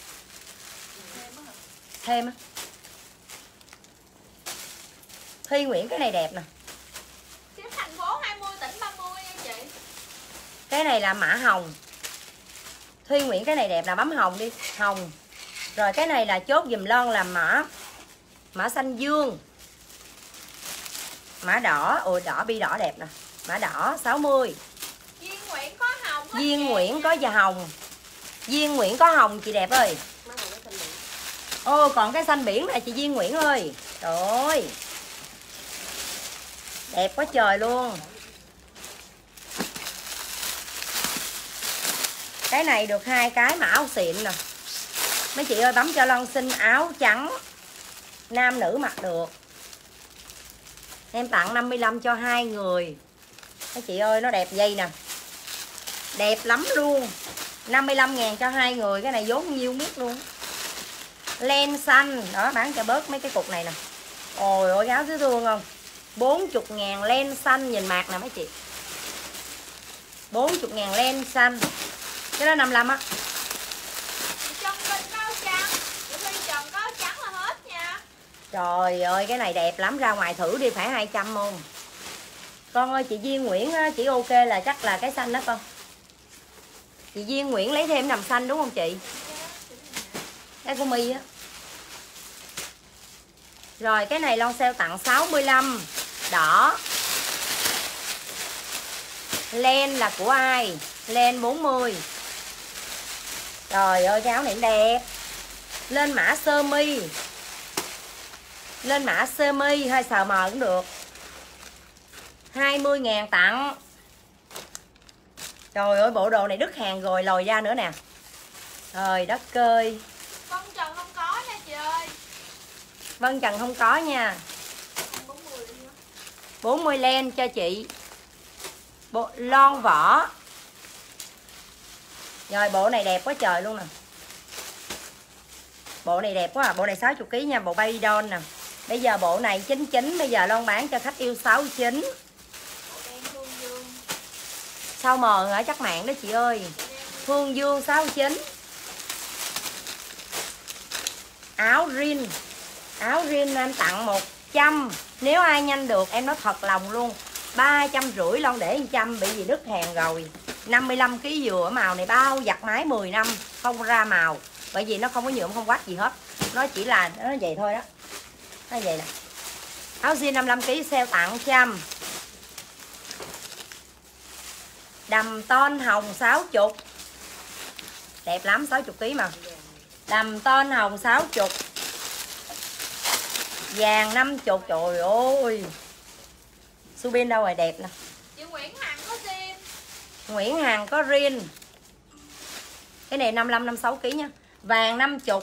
Thêm á. Huy Nguyễn cái này đẹp nè. Ship thành phố 20 tỉnh 30 nha chị. Cái này là mã hồng. Huy Nguyễn cái này đẹp là bấm hồng đi, hồng. Rồi cái này là chốt dùm Lon là mã xanh dương. Mã đỏ, ôi đỏ bi đỏ đẹp nè. Mã đỏ 60. Duyên Nguyễn có hồng. Duyên Nguyễn có và hồng. Duyên Nguyễn có hồng chị đẹp ơi. Ô còn cái xanh biển này chị Duyên Nguyễn ơi. Trời ơi. Đẹp quá trời luôn. Cái này được 2 cái mà áo xịn nè. Mấy chị ơi bấm cho Lon xin áo trắng. Nam nữ mặc được. Em tặng 55 cho 2 người. Mấy chị ơi nó đẹp dây nè. Đẹp lắm luôn. 55.000 cho 2 người. Cái này vốn nhiêu biết luôn. Len xanh. Đó bán cho bớt mấy cái cục này nè. Ôi ôi áo dễ thương không. 40.000 len xanh. Nhìn mạc nè mấy chị. 40.000 len xanh. Cái đó 55 á. Trong bên có áo trắng. Bên chồng có áo trắng là hết nha. Trời ơi cái này đẹp lắm. Ra ngoài thử đi phải 200 không. Con ơi chị Duyên Nguyễn á, chỉ ok là chắc là cái xanh đó con. Chị Duyên Nguyễn lấy thêm nằm xanh đúng không chị? Cái của My á. Rồi cái này Lon sale tặng 65. Đỏ. Len là của ai? Len 40. Trời ơi cái áo này đẹp. Lên mã sơ mi. Lên mã sơ mi hay sờ mờ cũng được. 20.000 tặng. Trời ơi bộ đồ này đứt hàng rồi lòi ra nữa nè. Trời đất ơi. Vân Trần không có nha chị ơi. Vân Trần không có nha. 40 len cho chị. Bộ lon vỏ. Rồi bộ này đẹp quá trời luôn nè. Bộ này đẹp quá à. Bộ này 60kg nha. Bộ baby doll nè. Bây giờ bộ này 99. Bây giờ Lon bán cho khách yêu 69. Sao mờ ở chắc mạng đó chị ơi. Phương Dương 69. Áo rin. Áo rin em tặng 100. Nếu ai nhanh được em nói thật lòng luôn 350 Lon để 100. Bị gì đứt hàng rồi. 55kg dừa màu này bao giặt máy 10 năm không ra màu. Bởi vì nó không có nhuộm không quát gì hết. Nó chỉ là nó vậy thôi đó. Nó vậy nè. Áo jean 55kg sale tặng 100. Đầm ton hồng 60. Đẹp lắm 60kg mà. Đầm ton hồng 60. Vàng 50. Trời ơi. Subin đâu rồi đẹp nè. Chị Nguyễn Hằng có zin. Nguyễn Hằng có rin. Cái này 55-56kg nha. Vàng 50.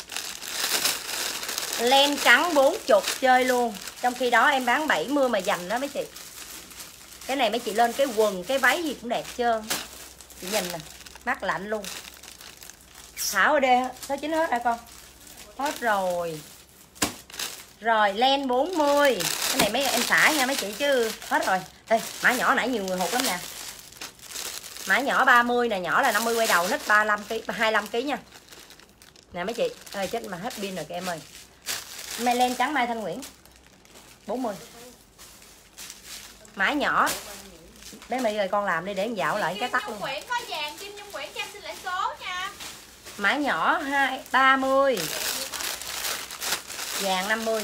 Len trắng 40 chơi luôn. Trong khi đó em bán 70 mà dành đó mấy chị. Cái này mấy chị lên cái quần, cái váy gì cũng đẹp trơn. Chị nhìn nè, mát lạnh luôn. Thảo ở đây 69 hết hả con? Hết rồi. Rồi len 40. Cái này mấy em xả nha mấy chị chứ hết rồi. Ê, mã nhỏ nãy nhiều người hụt lắm nè. Mã nhỏ 30 nè, nhỏ là 50 quay đầu, nít 25kg nha. Nè mấy chị, ơi chết mà hết pin rồi các em ơi. Mai len trắng Mai Thanh Nguyễn 40. Mã nhỏ. Bé My ơi con làm đi để dạo lại cái tắt luôn. Kim Nhung Nguyễn có vàng, Kim Nhung Nguyễn cho em xin lại số nha. Mã nhỏ 30. Vàng 50.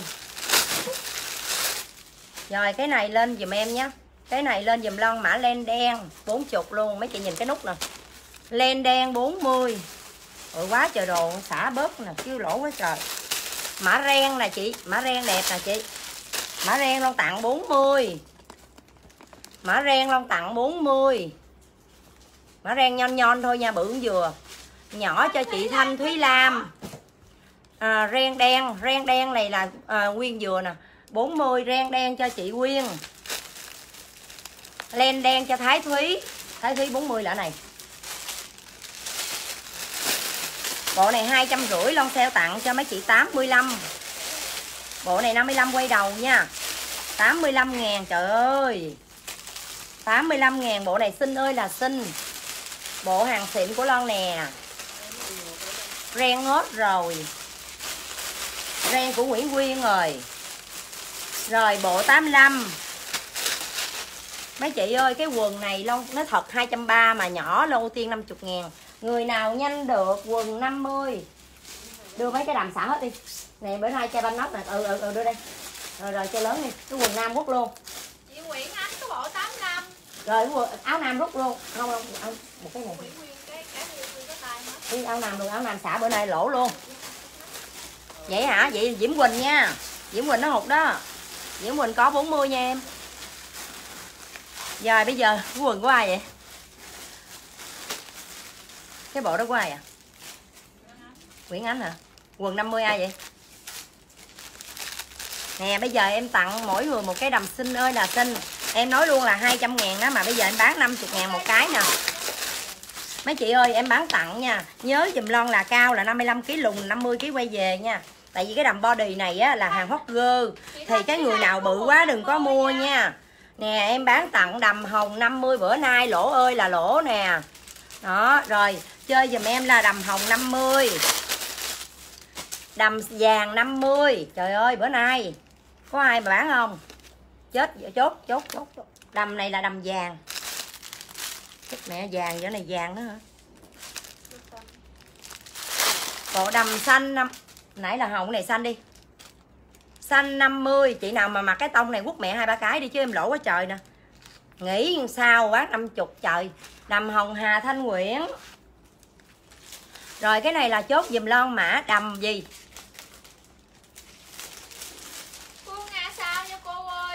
Rồi cái này lên dùm em nhé. Cái này lên dùm Lon mã len đen 40 luôn. Mấy chị nhìn cái nút nè. Len đen 40. Ôi quá trời đồ xả bớt nè, kêu lỗ quá trời. Mã ren nè chị, mã ren đẹp nè chị. Mã ren Lon tặng 40. Mã ren Lon tặng 40. Mã ren nhon nhon thôi nha, bự cũng vừa. Nhỏ cho chị Thanh Thúy Lam. Ren đen này là nguyên vừa nè, 40. Ren đen cho chị Quyên. Len đen cho Thái Thúy. Thái Thúy 40 là này. Bộ này 250 Lon sale tặng cho mấy chị 85. Bộ này 55 quay đầu nha. 85.000 trời ơi. 85.000 bộ này xinh ơi là xinh. Bộ hàng xịn của Lon nè. ren hết rồi. Ren của Nguyễn Quyên rồi. Rồi bộ 85. Mấy chị ơi, cái quần này lon nó thật 230 mà nhỏ lon ưu tiên 50.000. Người nào nhanh được quần 50 đưa mấy cái đầm xả hết đi. Nè bữa nay chai banh nóc nè, đưa đây. Rồi cho lớn đi, cái quần nam rút luôn. Chị Nguyễn Ánh có bộ 85. Rồi cái quần áo nam rút luôn. Không một cái này. Nguyễn Nguyên cái có tay hết. Cái áo nam luôn, áo nam xả bữa nay lỗ luôn. Vậy hả? Vậy Diễm Quỳnh nha. Diễm Quỳnh nó hụt đó. Diễm Quỳnh có 40 nha em. Rồi bây giờ cái quần của ai vậy? Cái bộ đó của ai à? Nguyễn Ánh hả? Quần 50 ai vậy? Nè bây giờ em tặng mỗi người một cái đầm xinh ơi là xinh. Em nói luôn là 200.000 đó mà bây giờ em bán 50.000 một cái nè. Mấy chị ơi em bán tặng nha. Nhớ dùm lon là cao là 55kg, lùn 50kg quay về nha. Tại vì cái đầm body này á là hàng hot girl. Thì cái người nào bự quá đừng có mua nha. Nè em bán tặng đầm hồng 50 bữa nay lỗ ơi là lỗ nè. Đó rồi chơi dùm em là đầm hồng 50, đầm vàng 50. Trời ơi bữa nay có ai mà bán không? Chết chốt. Đầm này là đầm vàng. Chết mẹ vàng chỗ này vàng nữa hả? Bộ đầm xanh nãy là hồng này xanh đi. Xanh 50, chị nào mà mặc cái tông này quất mẹ 2-3 cái đi chứ em lỗ quá trời nè. Nghĩ sao bán 50 trời. Đầm hồng Hà Thanh Nguyễn. Rồi cái này là chốt dùm lon mã đầm gì? Phương Nga sao nha cô ơi.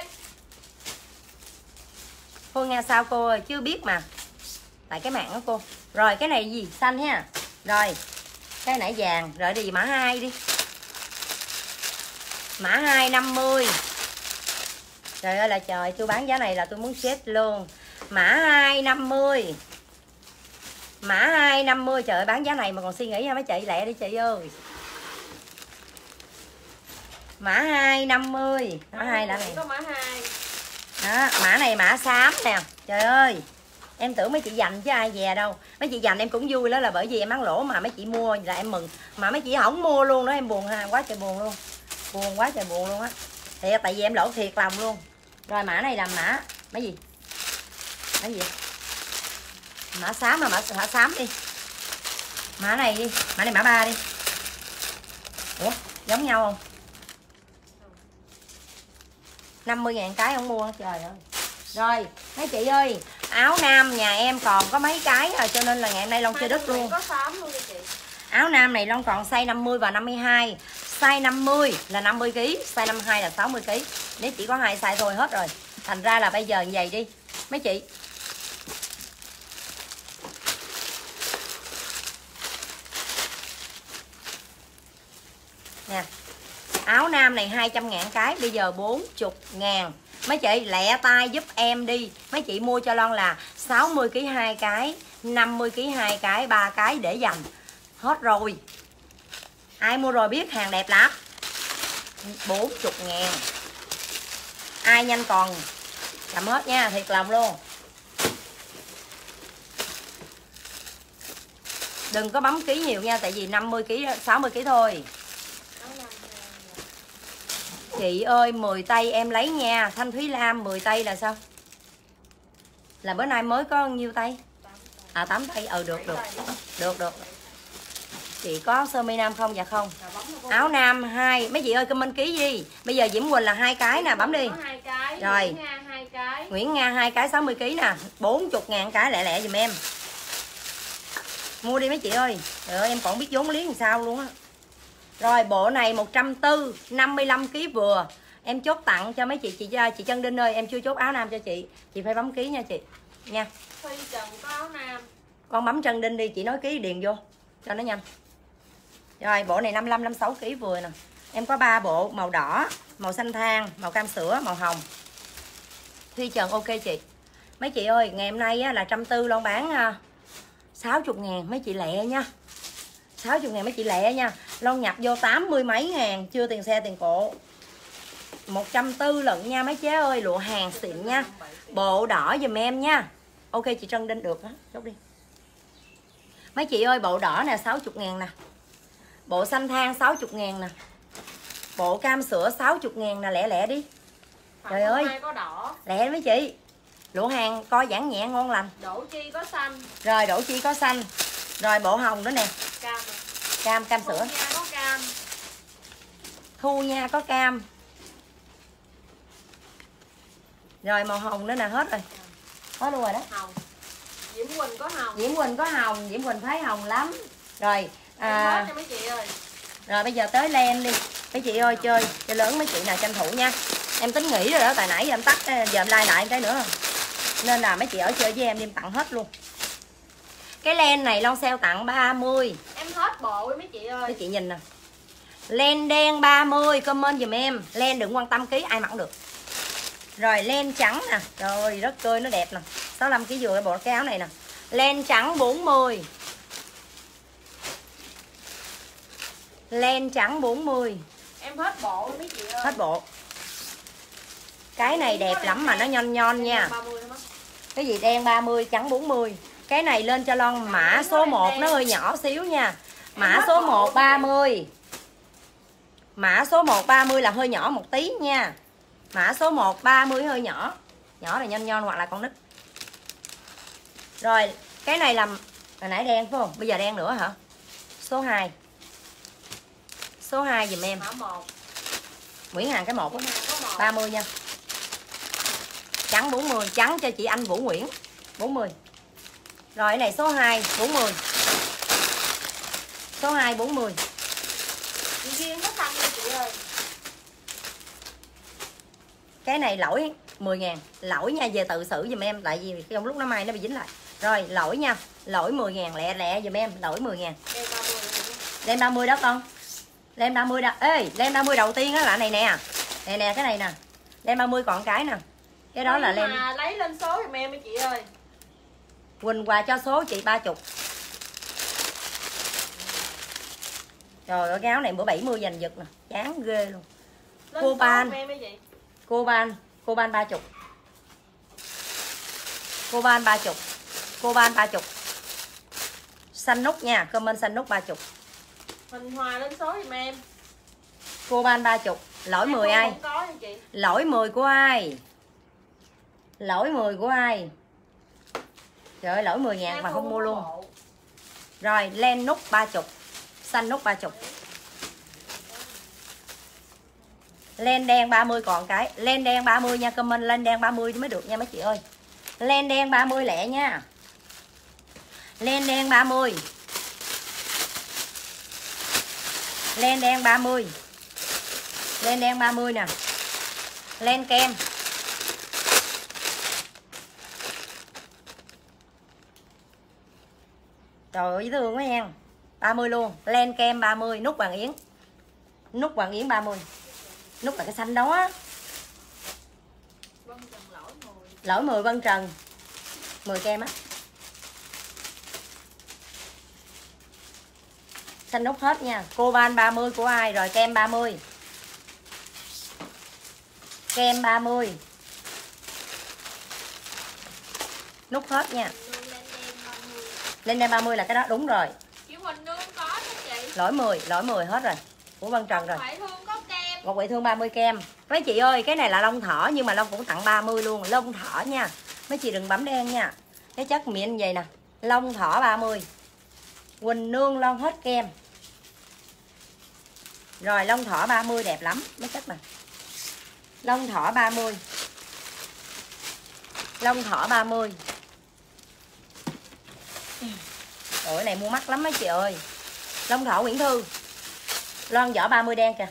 Phương Nga sao cô ơi? Chưa biết mà. Tại cái mạng đó cô. Rồi cái này gì? Xanh ha. Rồi cái nãy vàng. Rồi đi mã 2 đi. Mã 2 50. Trời ơi là trời, tôi bán giá này là tôi muốn chết luôn. Mã 2 50. Mã 2 50. Trời ơi bán giá này mà còn suy nghĩ ha mấy chị, lẹ đi chị ơi. Mã 2 50. Mã 2 là này. Có mã 2. Đó, mã này mã xám nè. Trời ơi. Em tưởng mấy chị dành chứ ai về đâu. Mấy chị dành em cũng vui đó là bởi vì em bán lỗ mà mấy chị mua là em mừng. Mà mấy chị không mua luôn đó em buồn ha, quá trời buồn luôn. Buồn quá trời buồn luôn á. Thì tại vì em lỗ thiệt lòng luôn. Rồi mã này là mã gì? Mã gì? Mã xám mà mã xám đi. Mã này đi, mã này mã 3 đi. Ủa, giống nhau không? 50.000 cái không mua, trời ơi. Rồi, mấy chị ơi, áo nam nhà em còn có mấy cái rồi cho nên là ngày hôm nay Long chơi đứt luôn. Có xám luôn nha chị. Áo nam này Long còn size 50 và 52. Size 50 là 50kg, size 52 là 60kg. Nếu chỉ có 2 size thôi hết rồi. Thành ra là bây giờ như vậy đi mấy chị. Nè. Áo nam này 200.000 cái, bây giờ 40.000. Mấy chị lẹ tay giúp em đi. Mấy chị mua cho Lon là 60kg 2 cái, 50kg 2 cái, 3 cái để dành. Hết rồi. Ai mua rồi biết hàng đẹp lắm. 40.000. Ai nhanh còn cầm hết nha, thiệt lòng luôn. Đừng có bấm ký nhiều nha, tại vì 50kg 60kg thôi. Chị ơi 10 tay em lấy nha. Thanh Thúy Lam 10 tay là sao? Là bữa nay mới có nhiêu tay? À 8 tay. Được. Chị có sơ mi nam không? Dạ không. Áo nam 2. Mấy chị ơi comment ký đi. Bây giờ Diễm Quỳnh là 2 cái nè, bấm đi. 2 cái. Rồi. Nguyễn Nga 2 cái. Nguyễn Nga 2 cái 60kg nè, 40.000 cái, lẹ lẹ giùm em. Mua đi mấy chị ơi. Trời ơi em còn biết vốn liếng làm sao luôn á. Rồi bộ này 140, 55kg vừa. Em chốt tặng cho mấy chị Trân Đinh ơi, em chưa chốt áo nam cho chị. Chị phải bấm ký nha chị. Nha. Phi Trần có áo nam. Con bấm Trân Đinh đi, chị nói ký điền vô cho nó nhanh. Rồi bộ này 55, 56kg vừa nè. Em có 3 bộ, màu đỏ, màu xanh than, màu cam sữa, màu hồng. Phi Trần ok chị. Mấy chị ơi, ngày hôm nay á, là 140 Lon bán 60.000 mấy chị lẹ nha. 60.000 mấy chị lẹ nha. Lon nhập vô 80 mấy ngàn, chưa tiền xe tiền cộ. 140 lận nha mấy chế ơi, lụa hàng xịn nha. Bộ đỏ giùm em nha. Ok chị Trân Đinh được đó, chốt đi. Mấy chị ơi bộ đỏ nè 60.000 nè. Bộ xanh than 60.000 nè. Bộ cam sữa 60.000 nè, lẹ lẹ đi. Trời ơi, có đỏ. lẹ mấy chị. Lụa hàng co giãn nhẹ ngon lành. Đổ chi có xanh. Rồi đổ chi có xanh. Rồi bộ hồng nữa nè. Cam. Cam sữa. Thu nha có cam. Thu nha có cam. Rồi màu hồng nữa nè, hết rồi. Hết luôn rồi đó. Hồng. Diễm Quỳnh có hồng. Diễm Quỳnh có hồng, Diễm Quỳnh thấy hồng lắm. Rồi Hết cho mấy chị ơi. rồi bây giờ tới len đi. Mấy chị ơi chơi lớn mấy chị nào tranh thủ nha. Em tính nghỉ rồi đó, tại nãy giờ em tắt, giờ em like lại cái nữa. Nên là mấy chị ở chơi với em đi, em tặng hết luôn. Cái len này Lon sale tặng 30. Em hết bộ mấy chị ơi. Mấy chị nhìn nè. Len đen 30, comment giùm em. Len đừng quan tâm ký ai mặc được. Rồi len trắng nè. Rồi rất cơi nó đẹp nè. 65 kg vừa bộ cái áo này nè. Len trắng 40. Len trắng 40. Em hết bộ mấy chị ơi. Hết bộ. Cái này đẹp lắm mà nó nhon nhon nha. 30 thôi. Cái gì đen 30, trắng 40. Cái này lên cho Lon mã số 1 nó hơi nhỏ xíu nha. Mã số 1 30. Mã số 1 30 là hơi nhỏ một tí nha. Mã số 1 30 hơi nhỏ. Nhỏ là nhon nhon hoặc là con nít. Rồi, cái này là hồi nãy đen phải không? Bây giờ đen nữa hả? Số 2. Số 2 giùm em. Mã 1. Nguyễn Hằng cái 1 Nguyễn Hằng có 1. 30 nha. Trắng 40, trắng cho chị Anh Vũ Nguyễn 40. Rồi cái này số 2 40. Số 2 40. Chị Duyên có xanh nha chị ơi. Cái này lỗi 10.000. Lỗi nha, về tự xử giùm em. Tại vì trong lúc nó may nó bị dính lại. Rồi lỗi nha. Lỗi 10.000, lẹ lẹ giùm em. Lỗi 10.000. Lên 30 đó con. Lên 30 đó. Ê, lên 30 đầu tiên á là này nè. Nè nè cái này nè. Lên 30 còn cái nè. Cái đó là lên. Lấy lên số giùm em mấy chị ơi. Quỳnh quà cho số chị 30. Trời ơi cái áo này bữa 70 giành giật nè. Chán ghê luôn. Lên Cô ban. Cô ban 30. Cô ban 30. Cô ban 30. Xanh nút nha, comment xanh nút 30. Huỳnh Hòa lên số giùm em. Cô ban 30. Lỗi 10 ai? Không có nha chị. Lỗi 10 của ai? Lỗi 10 của ai? Trời ơi lỗi 10.000 mà không mua luôn. Rồi len nút 30. Xanh nút 30. Len đen 30 còn cái. Len đen 30 nha, comment len đen 30 mới được nha mấy chị ơi. Len đen 30 lẹ nha. Len đen 30. Len đen 30. Len đen 30 nè. Len kem. Trời ơi dễ thương quá nha. 30 luôn. Len kem 30. Nút vàng yến. Nút vàng yến 30. Nút là cái xanh đó á. Lỗi 10 Vân Trần. 10 kem á. Xanh nút hết nha. Cô ban 30 của ai? Rồi kem 30. Kem 30. Nút hết nha. Lên đen 30 là cái đó đúng rồi. Lỗi 10 hết rồi. Của Vân Trần rồi. Một Huệ Thương 30 kem. Mấy chị ơi, cái này là lông thỏ nhưng mà Long cũng tặng 30 luôn, lông thỏ nha. Mấy chị đừng bấm đen nha. Cái chất miệng vậy nè. Lông thỏ 30. Quỳnh Nương lon hết kem. Rồi lông thỏ 30 đẹp lắm, mấy chất này. Lông thỏ 30. Lông thỏ 30. Ủa cái này mua mắc lắm mấy chị ơi. Lông thỏ Nguyễn Thư. Lon vỏ 30 đen kìa.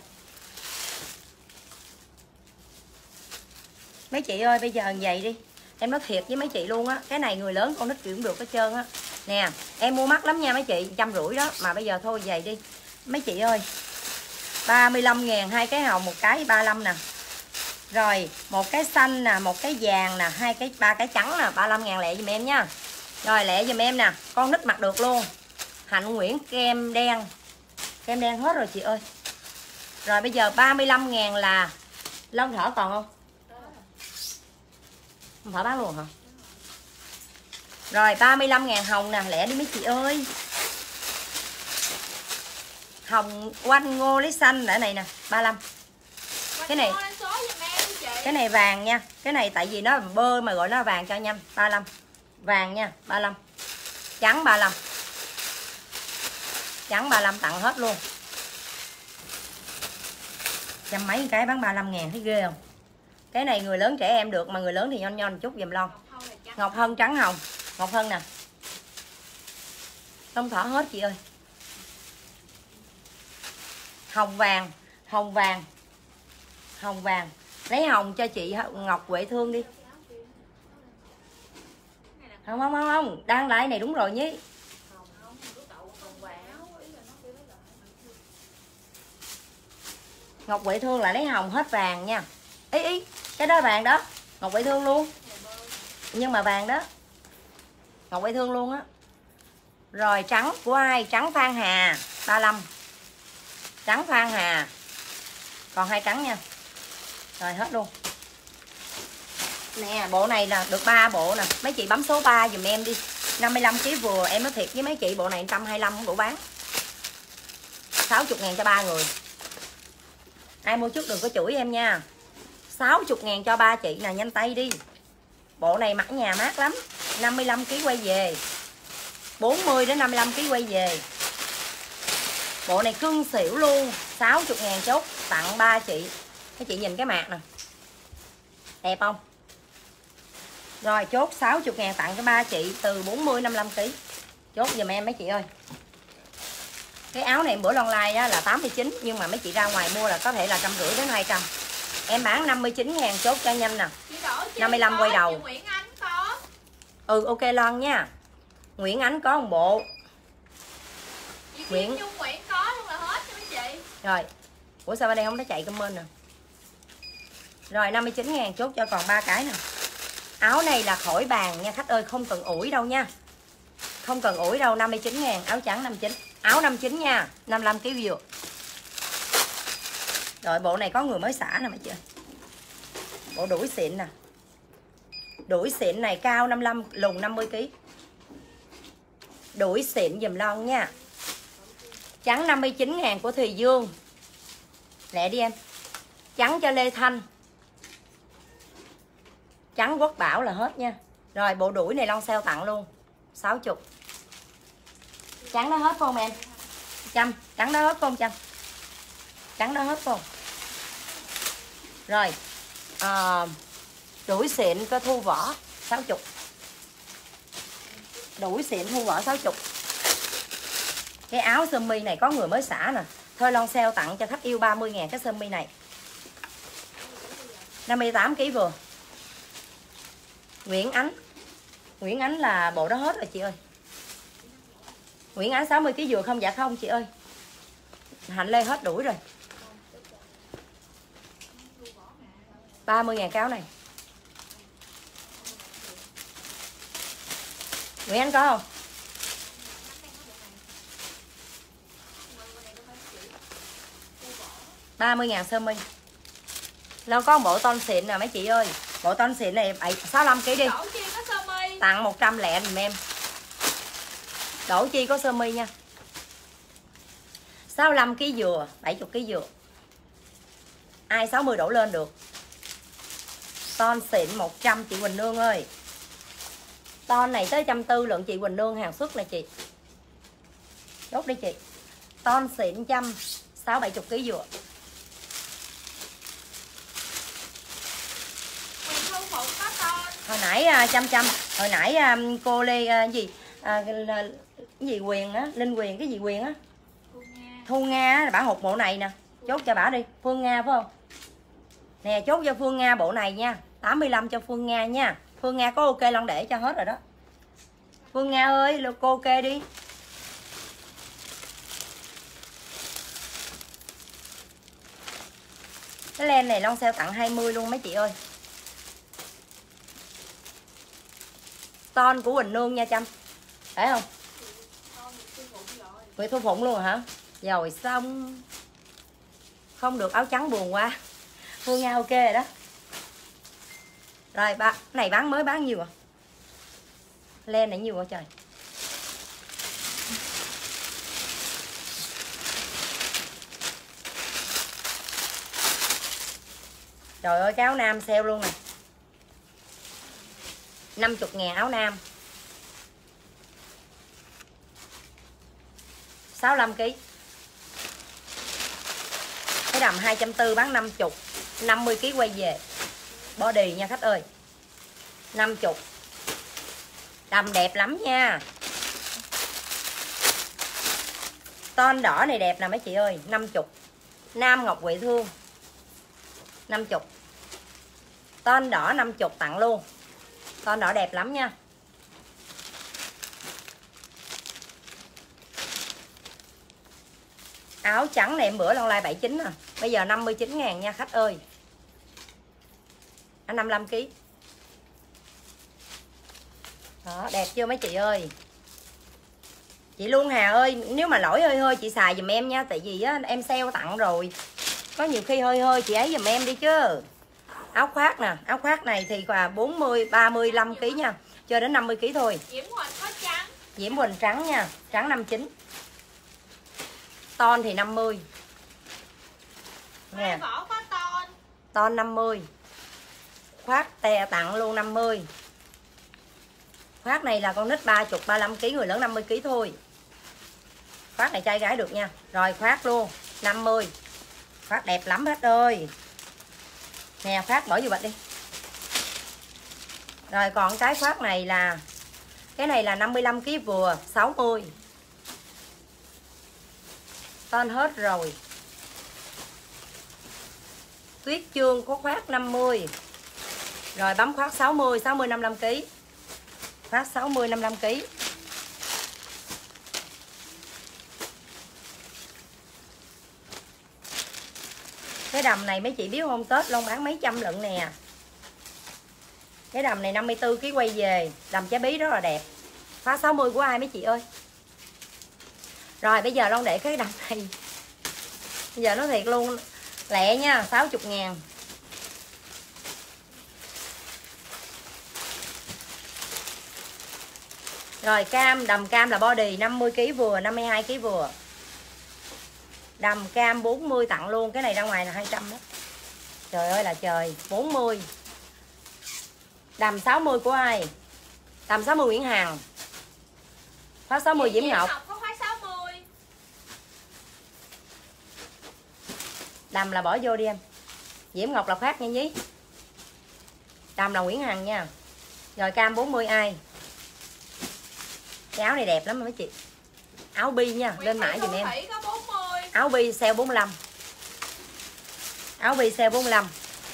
Mấy chị ơi bây giờ vậy đi. Em nói thiệt với mấy chị luôn á. Cái này người lớn con nít kiểu cũng được hết trơn á. Nè em mua mắc lắm nha mấy chị. 150 đó. Mà bây giờ thôi vậy đi. Mấy chị ơi 35.000 hai cái hồng, một cái 35 nè. Rồi một cái xanh nè, một cái vàng nè, ba cái trắng nè, 35.000 lẹ giùm em nha. Rồi lẹ giùm em nè. Con nít mặc được luôn. Hạnh Nguyễn kem đen. Kem đen hết rồi chị ơi. Rồi bây giờ 35.000 là lông thỏ còn không? Không phải bán luôn hả? Rồi 35.000 hồng nè, lẹ đi mấy chị ơi. Hồng quanh ngô lấy xanh là này nè, 35. Cái này cái này vàng nha. Cái này tại vì nó bơ mà gọi nó vàng cho nhanh. 35. Vàng nha, 35. Trắng 35. Trắng 35 tặng hết luôn. Trăm mấy cái bán 35.000 thấy ghê không? Cái này người lớn trẻ em được mà người lớn thì nhon nhon chút giùm lon. Ngọc Hân trắng hồng. Ngọc Hân nè. Không thỏ hết chị ơi. Hồng vàng, hồng vàng. Hồng vàng. Lấy hồng cho chị Ngọc Huệ Thương đi. Không, đang lại này đúng rồi nhé. Ngọc Huệ Thương là lấy hồng hết vàng nha. Ý cái đó vàng đó. Ngọc Huệ Thương luôn. Nhưng mà vàng đó. Ngọc Huệ Thương luôn á. Rồi trắng của ai? Trắng Phan Hà 35. Trắng Phan Hà. Còn 2 trắng nha. Rồi hết luôn. Nè, bộ này là được 3 bộ nè. Mấy chị bấm số 3 dùm em đi. 55 kg vừa, em nói thiệt với mấy chị bộ này 125 không đủ bán. 60.000 cho 3 người. Ai mua trước đừng có chửi em nha. 60.000 cho 3 chị nè, nhanh tay đi. Bộ này mặc nhà mát lắm. 55 kg quay về. 40 đến 55 kg quay về. Bộ này cưng xỉu luôn. 60.000 chốt tặng 3 chị. Các chị nhìn cái mạc nè. Đẹp không? Rồi chốt 60.000 tặng cho 3 chị từ 40 55 kg. Chốt giùm em mấy chị ơi. Cái áo này bữa lon like á là 89 nhưng mà mấy chị ra ngoài mua là có thể là 150 đến 200. Em bán 59.000 chốt cho nhanh nè. 55 quay đầu. Nguyễn Ánh có. Ok Loan nha. Nguyễn Ánh có một bộ. Nguyễn Dung Nguyễn có luôn là hết cho mấy chị. Rồi. Ủa sao bên đây không có chạy comment nè. Rồi 59.000 chốt cho còn 3 cái nè. Áo này là khỏi bàn nha khách ơi, không cần ủi đâu nha. Không cần ủi đâu, 59.000, áo trắng 59. Áo 59 nha, 55 kg vừa. Rồi bộ này có người mới xả nè mấy chị ơi. Bộ đuổi xịn nè. Đuổi xịn này cao 55, lùn 50 kg. Đuổi xịn dùm lon nha. Trắng 59.000 của Thùy Dương. Lẹ đi em. Trắng cho Lê Thanh. Trắng Quốc Bảo là hết nha. Rồi bộ đuổi này lon sale tặng luôn 60. Trắng đó hết phải không em? 100. Trắng đó hết phải không Trâm? Trắng đó hết phải không? Rồi đuổi xịn có thu vỏ 60. Đuổi xịn thu vỏ 60. Cái áo sơ mi này có người mới xả nè. Thôi lon sale tặng cho khách yêu 30.000 cái sơ mi này. 58 kg vừa. Nguyễn Ánh. Nguyễn Ánh là bộ đó hết rồi chị ơi. Nguyễn Ánh 60 kg vừa không? Dạ không chị ơi. Hạnh Lê hết đuổi rồi. 30.000 cái áo này. Nguyễn Ánh có không? ba 30.000 sơ mi. Nó có một bộ ton xịn nè mấy chị ơi. Bộ ton xịn này 65 kg đi. Tặng 100 lẹ dùm em. Đổ chi có sơ mi nha. 65 kg dừa, 70 kg dừa. Ai 60 đổ lên được. Ton xịn 100 chị Quỳnh Nương ơi. Ton này tới 140 lượng chị Quỳnh Nương, hàng xuất nè chị. Chốt đi chị. Ton xịn 100, 60-70 kg dừa. Hồi nãy Chăm hồi nãy cô Lê gì cái gì Quyền á, Linh Quyền cái gì Quyền á, Thu Nga bả hụt bộ này nè, chốt cho bả đi. Phương Nga phải không nè? Chốt cho Phương Nga bộ này nha, 85 cho Phương Nga nha. Phương Nga có ok lon để cho hết rồi đó. Phương Nga ơi cô ok đi. Cái len này lon sale tặng 20 luôn mấy chị ơi. Ton của Quỳnh Nương nha Trâm. Phải không? Nguyễn Thu Phụng luôn hả? Rồi xong. Không được áo trắng buồn quá. Phương Nga ok rồi đó. Rồi cái này bán mới bán nhiêu à? Len này nhiêu hả trời? Trời ơi cái áo nam sale luôn nè. 50.000 áo nam. 65kg. Cái đầm 240 bán 50. 50kg quay về. Body nha khách ơi. 50. Đầm đẹp lắm nha. Ton đỏ này đẹp nè mấy chị ơi. 50. Nam Ngọc Huệ Thương 50. Ton đỏ 50 tặng luôn. Ton đỏ đẹp lắm nha. Áo trắng này em bữa lon like 79 nè. Bây giờ 59.000 nha khách ơi. 55kg. Đó, đẹp chưa mấy chị ơi. Chị Luôn Hà ơi, nếu mà lỗi hơi hơi chị xài giùm em nha. Tại vì á, em sale tặng rồi. Có nhiều khi hơi hơi chị ấy giùm em đi chứ. Áo khoác nè. Áo khoác này thì là 40, 35kg nha. Cho đến 50kg thôi. Diễm Huỳnh có trắng. Diễm Huỳnh trắng nha. Trắng 59. Ton thì 50. Mai Võ có ton. Ton 50. Khoác tè tặng luôn 50. Khoác này là con nít 30, 35kg, người lớn 50kg thôi. Khoác này trai gái được nha. Rồi khoác luôn 50. Khoác đẹp lắm hết ơi. Nè khoác bỏ vô bịch đi. Rồi còn cái khoác này là cái này là 55kg vừa 60. Tên hết rồi. Tuyết Chương có khoác 50. Rồi bấm khoác 60, 60 55kg. Khoác 60 55kg. Cái đầm này mấy chị biết không, Tết Long bán mấy trăm lận nè. Cái đầm này 54kg quay về. Đầm trái bí rất là đẹp. Khoác 60 của ai mấy chị ơi. Rồi bây giờ Long để cái đầm này. Bây giờ nói thiệt luôn. Lẹ nha, 60.000. Rồi cam, đầm cam là body 50kg vừa, 52kg vừa. Đầm cam 40 tặng luôn. Cái này ra ngoài là 200 đó. Trời ơi là trời. 40. Đầm 60 của ai? Đầm 60 Nguyễn Hằng. Khoác 60 Diễm Ngọc. Có khoác 60. Đầm là bỏ vô đi em. Diễm Ngọc là khoác nha nhí. Đầm là Nguyễn Hằng nha. Rồi cam 40 ai? Cái áo này đẹp lắm mấy chị. Áo bi nha, lên mãi giùm em. Có 40. Áo bi sale 45. Áo bi sale 45.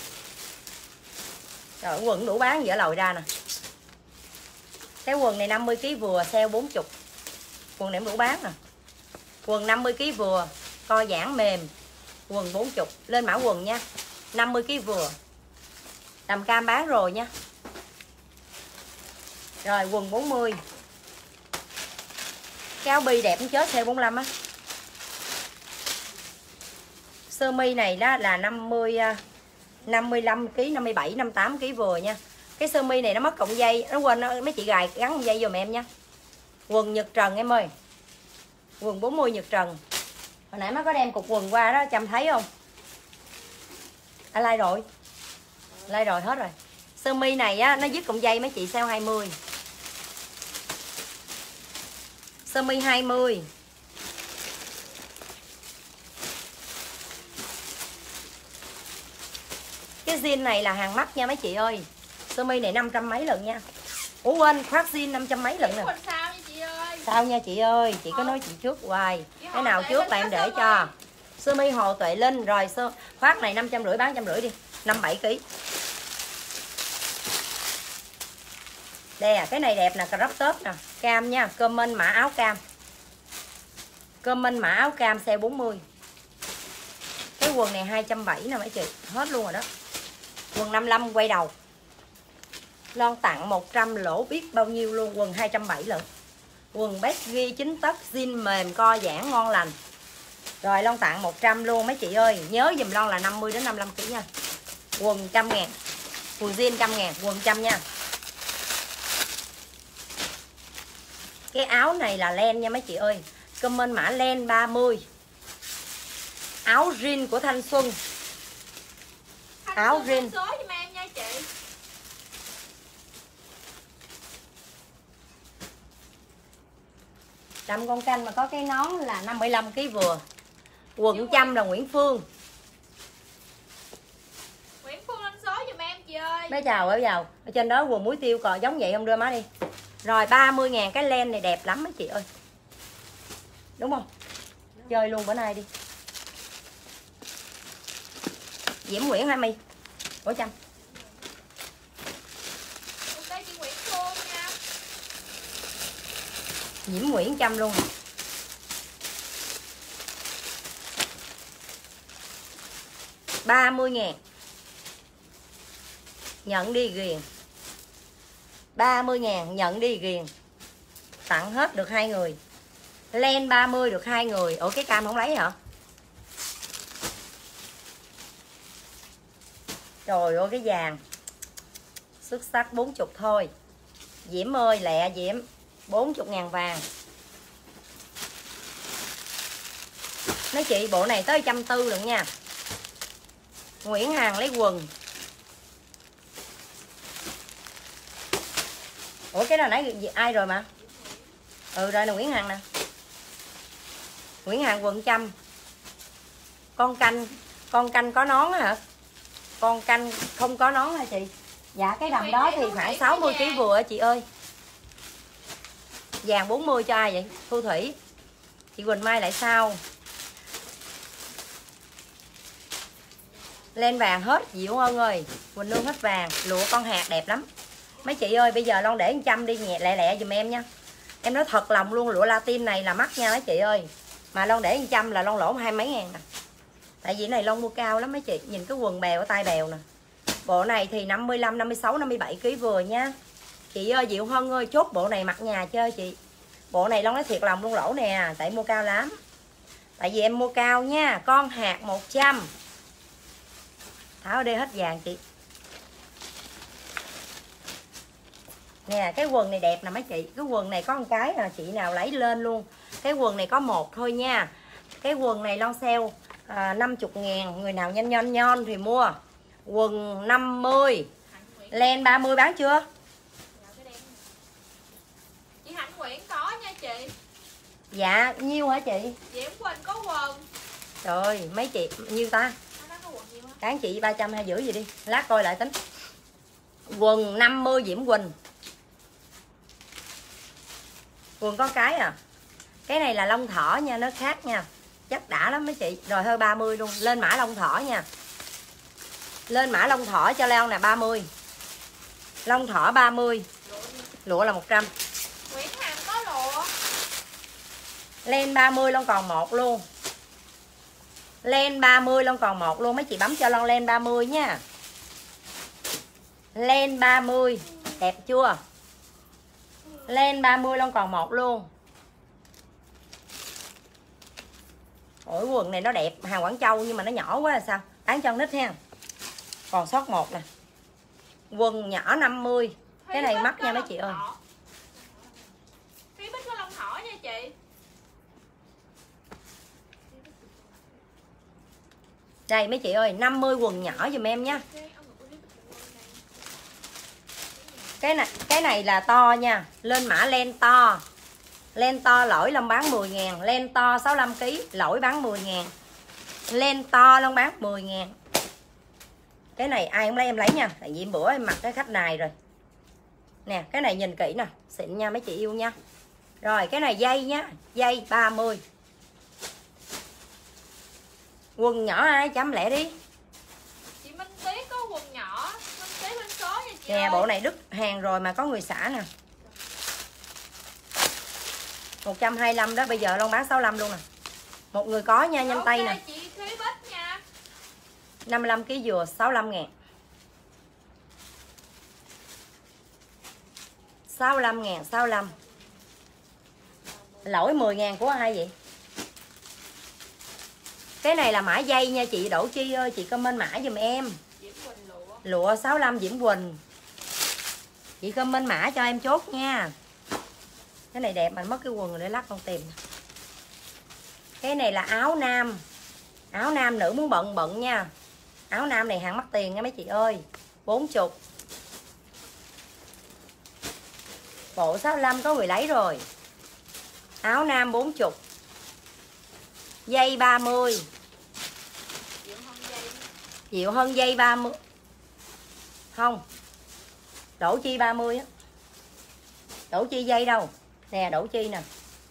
Rồi quần đủ bán dở lòi ra nè. Cái quần này 50kg vừa sale 40. Quần này em đủ bán nè. Quần 50kg vừa, co giãn mềm. Quần 40. Lên mã quần nha. 50kg vừa. Đầm cam bán rồi nha. Rồi quần 40. Cái áo bi đẹp cũng chết sale 45 á. Sơ mi này đó là 50 55kg, 57, 58kg vừa nha. Cái sơ mi này nó mất cọng dây, nó quên nó, mấy chị gài gắn cọng dây giùm em nha. Quần Nhật Trần em ơi. Quần 40 Nhật Trần. Hồi nãy má có đem cục quần qua đó, Trâm thấy không? Like rồi. Like rồi hết rồi. Sơ mi này á nó dứt cọng dây mấy chị sale 20. Sơ mi 20. Cái jean này là hàng mắc nha mấy chị ơi. Sơ mi này 500 mấy lần nha. Ủa quên, khoác jean 500 mấy lần nè. Sao nha chị ơi? Sao nha chị ơi, chị có nói chị trước hoài. Cái nào trước là em để cho. Sơ mi Hồ Tuệ Linh. Rồi khoác này 550 bán 150 đi. 57kg. Đây à, cái này đẹp nè, crop top nè. Cam nha, comment mã áo cam. Comment mã áo cam sale 40. Cái quần này 270 nè mấy chị. Hết luôn rồi đó. Quần 55 quay đầu. Lon tặng 100 lỗ biết bao nhiêu luôn. Quần 270 lận. Quần baggy 9 tấc jean mềm co giãn ngon lành. Rồi Lon tặng 100 luôn mấy chị ơi. Nhớ dùm Lon là 50 đến 55kg nha. Quần 100.000. Quần jean 100.000. Quần 100 nha. Cái áo này là len nha mấy chị ơi. Comment mã len 30. Áo jean của Thanh Xuân. Áo rin. Số giùm em nha chị. Đầm con canh mà có cái nón là 55 kg vừa. Quận Chăm là Nguyễn Phương. Nguyễn Phương lên số giùm em chị ơi. Bé chào ở vào. Ở trên đó quần muối tiêu còn giống vậy không, đưa má đi. Rồi 30.000 cái len này đẹp lắm mấy chị ơi. Đúng không? Chơi luôn bữa nay đi. Diễm Nguyễn hả mi? Ủa Trâm. Ok chị Nguyễn Phương nha. Diễm Nguyễn Trâm luôn. Ba 30.000. Nhận đi ghiền. 30.000 nhận đi ghiền. Tặng hết được 2 người. Len 30 được 2 người. Ủa cái cam không lấy hả? Trời ơi cái vàng. Xuất sắc 40 thôi. Diễm ơi lẹ Diễm. 40.000 vàng. Mấy chị bộ này tới 140 lần nha. Nguyễn Hằng lấy quần. Ủa cái đó nãy ai rồi mà. Ừ rồi nè Nguyễn Hằng nè. Nguyễn Hằng quận Chăm. Con canh có nón hả? Con canh không có nón hả chị? Dạ cái đầm đó thì khoảng 60 kg vừa chị ơi. Vàng 40 cho ai vậy? Thu Thủy. Chị Quỳnh Mai lại sao? Lên vàng hết Diệu Ân ơi. Quỳnh Nương hết vàng. Lụa con hạt đẹp lắm. Mấy chị ơi bây giờ Lon để 100 đi nhẹ lẹ lẹ giùm em nha. Em nói thật lòng luôn, lụa Latin này là mắc nha mấy chị ơi. Mà Lon để 100 là Lon lỗ 20 mấy ngàn nè. Tại vì này Lon mua cao lắm mấy chị. Nhìn cái quần bèo ở tay bèo nè. Bộ này thì 55, 56, 57 kg vừa nha. Chị ơi Diệu Hân ơi chốt bộ này mặc nhà chơi chị. Bộ này Lon nói thiệt lòng luôn lỗ nè. Tại mua cao lắm. Tại vì em mua cao nha. Con hạt 100. Tháo ở đây hết vàng chị. Nè cái quần này đẹp nè mấy chị. Cái quần này có một cái nè chị nào lấy lên luôn. Cái quần này có một thôi nha. Cái quần này Lon sale 50.000. Người nào nhanh nhon thì mua. Quần 50. Len 30 bán chưa? Chị Hạnh Nguyễn có nha chị. Dạ nhiêu hả chị? Diễm Quỳnh có quần. Trời ơi mấy chị nhiêu ta? Bán chị 350 gì đi. Lát coi lại tính. Quần 50 Diễm Quỳnh. Quần có cái à. Cái này là lông thỏ nha. Nó khác nha. Chắc đã lắm mấy chị. Rồi hơi 30 luôn. Lên mã lông thỏ nha. Lên mã lông thỏ cho Leo nè 30. Lông thỏ 30. Lụa là 100. Nguyễn Hằng có lụa. Len 30 Lon còn một luôn. Len 30 Lon còn một luôn. Mấy chị bấm cho Lon len 30 nha. Len 30. Đẹp chưa? Len 30 Lon còn một luôn. Ủa quần này nó đẹp. Hàng Quảng Châu nhưng mà nó nhỏ quá là sao? Bán cho con nít ha. Còn sót một nè. Quần nhỏ 50. Cái này mắc nha mấy chị ơi. Phía Bích có lông thỏ nha chị. Đây mấy chị ơi 50 quần nhỏ giùm em nha. Cái này là to nha. Lên mã len to. Len to lỗi Long bán 10.000. Len to 65kg lỗi bán 10.000. Len to Long bán 10.000. Cái này ai không lấy em lấy nha. Tại vì bữa em mặc cái khách này rồi. Nè cái này nhìn kỹ nè. Xịn nha mấy chị yêu nha. Rồi cái này dây nhá. Dây 30. Quần nhỏ ai chấm lẻ đi. Chị Minh Tuyết có quần nhỏ. Minh Tuyết lên số nha chị. Nè ơi. bộ này đứt hàng rồi mà có người xả nè. 125 đó. Bây giờ Long bán 65 luôn nè. Một người có nha. Nhanh tay nè. Chị Thúy Bích nha. 55kg dừa 65.000. 65.000. 65. Lỗi 10.000 của ai vậy? Cái này là mã dây nha chị Đỗ Chi ơi. Chị comment mã giùm em. Diễm Quỳnh lụa. Lụa 65 Diễm Quỳnh. Chị comment mã cho em chốt nha. Cái này đẹp mà mất cái quần rồi để lát con tìm. Cái này là áo nam. Áo nam nữ muốn bận nha. Áo nam này hàng mắc tiền nha mấy chị ơi. 40. Bộ 65 có người lấy rồi. Áo nam 40. Dây 30. Dịu hơn dây 30. Không. Đổ chi 30 á. Đổ chi dây đâu. Nè đổ chi nè.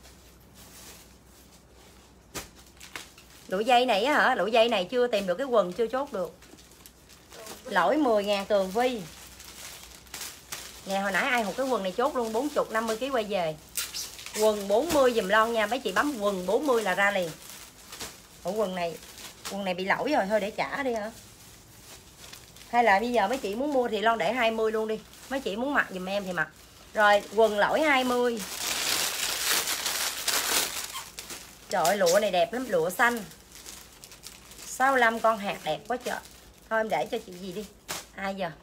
Lụa dây này á hả? Lụa dây này chưa tìm được cái quần, chưa chốt được. Lỗi 10.000 Tường Vi. Nè hồi nãy ai hụt cái quần này chốt luôn 40, 50 kg quay về. Quần 40 dùm lon nha. Mấy chị bấm quần 40 là ra liền. Ủa quần này bị lỗi rồi, thôi để trả đi hả? Hay là bây giờ mấy chị muốn mua thì lon để 20 luôn đi. Mấy chị muốn mặc dùm em thì mặc. Rồi quần lỗi 20. Trời ơi lụa này đẹp lắm, lụa xanh. 65 con hạt đẹp quá trời. Thôi em để cho chị gì đi. Ai giờ?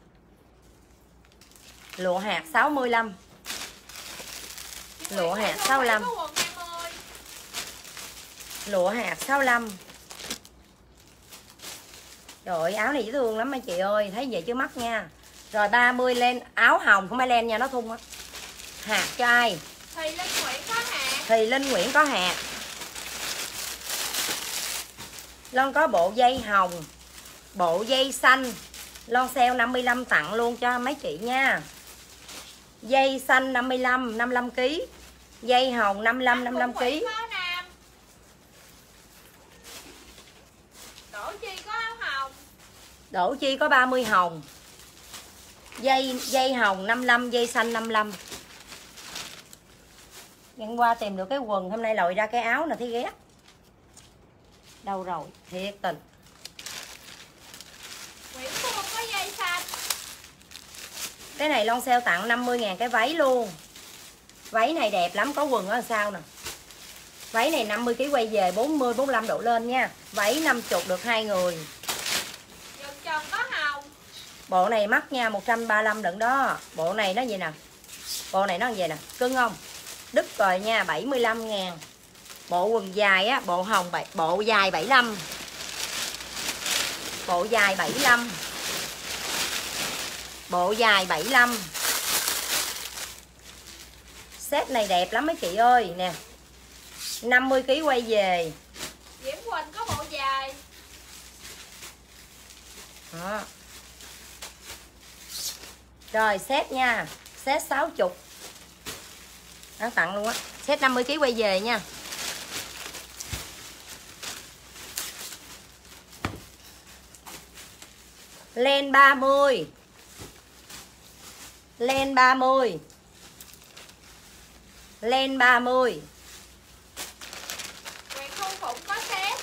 Lụa hạt 65. Lụa hạt 65. Lụa hạt 65. Trời ơi, áo này dễ thương lắm mấy chị ơi. Thấy vậy chứ mắc nha. Rồi 30 lên. Áo hồng không phải len nha, nó thun á. Hạt cho ai? Thì Linh Nguyễn có hạt. Thì Linh Nguyễn có hạt. Lon có bộ dây hồng, bộ dây xanh. Lon sale 55 tặng luôn cho mấy chị nha. Dây xanh 55, 55 kg. Dây hồng 55, 55 kg. Đỗ Chi có áo hồng. Đỗ Chi có 30 hồng. Dây hồng 55, dây xanh 55. Ngày qua tìm được cái quần, hôm nay lòi ra cái áo nè thấy ghét. Đâu rồi, thiệt tình. Nguyễn Phương có dây xanh. Cái này Lon sale tặng 50.000 cái váy luôn. Váy này đẹp lắm, có quần ở sau nè. Váy này 50 kg quay về 40, 45 độ lên nha. Váy 50 được 2 người. Dần tròn có hồng. Bộ này mắc nha, 135 đựng đó. Bộ này nó vậy nè. Bộ này nó vậy nè, cưng không? Đứt rồi nha, 75.000. Bộ quần dài á, bộ hồng bộ dài 75. Bộ dài 75. Bộ dài 75. Set này đẹp lắm mấy chị ơi nè. 50 kg quay về. Diễm Quỳnh có bộ dài. Đó. Rồi set nha, set 60. Nó tặng luôn á. Set 50 kg quay về nha. Len 30. Len 30. Len 30. Nguyễn Thu Phụng có set.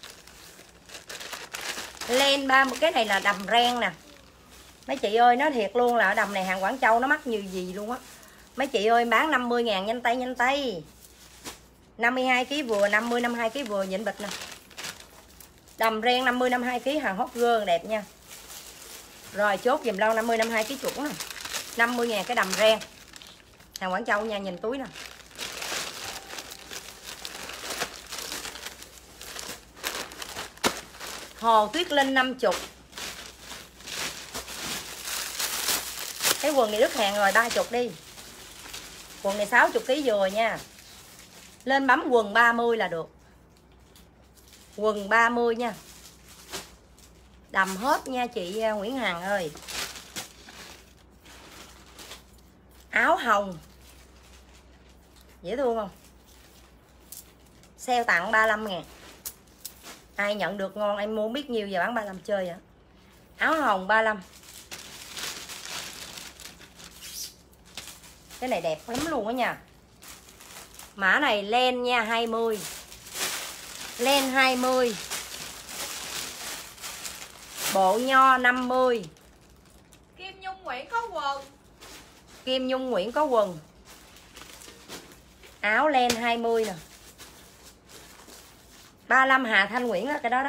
Len 30. Cái này là đầm ren nè. Mấy chị ơi nói thiệt luôn là ở đầm này hàng Quảng Châu nó mắc như gì luôn á. Mấy chị ơi bán 50.000 nhanh tay nhanh tay. 52 kg vừa, 50 52 kg vừa nhịn bịch nè. Đầm ren 50 52 kg hàng hot girl đẹp nha. Rồi chốt dùm Lon 50 52 kg chuẩn nè. 50.000 cái đầm ren. Hàng Quảng Châu nha, nhìn túi nè. Hồ Tuyết Linh 50. Cái quần này đứt hàng rồi 30 đi. Quần này 60 kg vừa nha. Lên bấm quần 30 là được. Quần 30 nha. Đầm hết nha chị Nguyễn Hằng ơi. Áo hồng. Dễ thương không? Sale tặng 35.000. Ai nhận được ngon em mua biết nhiêu giờ bán 35 chơi vậy. Áo hồng 35. Cái này đẹp lắm luôn á nha. Mã này len nha 20. Len 20. Bộ nho 50. Kim Nhung Nguyễn có quần. Kim Nhung Nguyễn có quần. Áo len 20 nè. 35 Hà Thanh Nguyễn đó, cái đó đó.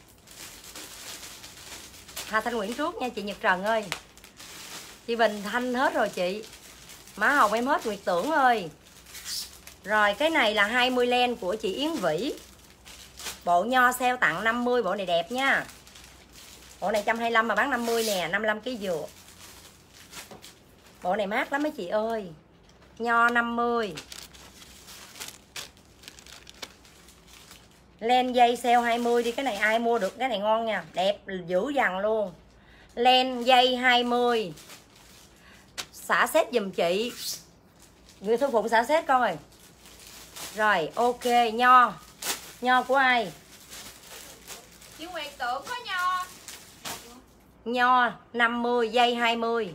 Hà Thanh Nguyễn trước nha chị Nhật Trần ơi. Chị Bình Thanh hết rồi chị. Má Hồng em hết Nguyệt Tưởng ơi. Rồi cái này là 20 len của chị Yến Vĩ. Bộ nho sale tặng 50, bộ này đẹp nha. Bộ này 125 mà bán 50 nè, 55 kg dừa. Bộ này mát lắm mấy chị ơi. Nho 50. Len dây sale 20 đi, cái này ai mua được, cái này ngon nha, đẹp dữ dằn luôn. Len dây 20. Xả xét giùm chị. Người Thu Phụng xả xét con ơi. Rồi, ok, nho. Nho của ai? Chị Nguyệt Tưởng có nho. Nho 50 dây 20.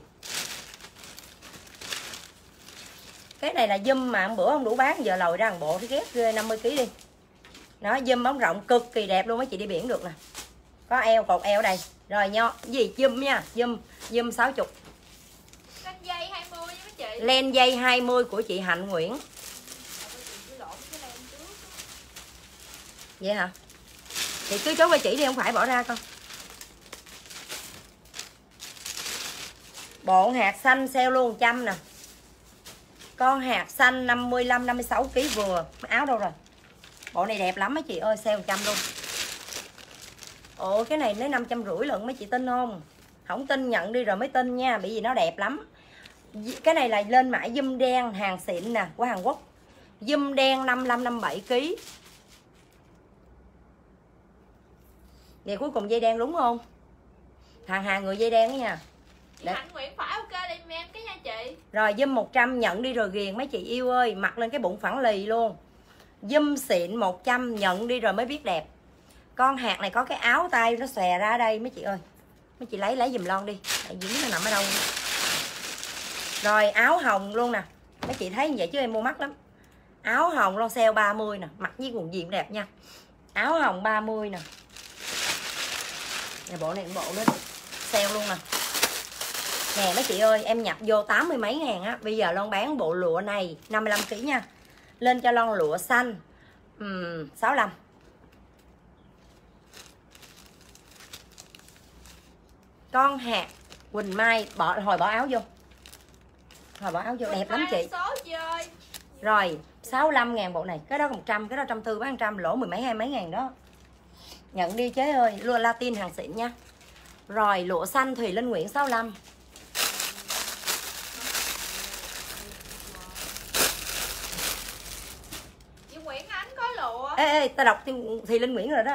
Cái này là zoom mà bữa không đủ bán, giờ lòi ra một bộ thì ghét ghê. 50 kg đi. Nó zoom bóng rộng cực kỳ đẹp luôn, mấy chị đi biển được nè. Có eo, cột eo đây. Rồi nho gì zoom nha, zoom 60. Len dây 20 với mấy chị. Len dây 20 của chị Hạnh Nguyễn. Vậy hả? Chị cứ chốt với chị đi, không phải bỏ ra con. Bộ hạt xanh sale luôn 100 nè. Con hạt xanh 55 56 kg vừa. Áo đâu rồi? Bộ này đẹp lắm mấy chị ơi, sale 100 luôn. Ồ, cái này nó 550 lận, mấy chị tin không? Không tin nhận đi rồi mới tin nha, bởi vì nó đẹp lắm. Cái này là lên mã zoom đen hàng xịn nè, của Hàn Quốc. Zoom đen 55 57 kg. Vậy cuối cùng dây đen đúng không? Hàng người dây đen đó nha. Chị Hạnh Nguyễn phải ok đi em cái nha chị. Rồi zoom 100 nhận đi rồi ghiền mấy chị yêu ơi, mặc lên cái bụng phẳng lì luôn. Zoom xịn 100 nhận đi rồi mới biết đẹp. Con hạt này có cái áo tay nó xòe ra đây mấy chị ơi. Mấy chị lấy giùm lon đi. Tại vì nó nằm ở đâu. Rồi áo hồng luôn nè. Mấy chị thấy như vậy chứ em mua mắc lắm. Áo hồng lon sale 30 nè, mặc với quần jean đẹp nha. Áo hồng 30 nè. Nè bộ này cũng bộ lên sale luôn nè. Nè mấy chị ơi, em nhập vô 80 mấy ngàn á. Bây giờ Lon bán bộ lụa này 55 kg nha. Lên cho Lon lụa xanh 65. Con hạt Quỳnh Mai hồi bỏ áo vô. Hồi bỏ áo vô đẹp lắm chị. Số chị ơi. Rồi 65 ngàn bộ này. Cái đó 100, cái đó 140 bán 100, lỗ 10 mấy 20 mấy ngàn đó. Nhận đi chế ơi, lụa Latin hàng xịn nha. Rồi lụa xanh Thùy Linh Nguyễn 65. Chị Nguyễn Ánh có lụa. Ê, ta đọc Thùy Linh Nguyễn rồi đó.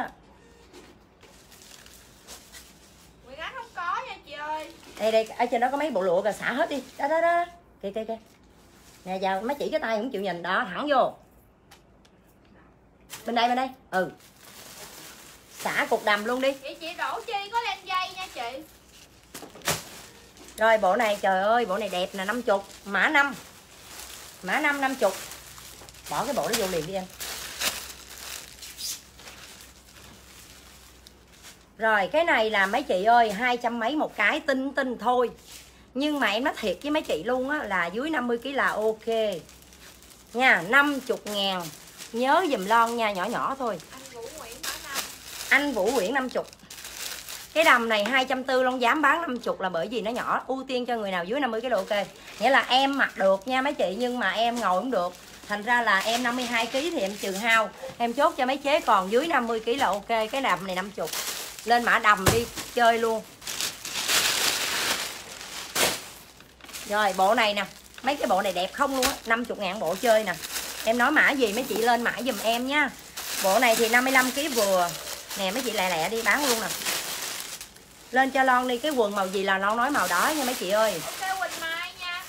Nguyễn Ánh không có nha chị ơi. Đây, ở trên đó có mấy bộ lụa rồi, xả hết đi. Đó. Kìa. Nè giờ mấy chỉ cái tay không chịu nhìn, đó thẳng vô. Bên đây. Ừ. Xả cục đầm luôn đi. Chị đổ chi có len dây nha chị. Rồi bộ này trời ơi, bộ này đẹp nè, 50, mã 5. Mã 5 50. Bỏ cái bộ đó vô liền đi em. Rồi cái này là mấy chị ơi 200 mấy một cái, tinh thôi. Nhưng mà em nói thiệt với mấy chị luôn á, là dưới 50 kg là ok nha. 50 ngàn. Nhớ dùm lon nha, nhỏ thôi. Anh Vũ Nguyễn 50. Cái đầm này 240 Long dám bán 50 là bởi vì nó nhỏ. Ưu tiên cho người nào dưới 50 kg ok. Nghĩa là em mặc được nha mấy chị, nhưng mà em ngồi không được. Thành ra là em 52 kg thì em trừ hao. Em chốt cho mấy chế, còn dưới 50 kg là ok. Cái đầm này 50. Lên mã đầm đi chơi luôn. Rồi bộ này nè, mấy cái bộ này đẹp không luôn á, 50 ngàn bộ chơi nè. Em nói mã gì mấy chị lên mã giùm em nha. Bộ này thì 55 kg vừa. Nè mấy chị lẹ đi bán luôn nè. Lên cho Lon đi, cái quần màu gì là Lon nói màu đó nha mấy chị ơi. Ok Quỳnh Mai nha.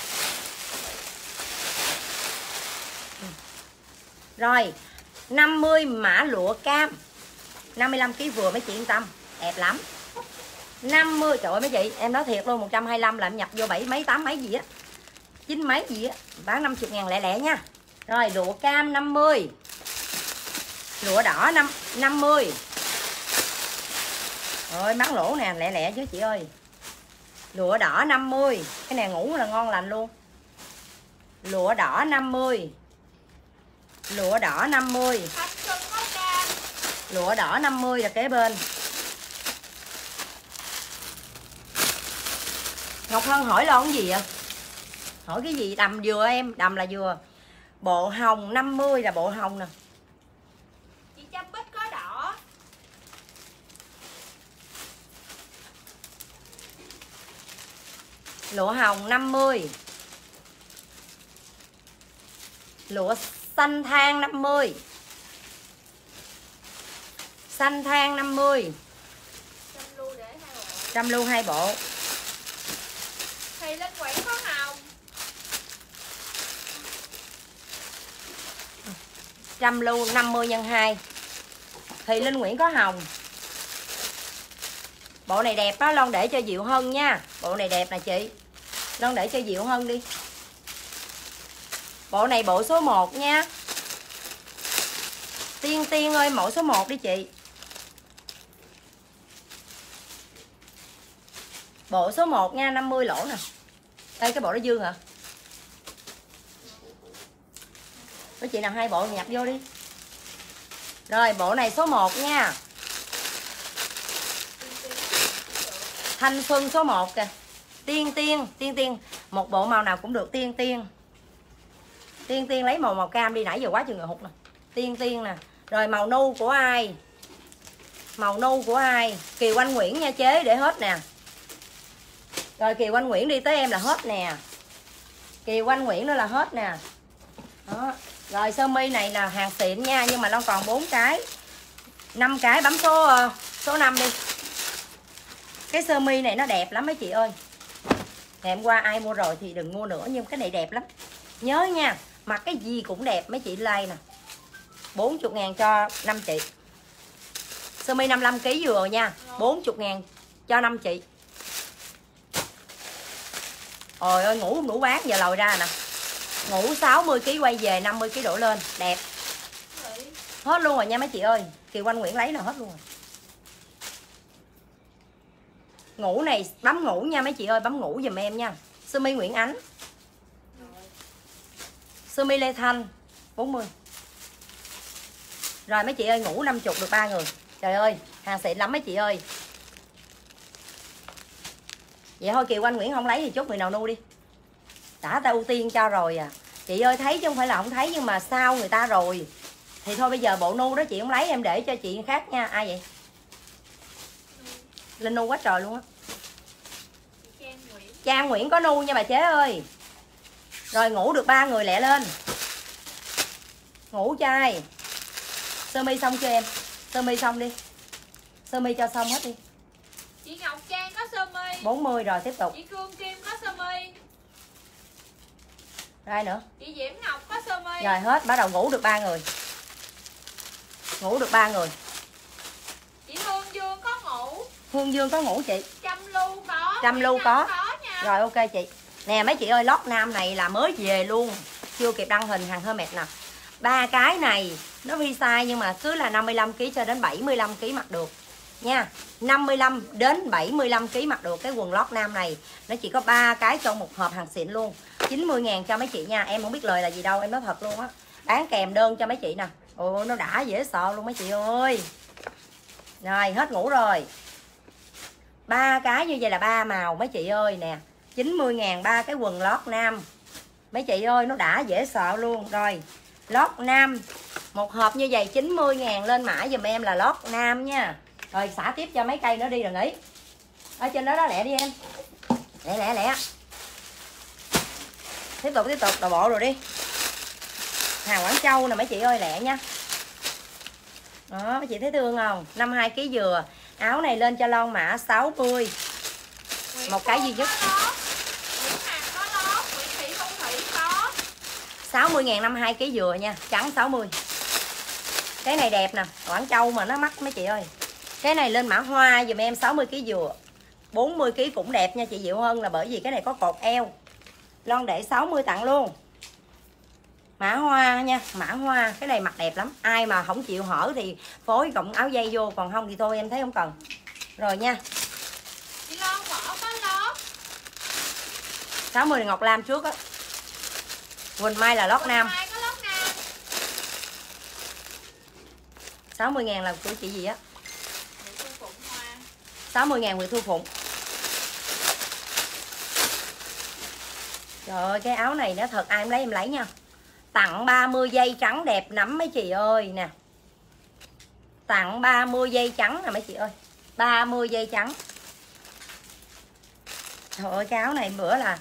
Rồi 50 mã lụa cam 55 kg vừa mấy chị yên tâm, đẹp lắm. 50, trời ơi mấy chị, em nói thiệt luôn, 125 là em nhập vô 7 mấy 8 mấy gì á, 9 mấy gì á, bán 50 ngàn lẹ nha. Rồi lụa cam 50. Lụa đỏ 50. Rồi bán lỗ nè, lẹ chứ chị ơi. Lụa đỏ 50. Cái này ngủ là ngon lành luôn. Lụa đỏ 50. Lụa đỏ 50. Lụa đỏ 50 là kế bên. Ngọc Hân hỏi lo cái gì vậy? Hỏi cái gì? Đầm dừa em, đầm là dừa. Bộ hồng 50 là bộ hồng nè. Chị Trâm Bích có đỏ. Lụa hồng 50. Lụa xanh than 50. Xanh than 50. Trăm lưu 2 bộ. Thì Linh Nguyễn có hồng. Trăm lưu 50 x 2. Thì Linh Nguyễn có hồng. Bộ này đẹp đó, Lon để cho Diệu Hân nha. Bộ này đẹp nè chị. Lon để cho Diệu Hân đi. Bộ này bộ số 1 nha. Tiên Tiên ơi, mẫu số 1 đi chị. Bộ số 1 nha, 50 lỗ nè. Đây cái bộ đó dương hả? Mấy chị nào 2 bộ nhập vô đi. Rồi bộ này số 1 nha. Thanh xuân số 1 kìa. Tiên Tiên một bộ màu nào cũng được. Tiên Tiên lấy màu cam đi, nãy giờ quá chừng người hụt nè. Tiên nè. Rồi màu nu của ai? Màu nu của ai? Kiều Anh Nguyễn nha chế, để hết nè. Rồi Kiều Anh Nguyễn đi tới em là hết nè. Kiều Anh Nguyễn nữa là hết nè. Đó. Rồi sơ mi này là hàng xịn nha, nhưng mà nó còn 4 cái. 5 cái bấm số 5 đi. Cái sơ mi này nó đẹp lắm mấy chị ơi. Ngày hôm qua ai mua rồi thì đừng mua nữa, nhưng cái này đẹp lắm. Nhớ nha, mặc cái gì cũng đẹp mấy chị like nè. 40.000 cho 5 chị. Sơ mi 55 kg vừa nha, 40.000 cho 5 chị. Ôi ơi, ngủ không đủ bán giờ lòi ra nè. Ngủ 60 kg quay về 50 kg đổ lên, đẹp. Hết luôn rồi nha mấy chị ơi. Kiều Anh Nguyễn lấy là hết luôn rồi. Ngủ này bấm ngủ nha mấy chị ơi, bấm ngủ giùm em nha. Sơ mi Nguyễn Ánh. Sơ mi Lê Thanh 40. Rồi mấy chị ơi, ngủ 50 được 3 người. Trời ơi, hàng xịn lắm mấy chị ơi. Vậy thôi Kiều Anh Nguyễn không lấy thì chốt người nào nu đi. Đã ta ưu tiên cho rồi à. Chị ơi thấy chứ không phải là không thấy, nhưng mà sao người ta rồi. Thì thôi bây giờ bộ nu đó chị không lấy, em để cho chị khác nha. Ai vậy? Linh nu quá trời luôn á. Trang Nguyễn có nu nha bà chế ơi. Rồi ngủ được 3 người lẹ lên. Ngủ trai. Sơ mi xong chưa em? Sơ mi xong đi. Sơ mi cho xong hết đi. Chị Ngọc Trang có sơ mi. 40 rồi tiếp tục. Chị Cương Kim có sơ mi. Rồi ai nữa? Chị Diễm Ngọc có sơ mi. Rồi hết, bắt đầu ngủ được 3 người. Ngủ được 3 người. Chị Hương Dương có ngủ. Hương Dương có ngủ chị. Trăm lưu có. Trăm lưu có nha. Rồi ok chị. Nè mấy chị ơi, lót nam này là mới về luôn, chưa kịp đăng hình, hàng Hermes nè. 3 cái này nó vi size nhưng mà cứ là 55 kg cho đến 75 kg mặc được nha. 55 đến 75 kg mặc được. Cái quần lót nam này nó chỉ có 3 cái trong một hộp, hàng xịn luôn. 90.000 cho mấy chị nha. Em không biết lời là gì đâu, em nói thật luôn á. Bán kèm đơn cho mấy chị nè. Ồ nó đã dễ sợ luôn mấy chị ơi. Rồi hết ngủ rồi. 3 cái như vậy là 3 màu mấy chị ơi nè. 90.000 3 cái quần lót nam. Mấy chị ơi nó đã dễ sợ luôn. Rồi lót nam một hộp như vậy 90.000 lên mã giùm em là lót nam nha. Rồi xả tiếp cho mấy cây nữa đi rồi nghỉ. Ở trên đó lẹ đi em. Lẹ. Tiếp tục đồ bộ rồi đi. Hàng Quảng Châu nè mấy chị ơi, lẹ nha. Đó mấy chị thấy thương không? 52 kg dừa. Áo này lên cho Lon mã 60. Một cái duy nhất. 60.000 52 kg dừa nha, trắng 60. Cái này đẹp nè, Quảng Châu mà nó mắc mấy chị ơi. Cái này lên mã hoa dùm em 60 kg dừa. 40 kg cũng đẹp nha chị Diệu Hân, là bởi vì cái này có cột eo. Lon để 60 tặng luôn. Mã hoa nha, mã hoa, cái này mặc đẹp lắm. Ai mà không chịu hở thì phối cộng áo dây vô, còn không thì thôi em thấy không cần. Rồi nha. Chị Lon bỏ có lót. 60 là Ngọc Lam trước á. Quỳnh Mai là lót nam. 60.000 là của chị gì á? 60.000 Nguyễn Thu Phụng. Trời ơi cái áo này nó thật, ai em lấy em lấy nha. Tặng 30 dây trắng đẹp lắm mấy chị ơi nè. Tặng 30 dây trắng nè mấy chị ơi. 30 dây trắng. Trời ơi, cái áo này bữa là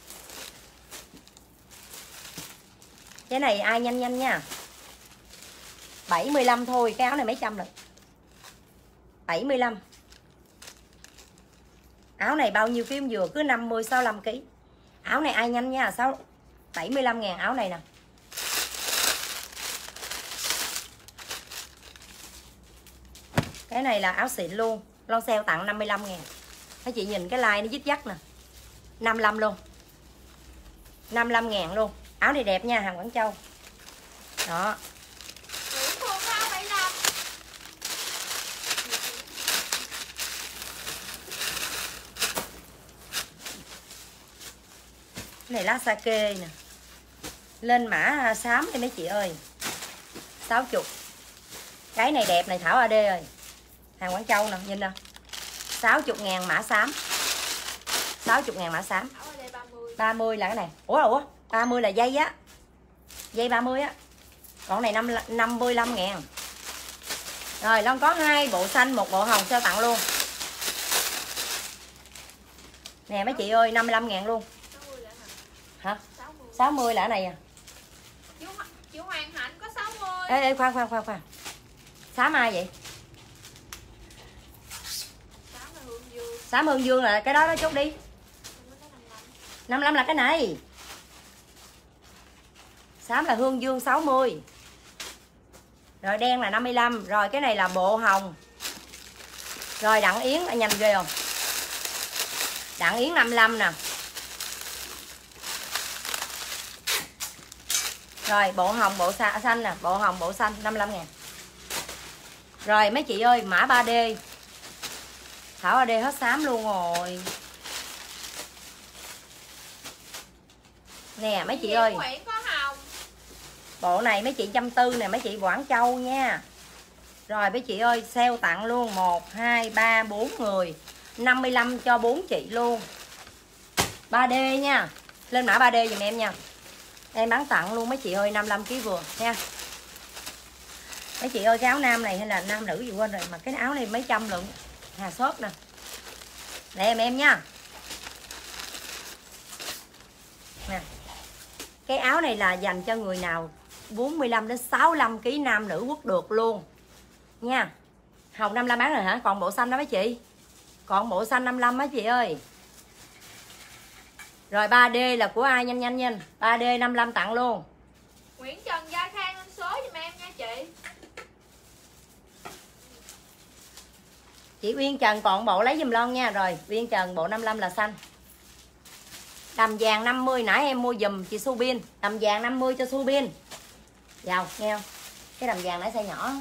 cái này ai nhanh nhanh nha. 75 thôi, cái áo này mấy trăm rồi. 75. Áo này bao nhiêu ký vừa, cứ 50 65 kg. Áo này ai nhanh nha, 75.000 áo này nè. Cái này là áo xịn luôn, lon sale tặng 55.000. Các chị nhìn cái like nó dít dắt nè. 55 luôn. 55.000 luôn. Áo này đẹp nha, hàng Quảng Châu. Đó. Cái này lá sake nè. Lên mã xám đi mấy chị ơi. 60. Cái này đẹp này Thảo AD ơi. Hàng Quảng Châu nè, nhìn nè. 60.000 mã xám. 60.000 mã xám. 30 là cái này. Ủa 30 là dây á. Dây 30 á. Còn này 55.000. Rồi Long có 2 bộ xanh, 1 bộ hồng sale tặng luôn. Nè mấy chị ơi, 55.000 luôn. Hả? 60 là cái này à. Chị Hoàng Hạnh có 60. Ê khoan. Xám ai vậy? Xám Hương Dương là cái đó chốt đi. 55 là cái này. Xám là Hương Dương 60. Rồi đen là 55. Rồi cái này là bộ hồng. Rồi Đặng Yến là nhanh ghê không? Đặng Yến 55 nè. Rồi bộ hồng bộ xanh nè. Bộ hồng bộ xanh 55.000. Rồi mấy chị ơi, mã 3D. Thảo AD hết xám luôn rồi. Nè mấy chị ơi, bộ này mấy chị 140 nè mấy chị Quảng Châu nha. Rồi mấy chị ơi, sale tặng luôn 1 2 3 4 người. 55 cho 4 chị luôn. 3D nha. Lên mã 3D giùm em nha. Em bán tặng luôn mấy chị ơi, 55 kg vừa nha. Mấy chị ơi, cái áo nam này hay là nam nữ gì quên rồi, mà cái áo này mấy trăm lượng. Hà shop nè. Để em nha. Nè. Cái áo này là dành cho người nào 45 đến 65 kg nam nữ quốc được luôn. Nha. Hồng 55 bán rồi hả? Còn bộ xanh đó mấy chị. Còn bộ xanh 55 mấy chị ơi. Rồi 3D là của ai, nhanh nha. 3D 55 tặng luôn. Nguyễn Trần Gia Khang lên số giùm em nha chị. Chị Uyên Trần còn bộ lấy giùm Lon nha. Rồi Uyên Trần bộ 55 là xanh. Đầm vàng 50 nãy em mua giùm chị Subin. Đầm vàng 50 cho Subin. Vào nghe không? Cái đầm vàng nãy size nhỏ.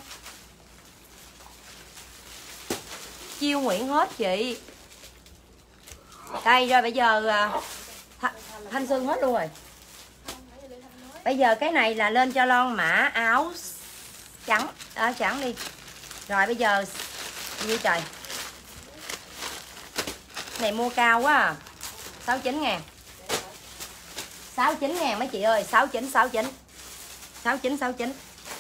Chiêu Nguyễn hết chị. Đây rồi bây giờ Thanh Xuân hết luôn rồi. Bây giờ cái này là lên cho Lon mã áo trắng. Trắng đi. Rồi bây giờ như trời. Này mua cao quá à. 69.000. 69.000 mấy chị ơi. 69. 69.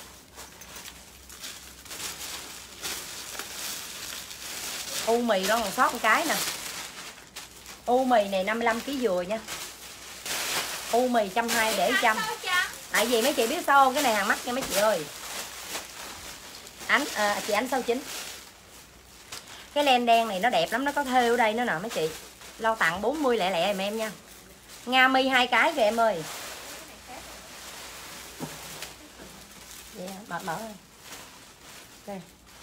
U mì đó còn sót một cái nè. U mì này 55 kg vừa nha. U mì 120 để 100. Tại vì mấy chị biết sao không? Cái này hàng mắc nha mấy chị ơi. Chị Ánh 69. Cái len đen này nó đẹp lắm, nó có thêu ở đây nữa nè mấy chị. Lo tặng 40 lẹ lẹ em nha. Nga mi 2 cái kìa em ơi. Mở ơi. Đây.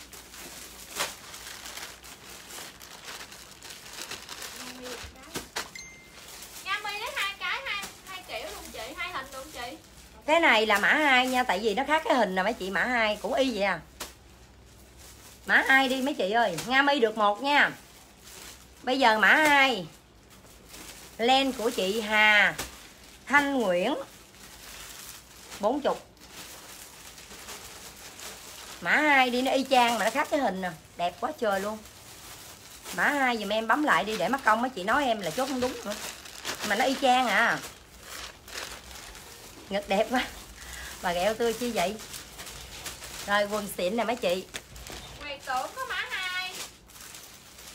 Nga mi lấy 2 cái, hai kiểu luôn chị, 2 hình luôn chị. Cái này là mã 2 nha, tại vì nó khác cái hình nè mấy chị, mã 2 cũng y vậy à. Mã 2 đi mấy chị ơi. Nga mi được 1 nha. Bây giờ mã 2. Len của chị Hà Thanh Nguyễn 40. Mã 2 đi, nó y chang mà nó khác cái hình nè. Đẹp quá trời luôn. Mã 2 dùm em bấm lại đi để mắc công mấy chị nói em là chốt không đúng nữa. Mà nó y chang à. Ngực đẹp quá. Bà ghẹo tươi chi vậy. Rồi quần xịn nè mấy chị. Nguyệt Tưởng có mã 2.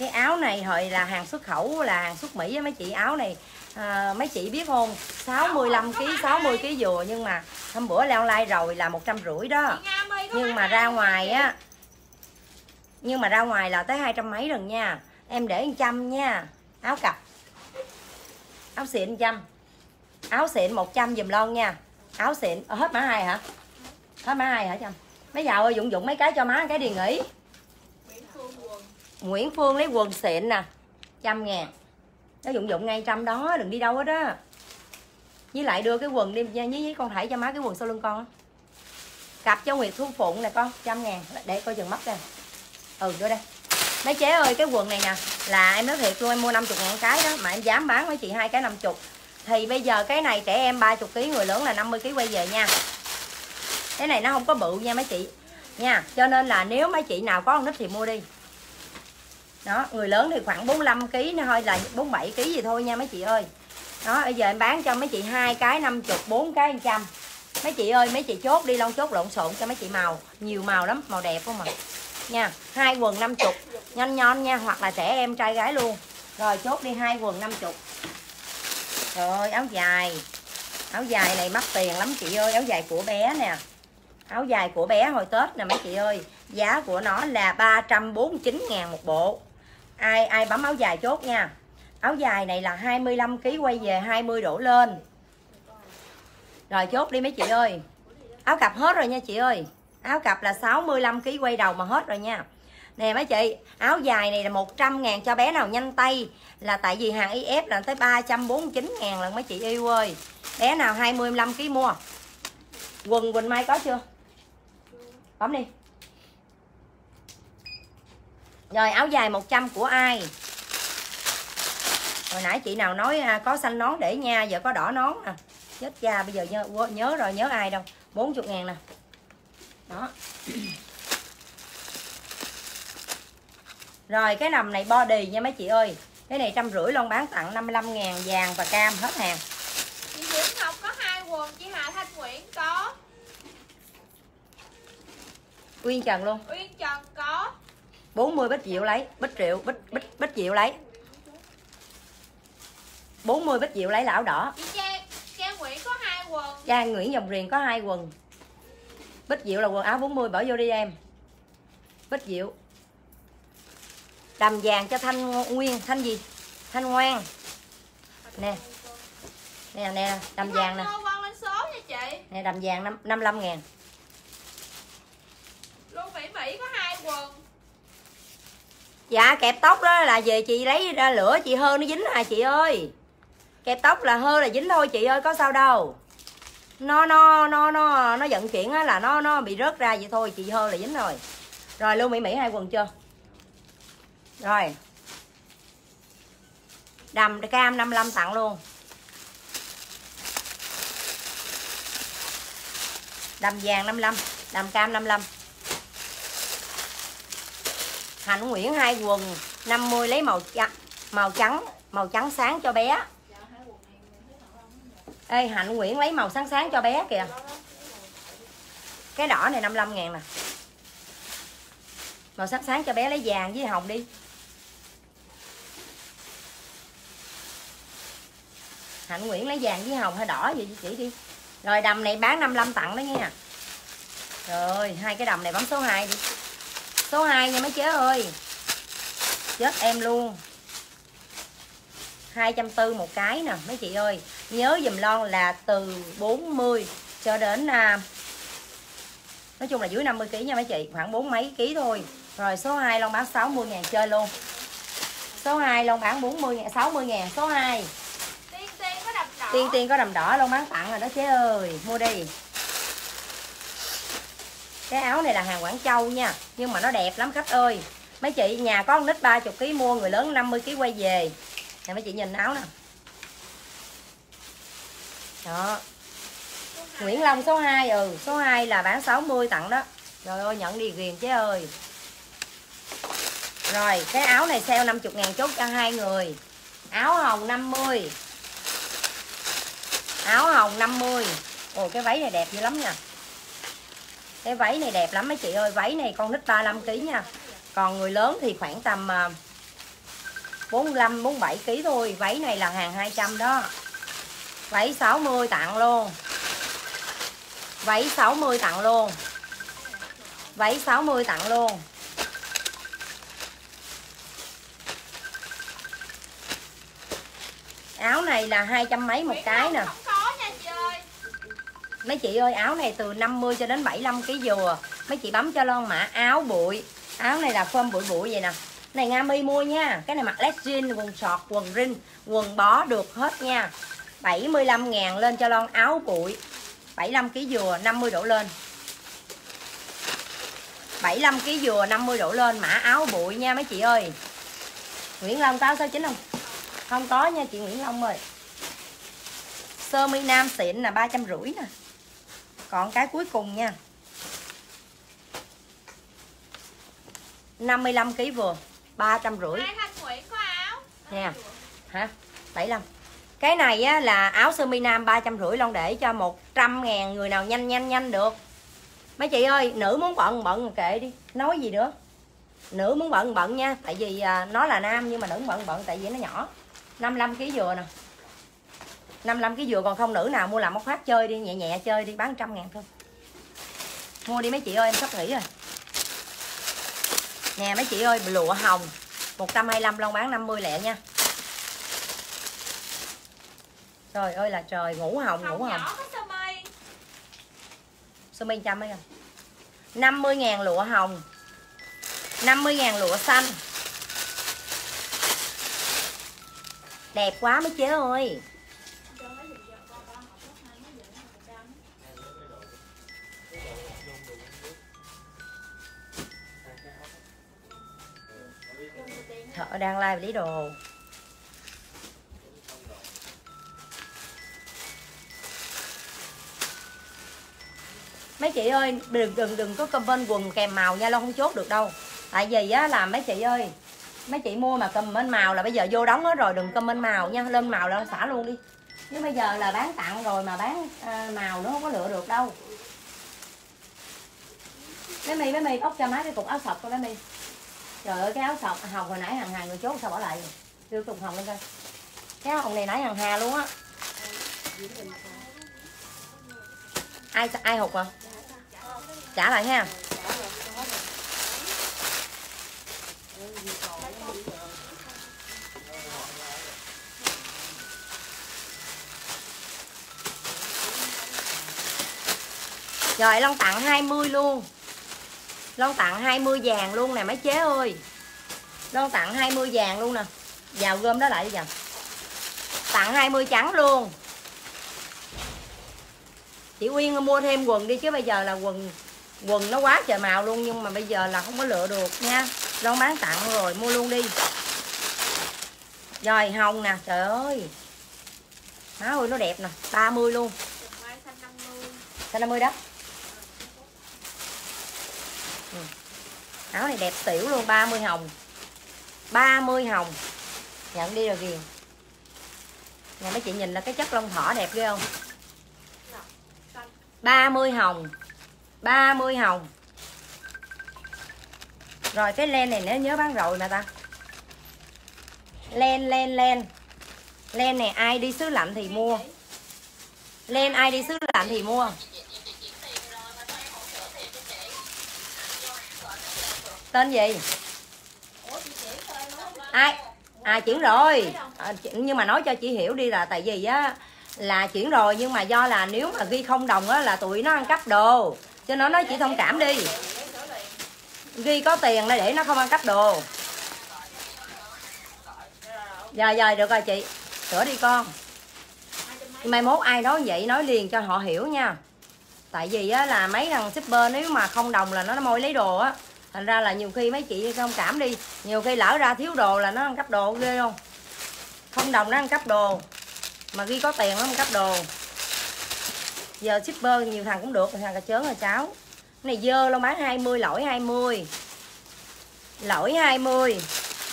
Cái áo này hồi là hàng xuất khẩu, là hàng xuất Mỹ á mấy chị. Áo này mấy chị biết không, 65 kg, 60 kg vừa, nhưng mà hôm bữa leo like rồi là 150 đó. Nhưng mà ra ngoài á, nhưng mà ra ngoài là tới 200 mấy rồi nha. Em để 100 nha. Áo cặp, áo xịn 100, áo xịn 100 dùm lon nha. Áo xịn hết mã 2 hả? Hết mã 2 hả Trâm? Mấy giàu ơi, dụng mấy cái cho má cái đi nghỉ. Nguyễn Phương lấy quần xịn nè, 100.000. Nó dụng ngay 100 đó, đừng đi đâu hết á. Với lại đưa cái quần đi với con Thảy cho má cái quần sau lưng con á. Cặp cho Nguyệt Thu Phụng nè con, 100.000. Để coi chừng mắt đây. Ừ, đưa đây. Mấy chế ơi, cái quần này nè là em nói thiệt luôn, em mua 50.000 cái đó mà em dám bán với chị 2 cái 50. Thì bây giờ cái này trẻ em 30 kg, người lớn là 50 kg quay về nha. Cái này nó không có bự nha mấy chị nha. Cho nên là nếu mấy chị nào có con nít thì mua đi. Đó, người lớn thì khoảng 45 kg nó thôi, là 47 kg gì thôi nha mấy chị ơi. Đó, bây giờ em bán cho mấy chị 2 cái 50, 4 cái 100. Mấy chị ơi, mấy chị chốt đi, lon chốt lộn xộn cho mấy chị màu, nhiều màu lắm, màu đẹp không mà. Nha, 2 quần 50, nhanh nhon nha, hoặc là trẻ em trai gái luôn. Rồi chốt đi 2 quần 50. Rồi áo dài. Áo dài này mắc tiền lắm chị ơi, áo dài của bé nè. Áo dài của bé hồi Tết nè mấy chị ơi. Giá của nó là 349.000 một bộ. Ai bấm áo dài chốt nha. Áo dài này là 25 kg quay về 20 đổ lên. Rồi chốt đi mấy chị ơi. Áo cặp hết rồi nha chị ơi. Áo cặp là 65 kg quay đầu mà hết rồi nha. Nè mấy chị, áo dài này là 100.000 cho bé nào nhanh tay. Là tại vì hàng IF là tới 349.000 lần mấy chị yêu ơi. Bé nào 25 kg mua. Quần Quỳnh Mai có chưa? Bấm đi. Rồi áo dài 100 của ai? Hồi nãy chị nào nói có xanh nón để nha, giờ có đỏ nón nè. Chết cha, bây giờ nhớ rồi, nhớ ai đâu. 40.000 nè. Đó. Rồi cái nằm này body nha mấy chị ơi. Cái này 150 lon, bán tặng 55.000, vàng và cam hết hàng. Chị Diễm Ngọc có 2 quần, chị Hà Thanh Nguyễn có. Uyên Trần luôn. Uyên Trần có. 40 Bích Diệu lấy, Bích Diệu lấy. 40 Bích Diệu lấy là áo đỏ. Chị Trang Nguyễn có 2 quần. Trang Nguyễn Dòng Riền có 2 quần. Bích Diệu là quần áo 40, bỏ vô đi em. Bích Diệu. Đầm vàng cho Thanh Nguyên, Thanh gì? Thanh Ngoan. Nè. Nè, đầm vàng nè. Lên số nha chị. Nè, đầm vàng 55.000. Luôn Mỹ có 2 quần. Dạ kẹp tóc đó là về chị lấy ra lửa chị hơ nó dính à chị ơi. Kẹp tóc là hơ là dính thôi chị ơi, có sao đâu. Nó vận chuyển á là nó bị rớt ra vậy thôi, chị hơ là dính rồi. Rồi Lưu Mỹ 2 quần chưa? Rồi. Đầm cam 55 tặng luôn. Đầm vàng 55, đầm cam 55. Hạnh Nguyễn 2 quần 50 lấy màu trắng sáng cho bé. Ê Hạnh Nguyễn lấy màu sáng cho bé kìa. Cái đỏ này 55.000 nè. Màu sáng cho bé, lấy vàng với hồng đi. Hạnh Nguyễn lấy vàng với hồng hay đỏ gì chị đi. Rồi đầm này bán 55 tặng đó nha. Rồi 2 cái đầm này bấm số 2 đi. Số 2 nha mấy chế ơi. Chết em luôn. 240 một cái nè mấy chị ơi. Nhớ dùm lon là từ 40 cho đến nói chung là dưới 50 kg nha mấy chị, khoảng 4 mấy ký thôi. Rồi số 2 lon bán 60.000 chơi luôn. Số 2 lon bán 40.000, 60.000 số 2. Tiên có đầm đỏ. Tiên có đầm đỏ lon bán tặng rồi đó chế ơi, mua đi. Cái áo này là hàng Quảng Châu nha, nhưng mà nó đẹp lắm khách ơi. Mấy chị nhà có con nít 30 kg mua, người lớn 50 kg quay về. Nè mấy chị nhìn áo nè. Đó. Nguyễn Long số 2, số 2 là bán 60 tặng đó. Trời ơi nhận đi ghiền chế ơi. Rồi cái áo này sale 50.000 chốt cho 2 người. Áo hồng 50. Áo hồng 50. Ồ cái váy này đẹp dữ lắm nha. Cái váy này đẹp lắm mấy chị ơi. Váy này con nít 35 kg nha. Còn người lớn thì khoảng tầm 45 47 kg thôi. Váy này là hàng 200 đó. Váy 60 tặng luôn. Váy 60 tặng luôn. Váy 60 tặng luôn. Áo này là 200 mấy một cái nè. Không có nha chị ơi. Mấy chị ơi, áo này từ 50 cho đến 75 kg vừa. Mấy chị bấm cho Loan mã áo bụi. Áo này là phơm bụi bụi vậy nè. Này Nga Mi mua nha. Cái này mặc led jean, quần sọt, quần rin, quần bó được hết nha. 75.000 lên cho Loan áo bụi. 75 kg vừa, 50 độ lên. 75 kg vừa, 50 độ lên, mã áo bụi nha mấy chị ơi. Nguyễn Long có áo 69 không? Không có nha chị Nguyễn Long ơi. Sơ mi nam xịn là 350 nè. Còn cái cuối cùng nha. 55 kg vừa, 350. Mai Thanh Nguyễn có áo. Nè. Hả? 75. Cái này á, là áo sơ mi nam 350 Loan để cho 100.000 người nào nhanh được. Mấy chị ơi, nữ muốn bận kệ đi, nói gì nữa. Nữ muốn bận nha, tại vì nó là nam nhưng mà nữ muốn bận tại vì nó nhỏ. 55 kg vừa nè. 55 kg vừa, còn không nữ nào mua làm một phát chơi đi, nhẹ chơi đi, bán 100.000 thôi. Mua đi mấy chị ơi, em sắp nghỉ rồi. Nè mấy chị ơi, lụa hồng 125 Loan bán 50 lẹ nha. Trời ơi là trời, ngủ hồng. Nhỏ có sơ mi. Sơ mi 100 mấy không? 50.000 lụa hồng. 50.000 lụa xanh. Đẹp quá mấy chế ơi. Thợ đang live lấy đồ. Mấy chị ơi, đừng có comment quần kèm màu nha, Loan không chốt được đâu. Tại vì á là mấy chị ơi, mấy chị mua mà comment màu là bây giờ vô đóng hết rồi, đừng comment màu nha, lên màu là xả luôn đi. Chứ bây giờ là bán tặng rồi mà bán màu nó không có lựa được đâu. Bé My bóc cho má cái cục áo sọc coi bé My. Trời ơi cái áo sọc hồng hồi nãy hàng người chốt sao bỏ lại. Đưa cục hồng lên coi. Cái hồng này nãy hàng hà luôn á. Ai hụt à? Trả lại ha. Rồi Long tặng 20 luôn. Long tặng 20 vàng luôn nè mấy chế ơi. Long tặng 20 vàng luôn nè. Vào gom đó lại đi giờ. Tặng 20 trắng luôn. Chị Uyên mua thêm quần đi chứ bây giờ là quần nó quá trời màu luôn, nhưng mà bây giờ là không có lựa được nha. Long bán tặng rồi, mua luôn đi. Rồi hồng nè, trời ơi. Má ơi nó đẹp nè, 30 luôn. Xanh 50 đó. Áo này đẹp xỉu luôn, 30 hồng. 30 hồng. Nhận đi rồi kìa. Nè mấy chị nhìn là cái chất lông thỏ đẹp ghê không? 30 hồng. 30 hồng. Rồi cái len này nếu nhớ bán rồi mà ta. Len này ai đi xứ lạnh thì mua. Len ai đi xứ lạnh thì mua. Tên gì? Ai? Chuyển rồi. Nhưng mà nói cho chị hiểu đi là tại vì á là chuyển rồi, nhưng mà do là nếu mà ghi không đồng á là tụi nó ăn cắp đồ, cho nên nó chỉ thông cảm đi. Ghi có tiền để nó không ăn cắp đồ. Rồi được rồi chị, sửa đi con. Mai mốt ai nói vậy nói liền cho họ hiểu nha. Tại vì á là mấy thằng shipper nếu mà không đồng là nó môi lấy đồ á. Thành ra là nhiều khi mấy chị thông cảm đi, nhiều khi lỡ ra thiếu đồ là nó ăn cắp đồ ghê không. Không đồng nó ăn cắp đồ, mà ghi có tiền nó ăn cắp đồ. Giờ shipper nhiều thằng cũng được, thằng cà chớn là cháu. Cái này dơ luôn, bán 20, lỗi 20. Lỗi 20.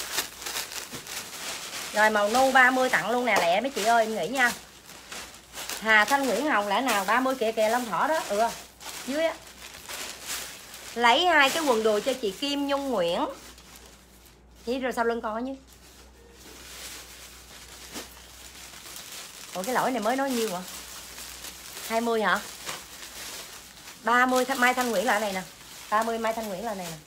Rồi màu nu 30 tặng luôn nè, lẹ mấy chị ơi em nghĩ nha. Hà Thanh Nguyễn Hồng lẽ nào 30 kìa lông thỏ đó. Dưới á. Lấy 2 cái quần đùi cho chị Kim Nhung Nguyễn. Chỉ rồi sau lưng con chứ. Ủa cái lỗi này mới nói nhiêu hả? 20 hả? 30 Mai Thanh Nguyễn là này nè. 30 Mai Thanh Nguyễn là này nè.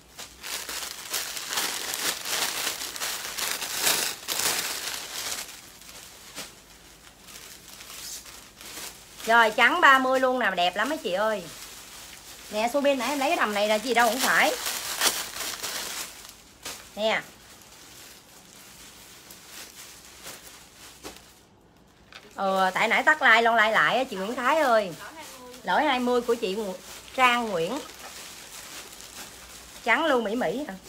Rồi trắng 30 luôn nè, đẹp lắm mấy chị ơi. Nè số bên nãy em lấy cái đầm này là gì đâu không phải. Nè. Tại nãy tắt like lon like lại chị Nguyễn Thái ơi. Lỗi 20 của chị Trang Nguyễn. Trắng luôn Mỹ Mỹ hả?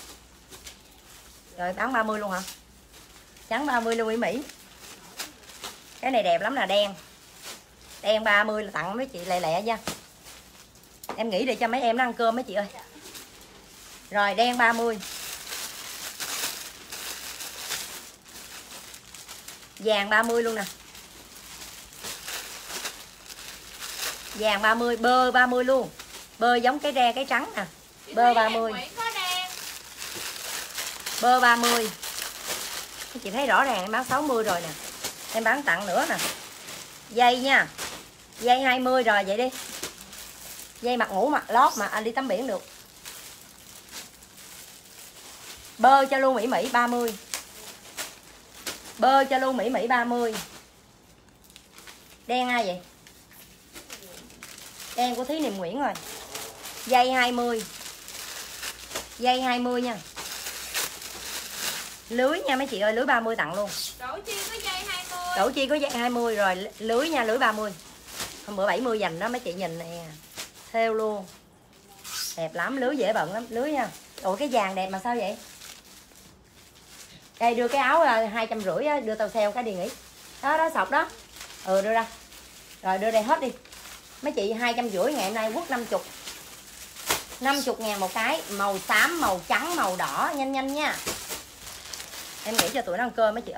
Rồi bán 30 luôn hả? Trắng 30 luôn Mỹ Mỹ. Cái này đẹp lắm là đen. Đen 30 là tặng mấy chị lẹ lẹ nha. Em nghĩ để cho mấy em nó ăn cơm mấy chị ơi. Rồi đen 30. Vàng 30 luôn nè. Vàng 30, bơ 30 luôn. Bơ giống cái re cái trắng nè. Bơ 30. Bơ 30. Chị thấy rõ ràng em bán 60 rồi nè. Em bán tặng nữa nè. Dây nha. Dây 20 rồi vậy đi. Dây mặt ngủ mặt lót mà anh đi tắm biển được. Bơ cho luôn Mỹ Mỹ 30. Bơ cho luôn Mỹ Mỹ 30. Đen ai vậy? Đen của Thúy Niệm Nguyễn rồi. Dây 20. Dây 20 nha. Lưới nha mấy chị ơi, lưới 30 tặng luôn. Đổ chi có dây 20. Đổ chi có dây 20 rồi, lưới nha, lưới 30. Hôm bữa 70 dành đó mấy chị nhìn nè. Thêu luôn. Đẹp lắm, lưới dễ bận lắm, lưới nha. Ủa cái vàng đẹp mà sao vậy? Đây đưa cái áo 250 á, đưa tàu xeo cái đi nghỉ. Đó đó sọc đó. Đưa ra. Rồi đưa đây hết đi. Mấy chị 250 ngày hôm nay quất 50. 50.000 một cái, màu xám, màu trắng, màu đỏ, nhanh nhanh nha. Em nghĩ cho tụi nó ăn cơm mấy chị ơi.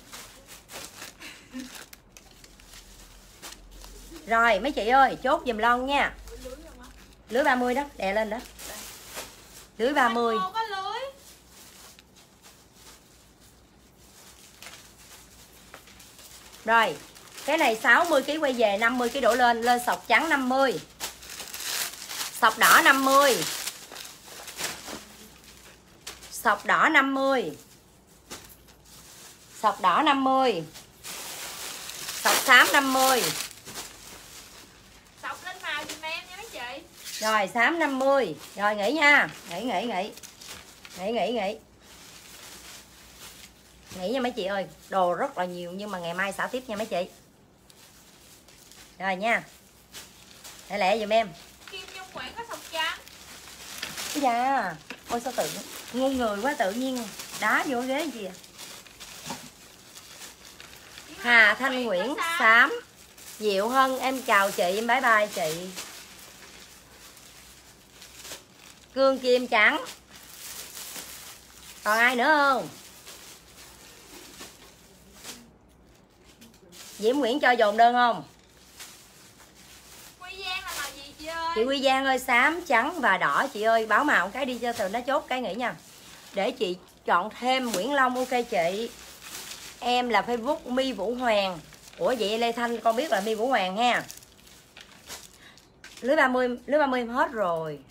Rồi mấy chị ơi, chốt giùm lon nha. Lưới 30 đó, đè lên đó. Lưới 30. Rồi, cái này 60 kg quay về, 50 kg đổ lên, lên sọc trắng 50. Sọc đỏ 50. Sọc đỏ 50. Sọc đỏ 50. Sọc xám 50. Sọc lên màu giùm em nha mấy chị. Rồi xám 50. Rồi nghỉ nha. Nghỉ. Nghỉ nha mấy chị ơi. Đồ rất là nhiều nhưng mà ngày mai xả tiếp nha mấy chị. Rồi nha. Lẹ lẹ giùm em. Kim Nhung Nguyễn có sọc trắng. Dạ. Ôi sao tự ngu người quá, tự nhiên đá vô ghế gì à. Hà Thanh Nguyễn xám. Diệu Hân em chào chị, em bye bye chị. Cương Kim trắng. Còn ai nữa không? Diễm Nguyễn cho dồn đơn không? Quy Giang là màu gì chị ơi? Chị Quy Giang ơi, xám, trắng và đỏ chị ơi. Báo màu cái đi cho tụi nó chốt cái nghỉ nha. Để chị chọn thêm Nguyễn Long. Ok chị. Em là Facebook My Vũ Hoàng. Ủa vậy Lê Thanh con biết là My Vũ Hoàng ha. Lưới 30 hết rồi.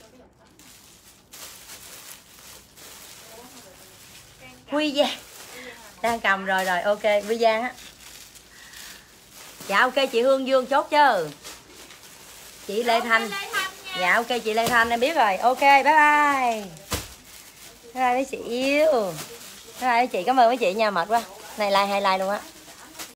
Quy Giang đang cầm rồi ok. Quy Giang á. Dạ ok chị Hương Dương chốt chứ. Chị Lê Thanh. Dạ ok chị Lê Thanh em biết rồi. Ok bye bye. Bye bye mấy chị yêu. Bye bye mấy chị, cảm ơn mấy chị nha, mệt quá. Này like 2 like luôn á.